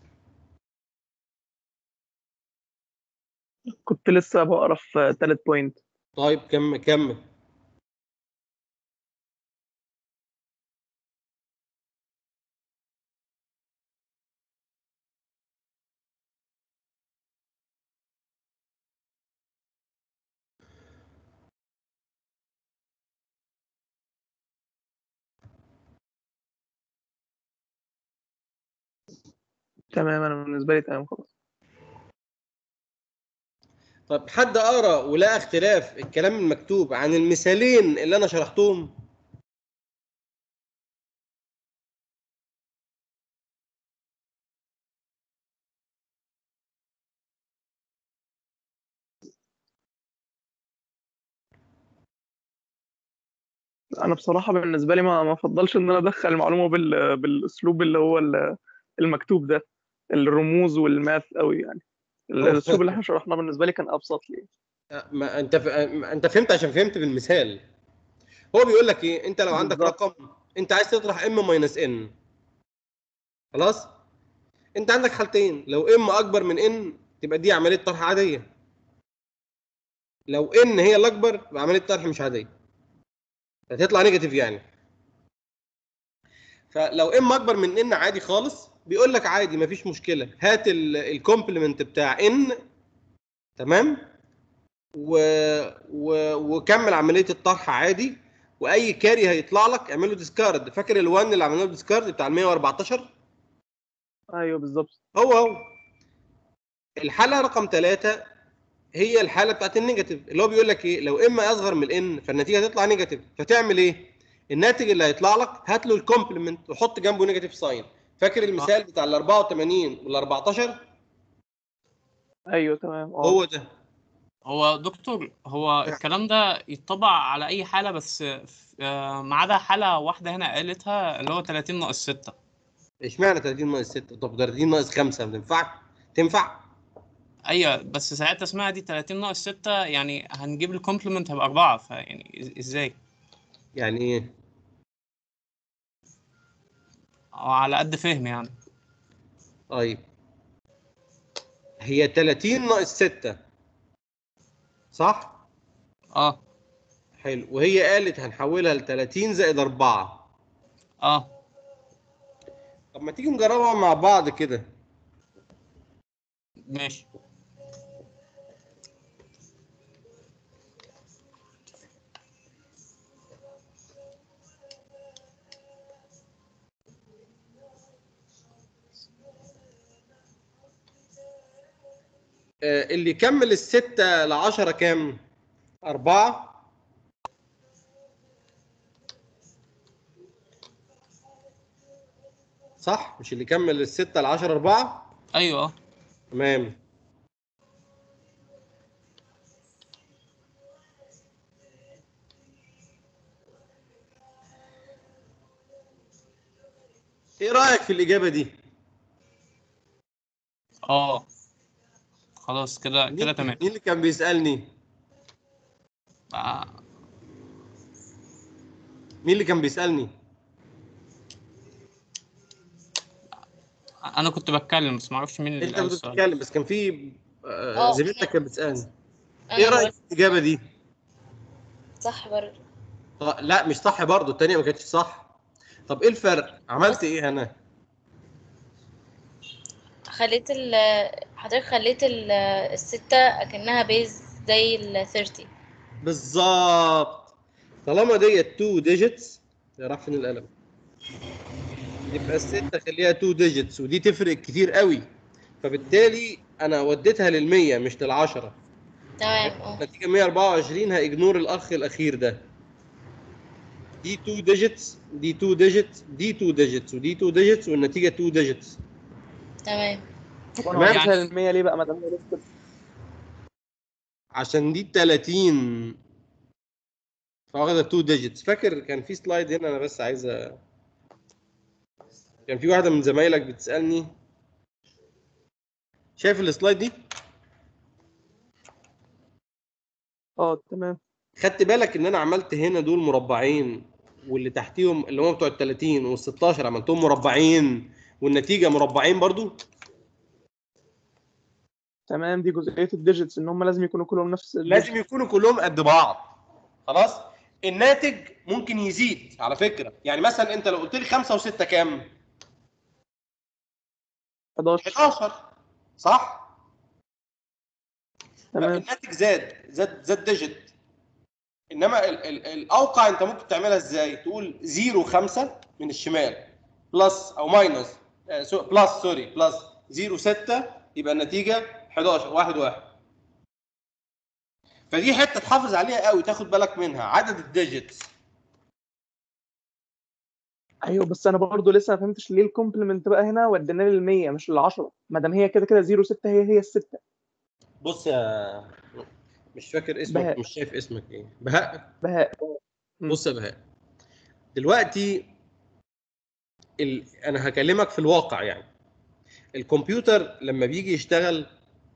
كنت لسه بقرا في تالت بوينت. طيب كمل كمل. تمام، انا بالنسبه لي تمام خلاص. طب حد قرا ولقى اختلاف الكلام المكتوب عن المثالين اللي انا شرحتهم؟ انا بصراحه بالنسبه لي ما ما افضلش ان انا ادخل المعلومه بال... بالاسلوب اللي هو ال- المكتوب ده، الرموز والماث قوي يعني. الاسلوب اللي احنا شرحناه بالنسبه لي كان ابسط لي. ما انت ف... ما انت فهمت عشان فهمت بالمثال. هو بيقول لك ايه؟ انت لو عندك بالظبط. رقم انت عايز تطرح ام ماينس ان، خلاص؟ انت عندك حالتين، لو ام اكبر من ان تبقى دي عمليه طرح عاديه، لو ان هي الاكبر تبقى عمليه طرح مش عاديه، هتطلع نيجاتيف يعني. فلو ام اكبر من ان عادي خالص، بيقول لك عادي مفيش مشكله، هات الكومبلمنت بتاع ان، تمام، و... و... وكمل عمليه الطرح عادي، واي كاري هيطلع لك اعمله ديسكارد. فاكر ال1 اللي عملنا له ديسكارد بتاع ال مية واربعتاشر؟ ايوه بالظبط. هو هو الحاله رقم ثلاثة هي الحاله بتاعت النيجاتيف، اللي هو بيقول لك ايه؟ لو ام اصغر من الان فالنتيجه هتطلع نيجاتيف، فتعمل ايه؟ الناتج اللي هيطلع لك هات له الكومبلمنت وحط جنبه نيجاتيف ساين. فاكر المثال بتاع ال اربعة وتمانين وال اربعتاشر؟ ايوه تمام. اه هو ده. هو دكتور، هو الكلام ده يطبق على اي حاله، بس آه، ما عدا حاله واحده هنا قالتها اللي هو تلاتين ناقص ستة. اشمعنى تلاتين ناقص ستة؟ طب تلاتين ناقص خمسة ما تنفع؟ تنفع؟ ايوه بس ساعتها اسمها دي تلاتين ناقص ستة، يعني هنجيب الكومبلمنت هيبقى أربعة، فيعني إز- ازاي؟ يعني ايه؟ أو على قد فهم يعني. طيب هي تلاتين ناقص ستة صح؟ اه حلو، وهي قالت هنحولها ل تلاتين زائد اربعة. اه طب ما تيجي نجربها مع بعض كده. ماشي. آه، اللي يكمل الستة لعشرة كام؟ أربعة. صح؟ مش اللي يكمل الستة لعشرة أربعة؟ ايوه اه تمام. ايه رأيك في الإجابة دي؟ اه خلاص كده مين كده تمام. مين اللي كان بيسألني؟ آه. مين اللي كان بيسألني؟ انا كنت بتكلم بس ما اعرفش مين اللي انت قال كنت السؤال. بتتكلم بس كان في آه، اه زميلتك انا كانت بتسألني. ايه انا اللي رأيك قلت في الإجابة دي؟ صح برضه. طب لا مش صح برضه، التانية ما كانتش صح. طب ايه الفرق؟ عملت بص، ايه انا؟ خليت ال حضرتك خليت ال الستة أكنها بيز زي ال تلاتين. بالظبط. طالما ديت اتنين ديجيتس، يا راح فين القلم؟ يبقى الستة خليها اتنين ديجيتس، ودي تفرق كتير قوي، فبالتالي انا وديتها لل مية مش لل عشرة. تمام اه. النتيجة مية واربعة وعشرين، هاجنور الاخ الاخير ده. دي اتنين ديجيتس، دي اتنين ديجيتس، دي اتنين ديجيتس، ودي اتنين ديجيتس، والنتيجة اتنين ديجيتس. تمام. طب انا تمام؟ وديتها يعني لل مية ليه بقى ما دام هي لسه؟ عشان دي تلاتين فواخدة اتنين ديجيتس. فاكر كان في سلايد هنا، انا بس عايز أ- كان في واحدة من زمايلك بتسألني. شايف السلايد دي؟ اه تمام. خدت بالك ان انا عملت هنا دول مربعين، واللي تحتيهم اللي هم بتوع ال تلاتين وال ستاشر عملتهم مربعين، والنتيجه مربعين برضو. تمام دي جزئيه الديجيتس ان هم لازم يكونوا كلهم نفس لازم الديجيت. يكونوا كلهم قد بعض. خلاص. الناتج ممكن يزيد على فكره، يعني مثلا انت لو قلت لي خمسة و6 كام؟ حداشر. حداشر. صح؟ تمام. فالناتج زاد زاد زاد ديجيت. انما ال ال الاوقع انت ممكن تعملها ازاي؟ تقول صفر خمسة من الشمال بلس او ماينس، آه سو بلس سوري بلس صفر ستة، يبقى النتيجه حداشر واحد واحد. فدي حته تحافظ عليها قوي، تاخد بالك منها، عدد الديجيتس. ايوه بس انا برضو لسه ما فهمتش ليه الكومبلمنت بقى هنا ودينا لل مية مش لل عشرة، ما دام هي كده كده صفر ستة هي هي الستة. بص يا، مش فاكر اسمك، بهاء. مش شايف اسمك ايه، بهاء. بهاء. مم. بص يا بهاء، دلوقتي ال... انا هكلمك في الواقع يعني. الكمبيوتر لما بيجي يشتغل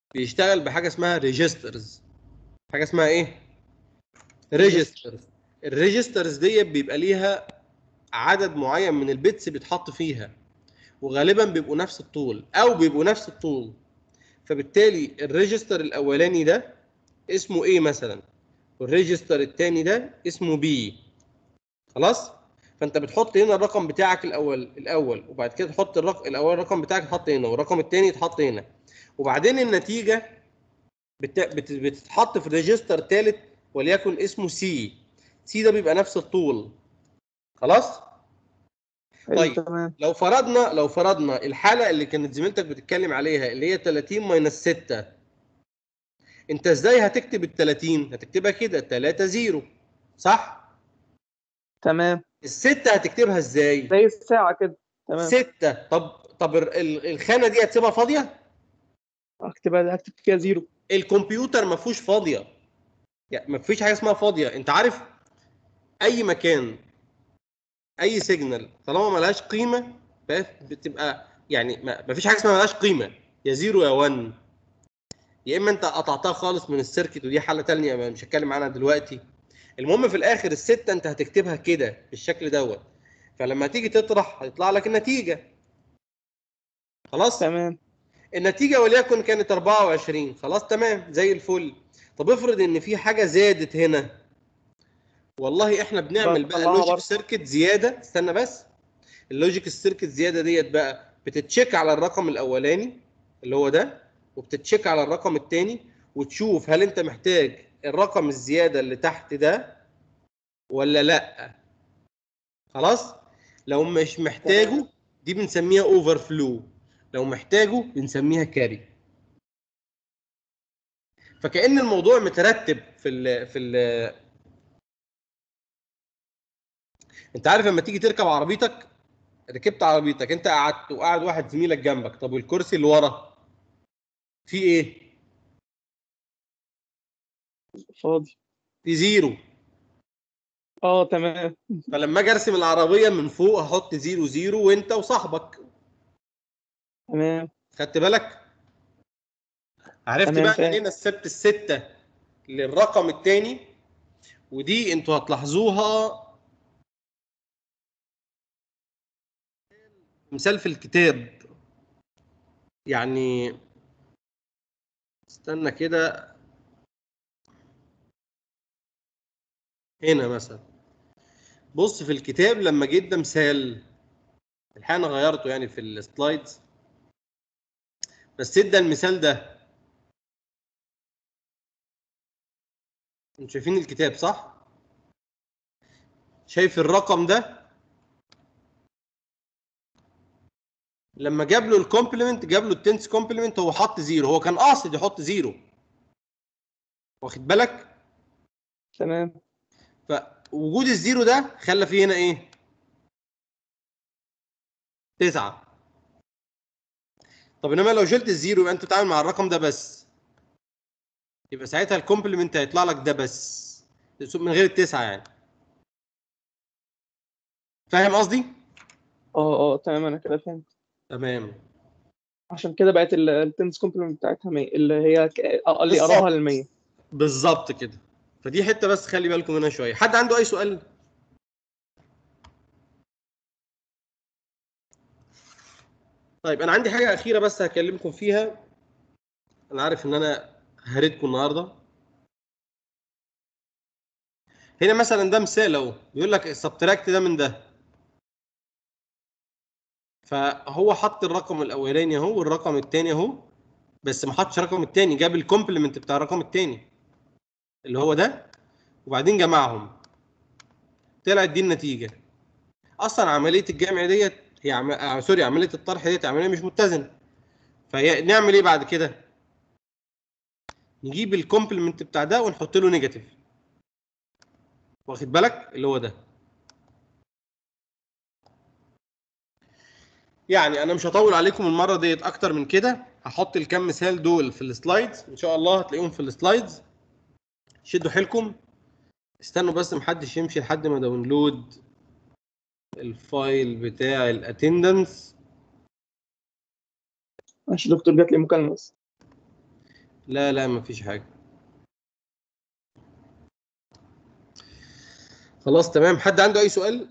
بيشتغل بحاجه اسمها ريجسترز. حاجه اسمها ايه؟ ريجسترز. الريجسترز دي بيبقى ليها عدد معين من البيتس بيتحط فيها، وغالبا بيبقوا نفس الطول او بيبقوا نفس الطول. فبالتالي الريجستر الاولاني ده اسمه ايه مثلا، والريجستر الثاني ده اسمه بي. خلاص؟ فانت بتحط هنا الرقم بتاعك الاول الاول وبعد كده تحط الرقم الاول، الرقم بتاعك يتحط هنا والرقم الثاني يتحط هنا، وبعدين النتيجه بت... بت... بتتحط في ريجستر ثالث وليكن اسمه سي. سي ده بيبقى نفس الطول. خلاص؟ طيب تمام. لو فرضنا لو فرضنا الحاله اللي كانت زميلتك بتتكلم عليها اللي هي ثلاثين ماينس ستة، انت ازاي هتكتب ال ثلاثين؟ هتكتبها كده ثلاثة صفر، صح؟ تمام. الستة هتكتبها ازاي؟ زي الساعة كده. تمام. ستة. طب طب ال- الخانة دي هتسيبها فاضية؟ هكتبها هكتب فيها زيرو. الكمبيوتر ما فيهوش فاضية، يعني ما فيش حاجة اسمها فاضية. انت عارف اي مكان اي سيجنال طالما ما لهاش قيمة بتبقى يعني ما فيش حاجة اسمها ما لهاش قيمة، يا زيرو يا واحد، يا اما انت قطعتها خالص من السيركت ودي حالة تانية مش هتكلم عنها دلوقتي. المهم في الاخر الستة انت هتكتبها كده بالشكل دوت، فلما تيجي تطرح هيطلع لك النتيجة. خلاص؟ تمام. النتيجة وليكن كانت أربعة وعشرين. خلاص تمام زي الفل. طب افرض ان في حاجة زادت هنا، والله احنا بنعمل بقى بطلعها لوجيك بره. سيركت زيادة. استنى بس، اللوجيك السيركت زيادة ديت بقى بتتشيك على الرقم الاولاني اللي هو ده، وبتتشيك على الرقم الثاني، وتشوف هل انت محتاج الرقم الزيادة اللي تحت ده ولا لا. خلاص؟ لو مش محتاجه دي بنسميها اوفر فلو، لو محتاجه بنسميها كاري. فكأن الموضوع مترتب في ال في ال انت عارف لما تيجي تركب عربيتك، ركبت عربيتك انت قعدت وقعد واحد زميلك جنبك، طب والكرسي اللي ورا في ايه؟ فاضي. في زيرو. اه تمام. فلما اجي ارسم العربيه من فوق هحط زيرو زيرو وانت وصاحبك. تمام. خدت بالك؟ عرفت تمام بقى فاهم. منين نسبت السته للرقم الثاني؟ ودي انتوا هتلاحظوها مثال في الكتاب. يعني استنى كده، هنا مثلا بص في الكتاب لما جيت ده مثال، الحقيقه انا غيرته يعني في السلايدز، بس ادى المثال ده. انتوا شايفين الكتاب صح؟ شايف الرقم ده؟ لما جاب له الكومبلمنت جاب له التنس كومبلمنت هو حط زيرو، هو كان قاصد يحط زيرو. واخد بالك؟ تمام. فوجود الزيرو ده خلى فيه هنا ايه؟ تسعة. طب انما لو شلت الزيرو يبقى انت بتتعامل مع الرقم ده بس، يبقى ساعتها الكومبلمنت هيطلع لك ده بس من غير التسعة يعني. فاهم قصدي؟ اه اه تمام انا كده فهمت. تمام. عشان كده بقت التنس كومبلمنت بتاعتها مية، اللي هي ك- اقل لي اقربها لل مية. بالظبط كده. فدي حته بس خلي بالكم منها شويه. حد عنده اي سؤال؟ طيب انا عندي حاجه اخيره بس هكلمكم فيها. انا عارف ان انا هريتكم النهارده. هنا مثلا ده مثال اهو، بيقول لك السبتراكت ده من ده، فهو حط الرقم الاولاني اهو والرقم الثاني اهو، بس ما حطش الرقم الثاني، جاب الكومبلمنت بتاع الرقم الثاني اللي هو ده وبعدين جمعهم، طلعت دي النتيجه. اصلا عمليه الجمع ديت هي عم... آه سوري عمليه الطرح ديت عمليه مش متزنه. فنعمل ايه بعد كده؟ نجيب الكومبلمنت بتاع ده ونحط له نيجاتيف. واخد بالك اللي هو ده. يعني انا مش هطول عليكم المره ديت اكتر من كده، هحط الكام مثال دول في السلايدز ان شاء الله هتلاقيهم في السلايدز. شدوا حيلكم، استنوا بس محدش يمشي لحد ما داونلود الفايل بتاع الاتندنس. ماشي دكتور، جات لي مكالمة بس. لا لا مفيش حاجه. خلاص تمام. حد عنده اي سؤال؟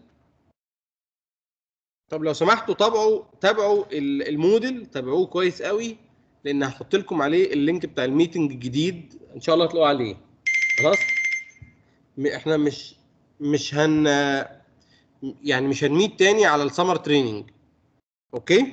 طب لو سمحتوا تابعوا تابعوا ال- الموديل، تابعوه كويس قوي، لان هحط لكم عليه اللينك بتاع الميتنج الجديد ان شاء الله هتلاقوه عليه. خلاص. م- احنا مش مش هن يعني مش هنميت تاني على السمر تريننج. اوكي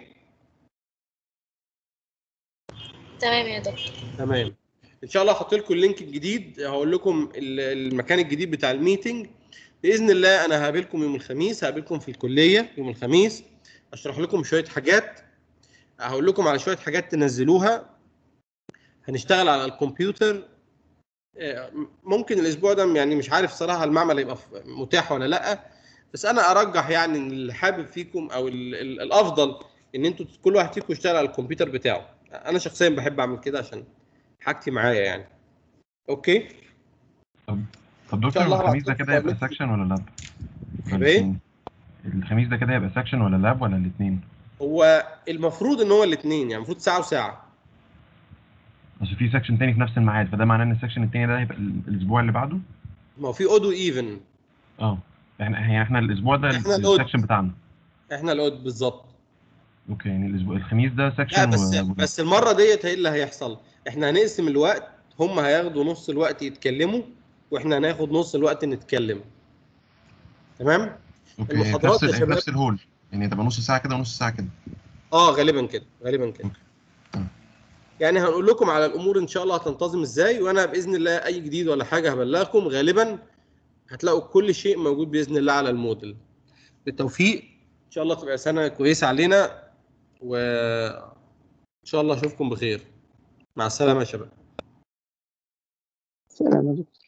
تمام يا دكتور. تمام. ان شاء الله هحط لكم اللينك الجديد، هقول لكم ال- المكان الجديد بتاع الميتنج باذن الله. انا هقابلكم يوم الخميس، هقابلكم في الكليه يوم الخميس، اشرح لكم شويه حاجات، هقول لكم على شويه حاجات تنزلوها، هنشتغل على الكمبيوتر. آه، ممكن الاسبوع ده، يعني مش عارف صراحه المعمل هيبقى ف- متاح ولا لا، بس انا ارجح يعني ان اللي حابب فيكم او ال- ال- الافضل ان انتوا كل واحد فيكم يشتغل على الكمبيوتر بتاعه. انا شخصيا بحب اعمل كده عشان حاجتي معايا يعني. اوكي طب طب ان شاء دكتور الله الخميس هبعت ده لكم كده يبقى مقابلتي. سكشن ولا لاب؟ ولا يبقى ايه؟ الاثنين؟ الخميس ده كده يبقى سكشن ولا لاب ولا الاثنين؟ هو المفروض ان هو الاثنين، يعني المفروض ساعه وساعه. بس في سكشن تاني في نفس الميعاد، فده معناه ان السكشن التاني ده هيبقى ال- الاسبوع اللي بعده؟ ما هو في اودو ايفن. اه احنا يعني احنا الاسبوع ده احنا الاود السكشن بتاعنا. احنا الاود بالظبط. اوكي، يعني الاسبوع الخميس ده لا سكشن بس و... بس المره ديت ايه اللي هيحصل؟ احنا هنقسم الوقت، هم هياخدوا نص الوقت يتكلموا واحنا هناخد نص الوقت نتكلم. تمام. اوكي، في المحاضرات نفس يا ال... في شباب، نفس الهول، يعني هتبقى نص ساعه كده ونص ساعه كده. اه غالبا كده غالبا كده. اوكي تمام. يعني هنقول لكم على الامور ان شاء الله هتنتظم ازاي، وانا باذن الله اي جديد ولا حاجه هبلغكم. غالبا هتلاقوا كل شيء موجود باذن الله على الموديل. بالتوفيق ان شاء الله، تبقى سنه كويسه علينا، وان شاء الله اشوفكم بخير. مع السلامه يا شباب. سلام يا دكتور.